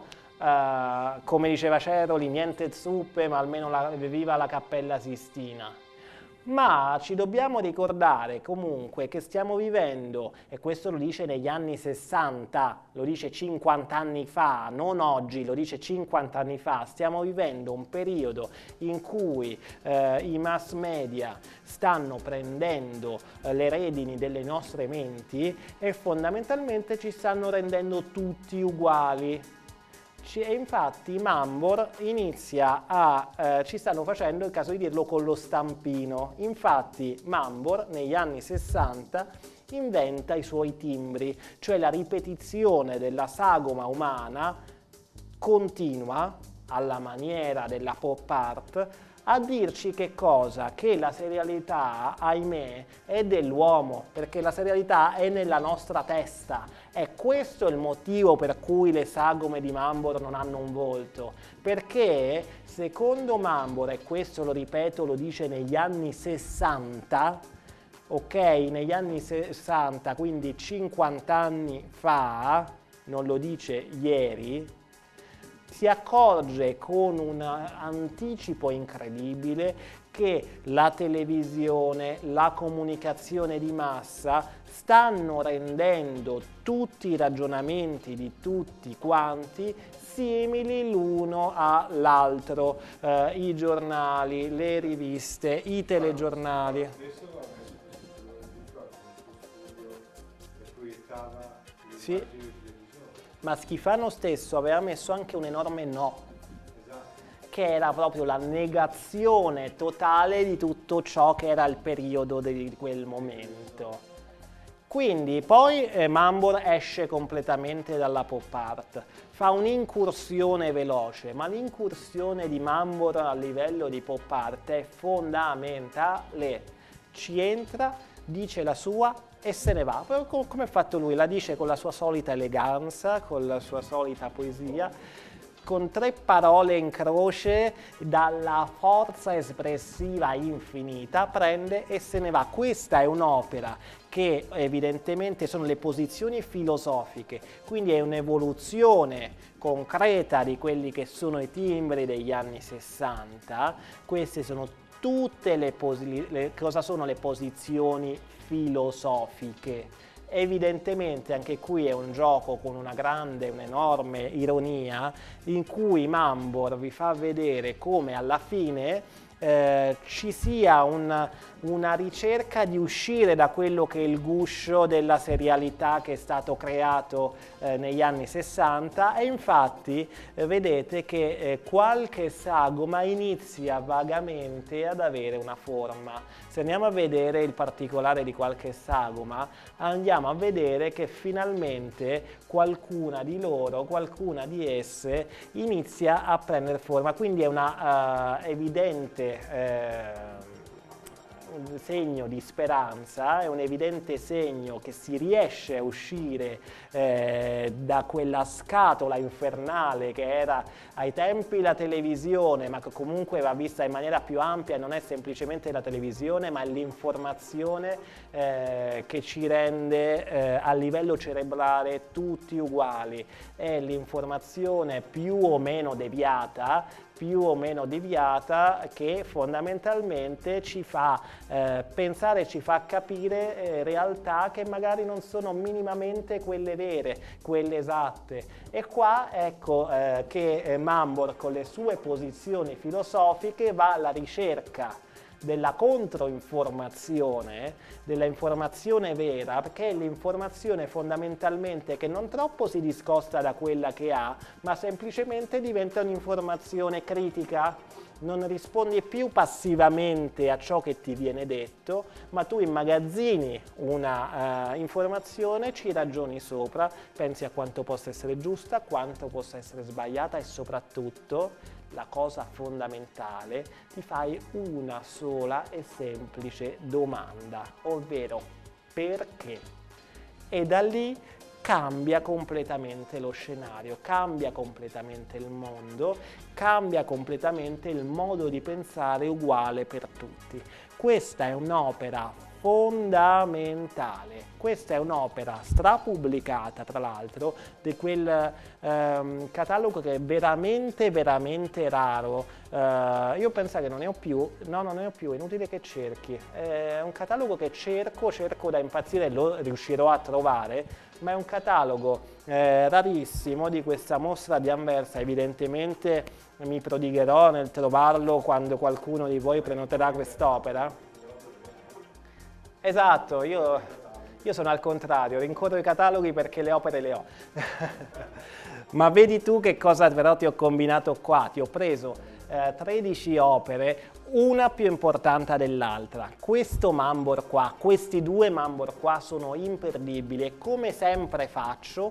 [SPEAKER 1] come diceva Ceroli niente zuppe ma almeno viva la Cappella Sistina. ma ci dobbiamo ricordare comunque che stiamo vivendo, e questo lo dice negli anni 60, lo dice 50 anni fa, non oggi, lo dice 50 anni fa, stiamo vivendo un periodo in cui i mass media stanno prendendo le redini delle nostre menti e fondamentalmente ci stanno rendendo tutti uguali. E infatti Mambor inizia ci stanno facendo, il caso di dirlo, con lo stampino. Infatti Mambor negli anni 60 inventa i suoi timbri, cioè la ripetizione della sagoma umana continua, alla maniera della pop art, a dirci che cosa? Che la serialità, ahimè, è dell'uomo, perché la serialità è nella nostra testa. E questo è il motivo per cui le sagome di Mambor non hanno un volto, perché secondo Mambor, e questo lo ripeto, lo dice negli anni 60, ok? Negli anni 60, quindi 50 anni fa, non lo dice ieri, si accorge con un anticipo incredibile che la televisione, la comunicazione di massa stanno rendendo tutti i ragionamenti di tutti quanti simili l'uno all'altro, i giornali, le riviste, i telegiornali.
[SPEAKER 2] Adesso va messo questo studio e proiettava le
[SPEAKER 1] Sì.
[SPEAKER 2] immagini di televisione.
[SPEAKER 1] Ma Schifano stesso aveva messo anche un enorme no, che era proprio la negazione totale di tutto ciò che era il periodo di quel momento. Quindi poi Mambor esce completamente dalla pop art, fa un'incursione veloce, ma l'incursione di Mambor a livello di pop art è fondamentale. Ci entra, dice la sua e se ne va, come ha fatto lui, la dice con la sua solita eleganza, con la sua solita poesia, con 3 parole in croce, dalla forza espressiva infinita, prende e se ne va. Questa è un'opera che evidentemente sono le posizioni filosofiche, quindi è un'evoluzione concreta di quelli che sono i timbri degli anni 60. Queste sono tutte cosa sono le posizioni filosofiche. Evidentemente anche qui è un gioco con un'enorme ironia, in cui Mambor vi fa vedere come alla fine ci sia una ricerca di uscire da quello che è il guscio della serialità che è stato creato negli anni 60, e infatti vedete che qualche sagoma inizia vagamente ad avere una forma. Se andiamo a vedere il particolare di qualche sagoma, andiamo a vedere che finalmente qualcuna di esse inizia a prendere forma, quindi è una evidente un segno di speranza, è un evidente segno che si riesce a uscire da quella scatola infernale che era ai tempi la televisione, ma che comunque va vista in maniera più ampia, non è semplicemente la televisione, ma è l'informazione che ci rende a livello cerebrale tutti uguali. È l'informazione più o meno deviata che fondamentalmente ci fa pensare, ci fa capire realtà che magari non sono minimamente quelle vere, quelle esatte. E qua ecco che Mambor con le sue posizioni filosofiche va alla ricerca della controinformazione, della informazione vera, perché è l'informazione fondamentalmente che non troppo si discosta da quella che ha, ma semplicemente diventa un'informazione critica. Non rispondi più passivamente a ciò che ti viene detto, ma tu immagazzini una informazione, ci ragioni sopra, pensi a quanto possa essere giusta, quanto possa essere sbagliata e soprattutto, la cosa fondamentale, ti fai una sola e semplice domanda, ovvero perché? E da lì cambia completamente lo scenario, cambia completamente il mondo, cambia completamente il modo di pensare uguale per tutti. Questa è un'opera fondamentale. Questa è un'opera strapubblicata, tra l'altro, di quel catalogo che è veramente, veramente raro. Io penso che non ne ho più, no, non ne ho più, è inutile che cerchi. È un catalogo che cerco da impazzire e lo riuscirò a trovare, ma è un catalogo rarissimo di questa mostra di Anversa. Evidentemente mi prodigherò nel trovarlo quando qualcuno di voi prenoterà quest'opera. Esatto, io sono al contrario, rincorro i cataloghi perché le opere le ho. Ma vedi tu che cosa però ti ho combinato qua, ti ho preso 13 opere, una più importante dell'altra. Questo Mambor qua, questi due Mambor qua sono imperdibili e come sempre faccio,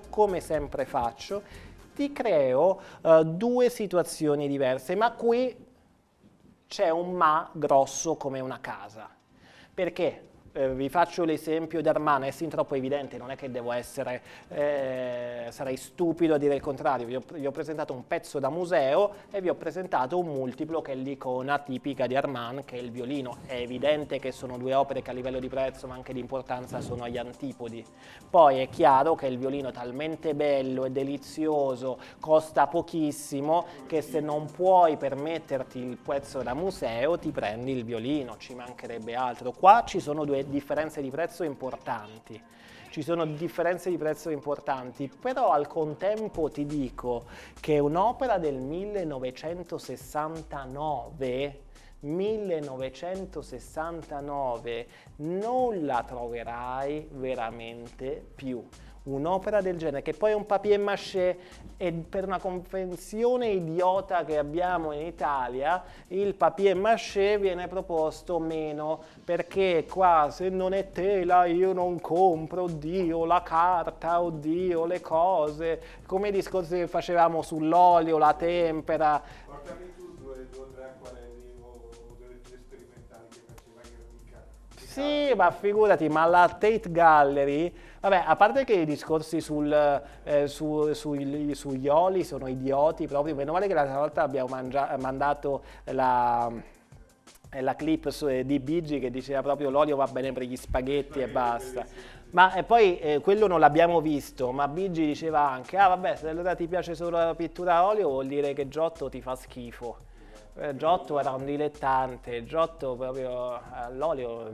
[SPEAKER 1] ti creo due situazioni diverse, ma qui c'è un ma grosso come una casa. Perché? Vi faccio l'esempio di Armand, è sin troppo evidente, non è che devo essere, sarei stupido a dire il contrario. Vi ho presentato un pezzo da museo e vi ho presentato un multiplo che è l'icona tipica di Armand, che è il violino. È evidente che sono due opere che a livello di prezzo ma anche di importanza sono agli antipodi. Poi è chiaro che il violino è talmente bello e delizioso, costa pochissimo, che se non puoi permetterti il pezzo da museo ti prendi il violino, ci mancherebbe altro. Qua ci sono due differenze di prezzo importanti. Però al contempo ti dico che un'opera del 1969 non la troverai veramente più. Un'opera del genere, che poi è un papier-mâché, e per una convenzione idiota che abbiamo in Italia, il papier-mâché viene proposto meno, perché qua se non è tela io non compro, oddio, la carta, oddio, le cose, come i discorsi che facevamo sull'olio, la tempera.
[SPEAKER 2] Portami tu due o tre acquarelli o delle sperimentali che faceva che mica.
[SPEAKER 1] Sì, ma figurati, ma la Tate Gallery, vabbè, a parte che i discorsi sugli oli sono idioti proprio, meno male che l'altra volta abbiamo mandato la clip di Bigi che diceva proprio l'olio va bene per gli spaghetti e basta. Ma poi quello non l'abbiamo visto, ma Bigi diceva anche, ah vabbè, se allora ti piace solo la pittura a olio vuol dire che Giotto ti fa schifo. Giotto era un dilettante, Giotto proprio all'olio.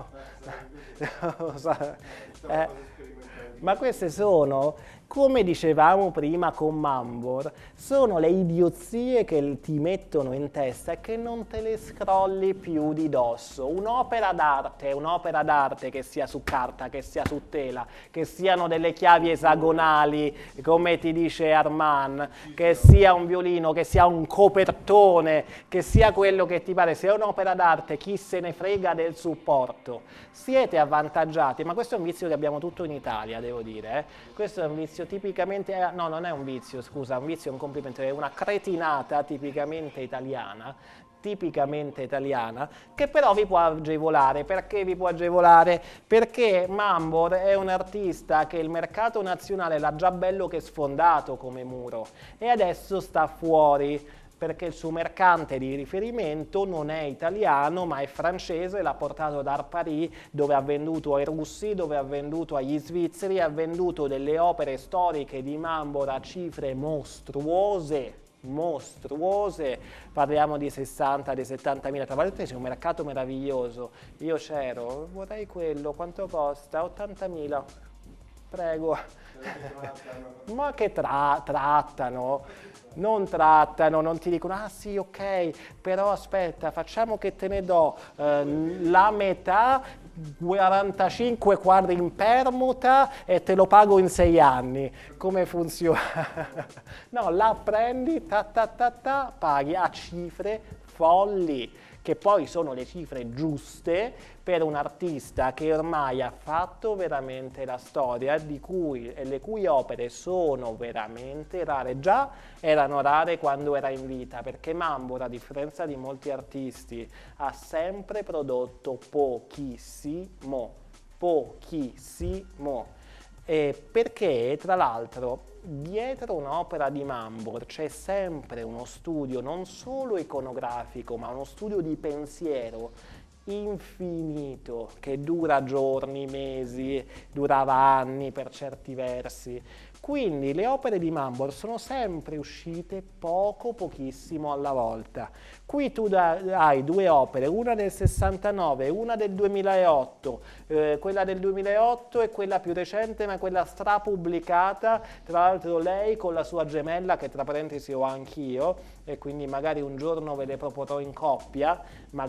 [SPEAKER 1] Ma queste sono, come dicevamo prima con Mambor, sono le idiozie che ti mettono in testa e che non te le scrolli più di dosso. Un'opera d'arte che sia su carta, che sia su tela, che siano delle chiavi esagonali, come ti dice Armand, che sia un violino, che sia un copertone, che sia quello che ti pare. Se è un'opera d'arte, chi se ne frega del supporto. Siete avvantaggiati, ma questo è un vizio che abbiamo tutto in Italia, devo dire. Questo è un vizio tipicamente, no, non è un vizio, scusa, un vizio è un complimento, è una cretinata tipicamente italiana, che però vi può agevolare. Perché vi può agevolare? Perché Mambor è un artista che il mercato nazionale l'ha già bello che sfondato come muro e adesso sta fuori, perché il suo mercante di riferimento non è italiano ma è francese, l'ha portato da Paris, dove ha venduto ai russi, dove ha venduto agli svizzeri, ha venduto delle opere storiche di Mambor a cifre mostruose, parliamo di 60, di 70.000, tra l'altro c'è un mercato meraviglioso, io c'ero, vorrei quello, quanto costa? 80.000, prego. Ma che trattano? Non trattano, non ti dicono, ah sì, ok, però aspetta, facciamo che te ne do la metà, 45 quadri in permuta e te lo pago in 6 anni. Come funziona? No, la prendi, paghi a cifre folli, che poi sono le cifre giuste per un artista che ormai ha fatto veramente la storia, le cui opere sono veramente rare. Già erano rare quando era in vita, perché Mambor, a differenza di molti artisti, ha sempre prodotto pochissimo. Perché, tra l'altro, dietro un'opera di Mambor c'è sempre uno studio non solo iconografico, ma uno studio di pensiero infinito, che dura giorni, mesi, durava anni per certi versi. Quindi le opere di Mambor sono sempre uscite pochissimo alla volta. Qui tu hai due opere, una del 69, una del 2008, quella del 2008 è quella più recente, ma quella strapubblicata, tra l'altro lei con la sua gemella, che tra parentesi ho anch'io, e quindi magari un giorno ve le proporrò in coppia,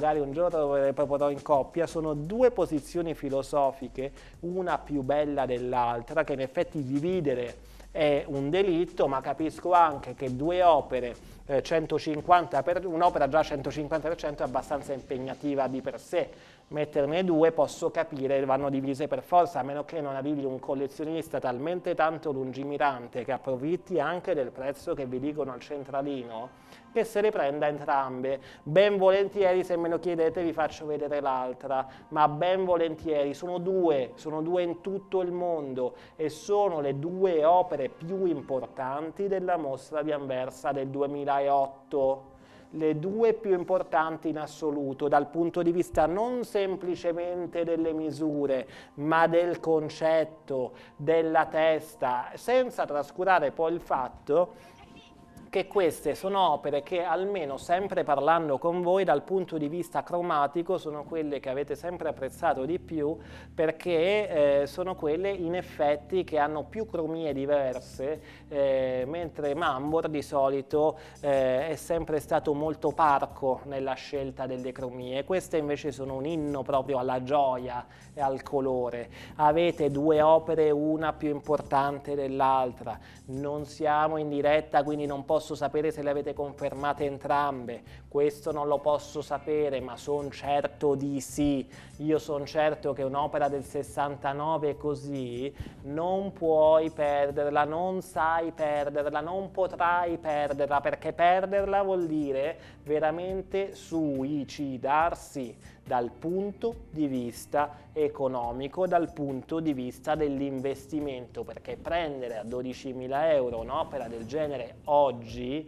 [SPEAKER 1] sono due posizioni filosofiche, una più bella dell'altra, che in effetti dividere è un delitto, ma capisco anche che due opere, 150 per un'opera già 150% è abbastanza impegnativa di per sé. Metterne due posso capire, vanno divise per forza, a meno che non arrivi un collezionista talmente tanto lungimirante che approfitti anche del prezzo che vi dicono al centralino, che se le prenda entrambe. Ben volentieri, se me lo chiedete, vi faccio vedere l'altra, ma ben volentieri. Sono due in tutto il mondo e sono le due opere più importanti della mostra di Anversa del 2008. Le due più importanti in assoluto dal punto di vista non semplicemente delle misure, ma del concetto, della testa, senza trascurare poi il fatto che queste sono opere che, almeno sempre parlando con voi, dal punto di vista cromatico sono quelle che avete sempre apprezzato di più, perché sono quelle in effetti che hanno più cromie diverse, mentre Mambor di solito è sempre stato molto parco nella scelta delle cromie. Queste invece sono un inno proprio alla gioia e al colore. Avete due opere, una più importante dell'altra, non siamo in diretta, quindi non posso sapere se le avete confermate entrambe, questo non lo posso sapere, ma sono certo di sì. Io sono certo che un'opera del 69 così non puoi perderla, non sai perderla, non potrai perderla, perché perderla vuol dire veramente suicidarsi dal punto di vista economico, dal punto di vista dell'investimento, perché prendere a 12.000 euro un'opera del genere oggi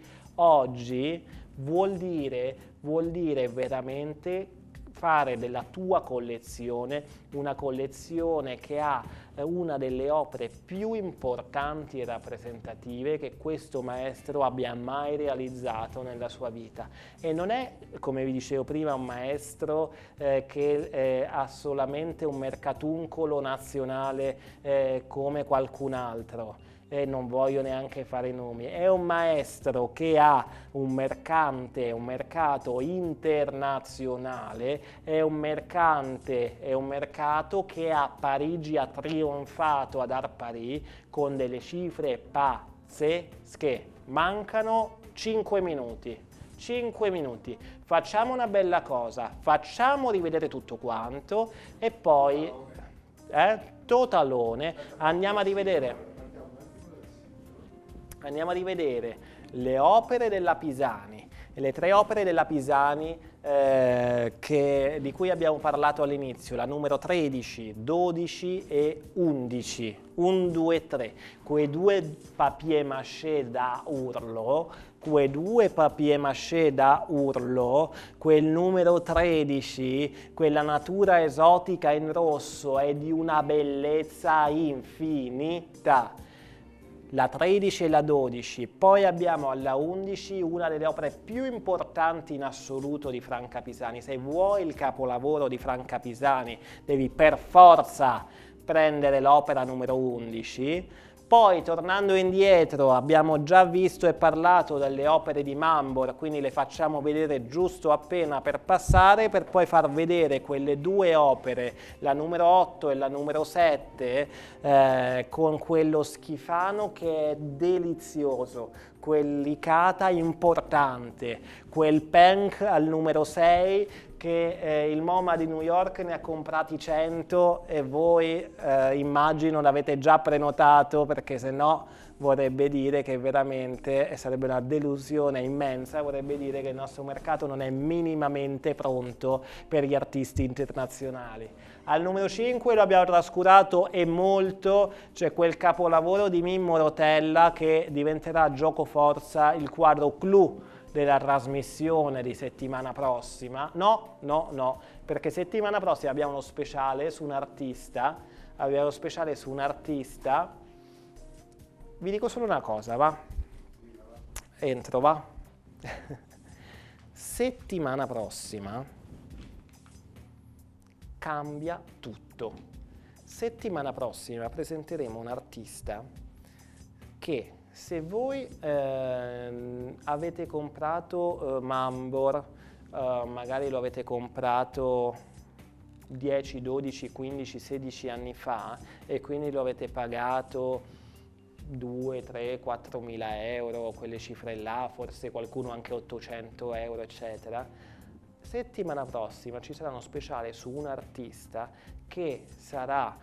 [SPEAKER 1] vuol dire veramente fare della tua collezione una collezione che ha una delle opere più importanti e rappresentative che questo maestro abbia mai realizzato nella sua vita. E non è, come vi dicevo prima, un maestro che ha solamente un mercatuncolo nazionale come qualcun altro. E non voglio neanche fare i nomi, è un maestro che ha un mercato internazionale, è un mercato che a Parigi ha trionfato ad Art Paris con delle cifre pazzesche. Mancano 5 minuti. 5 minuti. Facciamo una bella cosa, facciamo rivedere tutto quanto e poi, totalone, andiamo a rivedere le opere della Pisani, le tre opere della Pisani di cui abbiamo parlato all'inizio, la numero 13, 12 e 11, 1, 2, 3, quei due papier-mâché da urlo, quel numero 13, quella natura esotica in rosso è di una bellezza infinita. La 13 e la 12, poi abbiamo alla 11 una delle opere più importanti in assoluto di Franca Pisani. Se vuoi il capolavoro di Franca Pisani devi per forza prendere l'opera numero 11. Poi, tornando indietro, abbiamo già visto e parlato delle opere di Mambor, quindi le facciamo vedere giusto appena per passare, per poi far vedere quelle due opere, la numero 8 e la numero 7, con quello Schifano che è delizioso, quell'Icata importante, quel Penk al numero 6, che il MoMA di New York ne ha comprati 100 e voi immagino l'avete già prenotato, perché se no vorrebbe dire che veramente sarebbe una delusione immensa, vorrebbe dire che il nostro mercato non è minimamente pronto per gli artisti internazionali. Al numero 5 lo abbiamo trascurato e molto, c'è quel capolavoro di Mimmo Rotella che diventerà giocoforza, il quadro Clou, della trasmissione di settimana prossima. No, no, no, perché settimana prossima abbiamo uno speciale su un artista, vi dico solo una cosa, va? Entro, va? Settimana prossima cambia tutto. Settimana prossima presenteremo un artista che, se voi avete comprato Mambor, magari lo avete comprato 10, 12, 15, 16 anni fa e quindi lo avete pagato 2, 3, 4 mila euro, quelle cifre là, forse qualcuno anche 800 euro, eccetera. Settimana prossima ci sarà uno speciale su un artista che sarà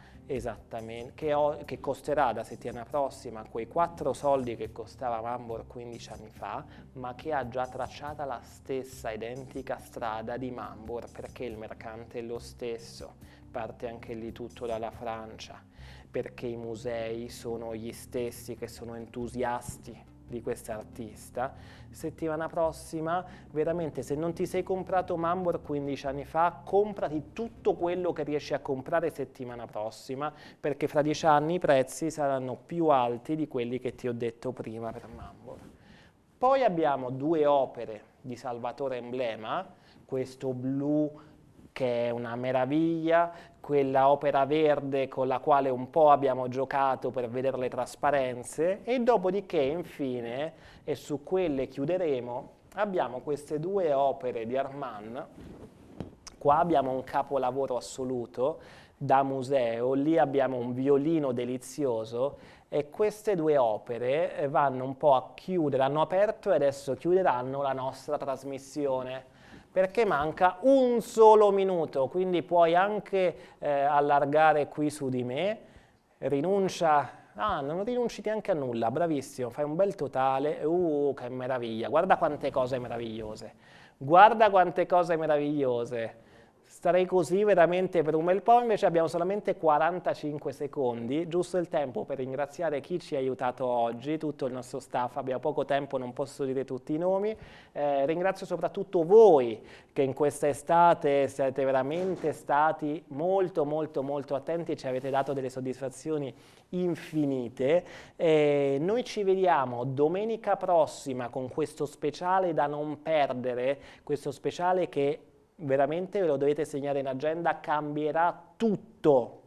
[SPEAKER 1] che costerà da settimana prossima quei 4 soldi che costava Mambor 15 anni fa, ma che ha già tracciata la stessa identica strada di Mambor, perché il mercante è lo stesso, parte anche lì tutto dalla Francia, perché i musei sono gli stessi che sono entusiasti di quest'artista. Settimana prossima, veramente, se non ti sei comprato Mambor 15 anni fa, comprati tutto quello che riesci a comprare settimana prossima, perché fra 10 anni i prezzi saranno più alti di quelli che ti ho detto prima per Mambor. Poi abbiamo 2 opere di Salvatore Emblema, questo blu che è una meraviglia, quella opera verde con la quale un po' abbiamo giocato per vedere le trasparenze, e dopodiché infine, e su quelle chiuderemo, abbiamo queste 2 opere di Armand. Qua abbiamo un capolavoro assoluto da museo, lì abbiamo un violino delizioso, e queste 2 opere vanno un po' a chiudere, hanno aperto e adesso chiuderanno la nostra trasmissione, perché manca un solo minuto, quindi puoi anche allargare qui su di me, rinuncia, non rinunci neanche a nulla, bravissimo, fai un bel totale, che meraviglia, guarda quante cose meravigliose, guarda quante cose meravigliose. Starei così veramente per un bel po', invece abbiamo solamente 45 secondi, giusto il tempo per ringraziare chi ci ha aiutato oggi, tutto il nostro staff. Abbiamo poco tempo, non posso dire tutti i nomi. Ringrazio soprattutto voi che in questa estate siete veramente stati molto molto molto attenti e ci avete dato delle soddisfazioni infinite. Noi ci vediamo domenica prossima con questo speciale da non perdere, questo speciale che veramente ve lo dovete segnare in agenda, cambierà tutto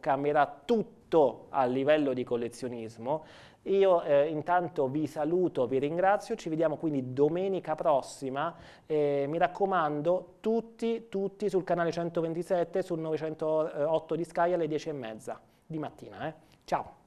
[SPEAKER 1] a livello di collezionismo. Io intanto vi saluto, vi ringrazio, ci vediamo quindi domenica prossima, mi raccomando tutti sul canale 127, sul 908 di Sky alle 10:30 di mattina. Ciao!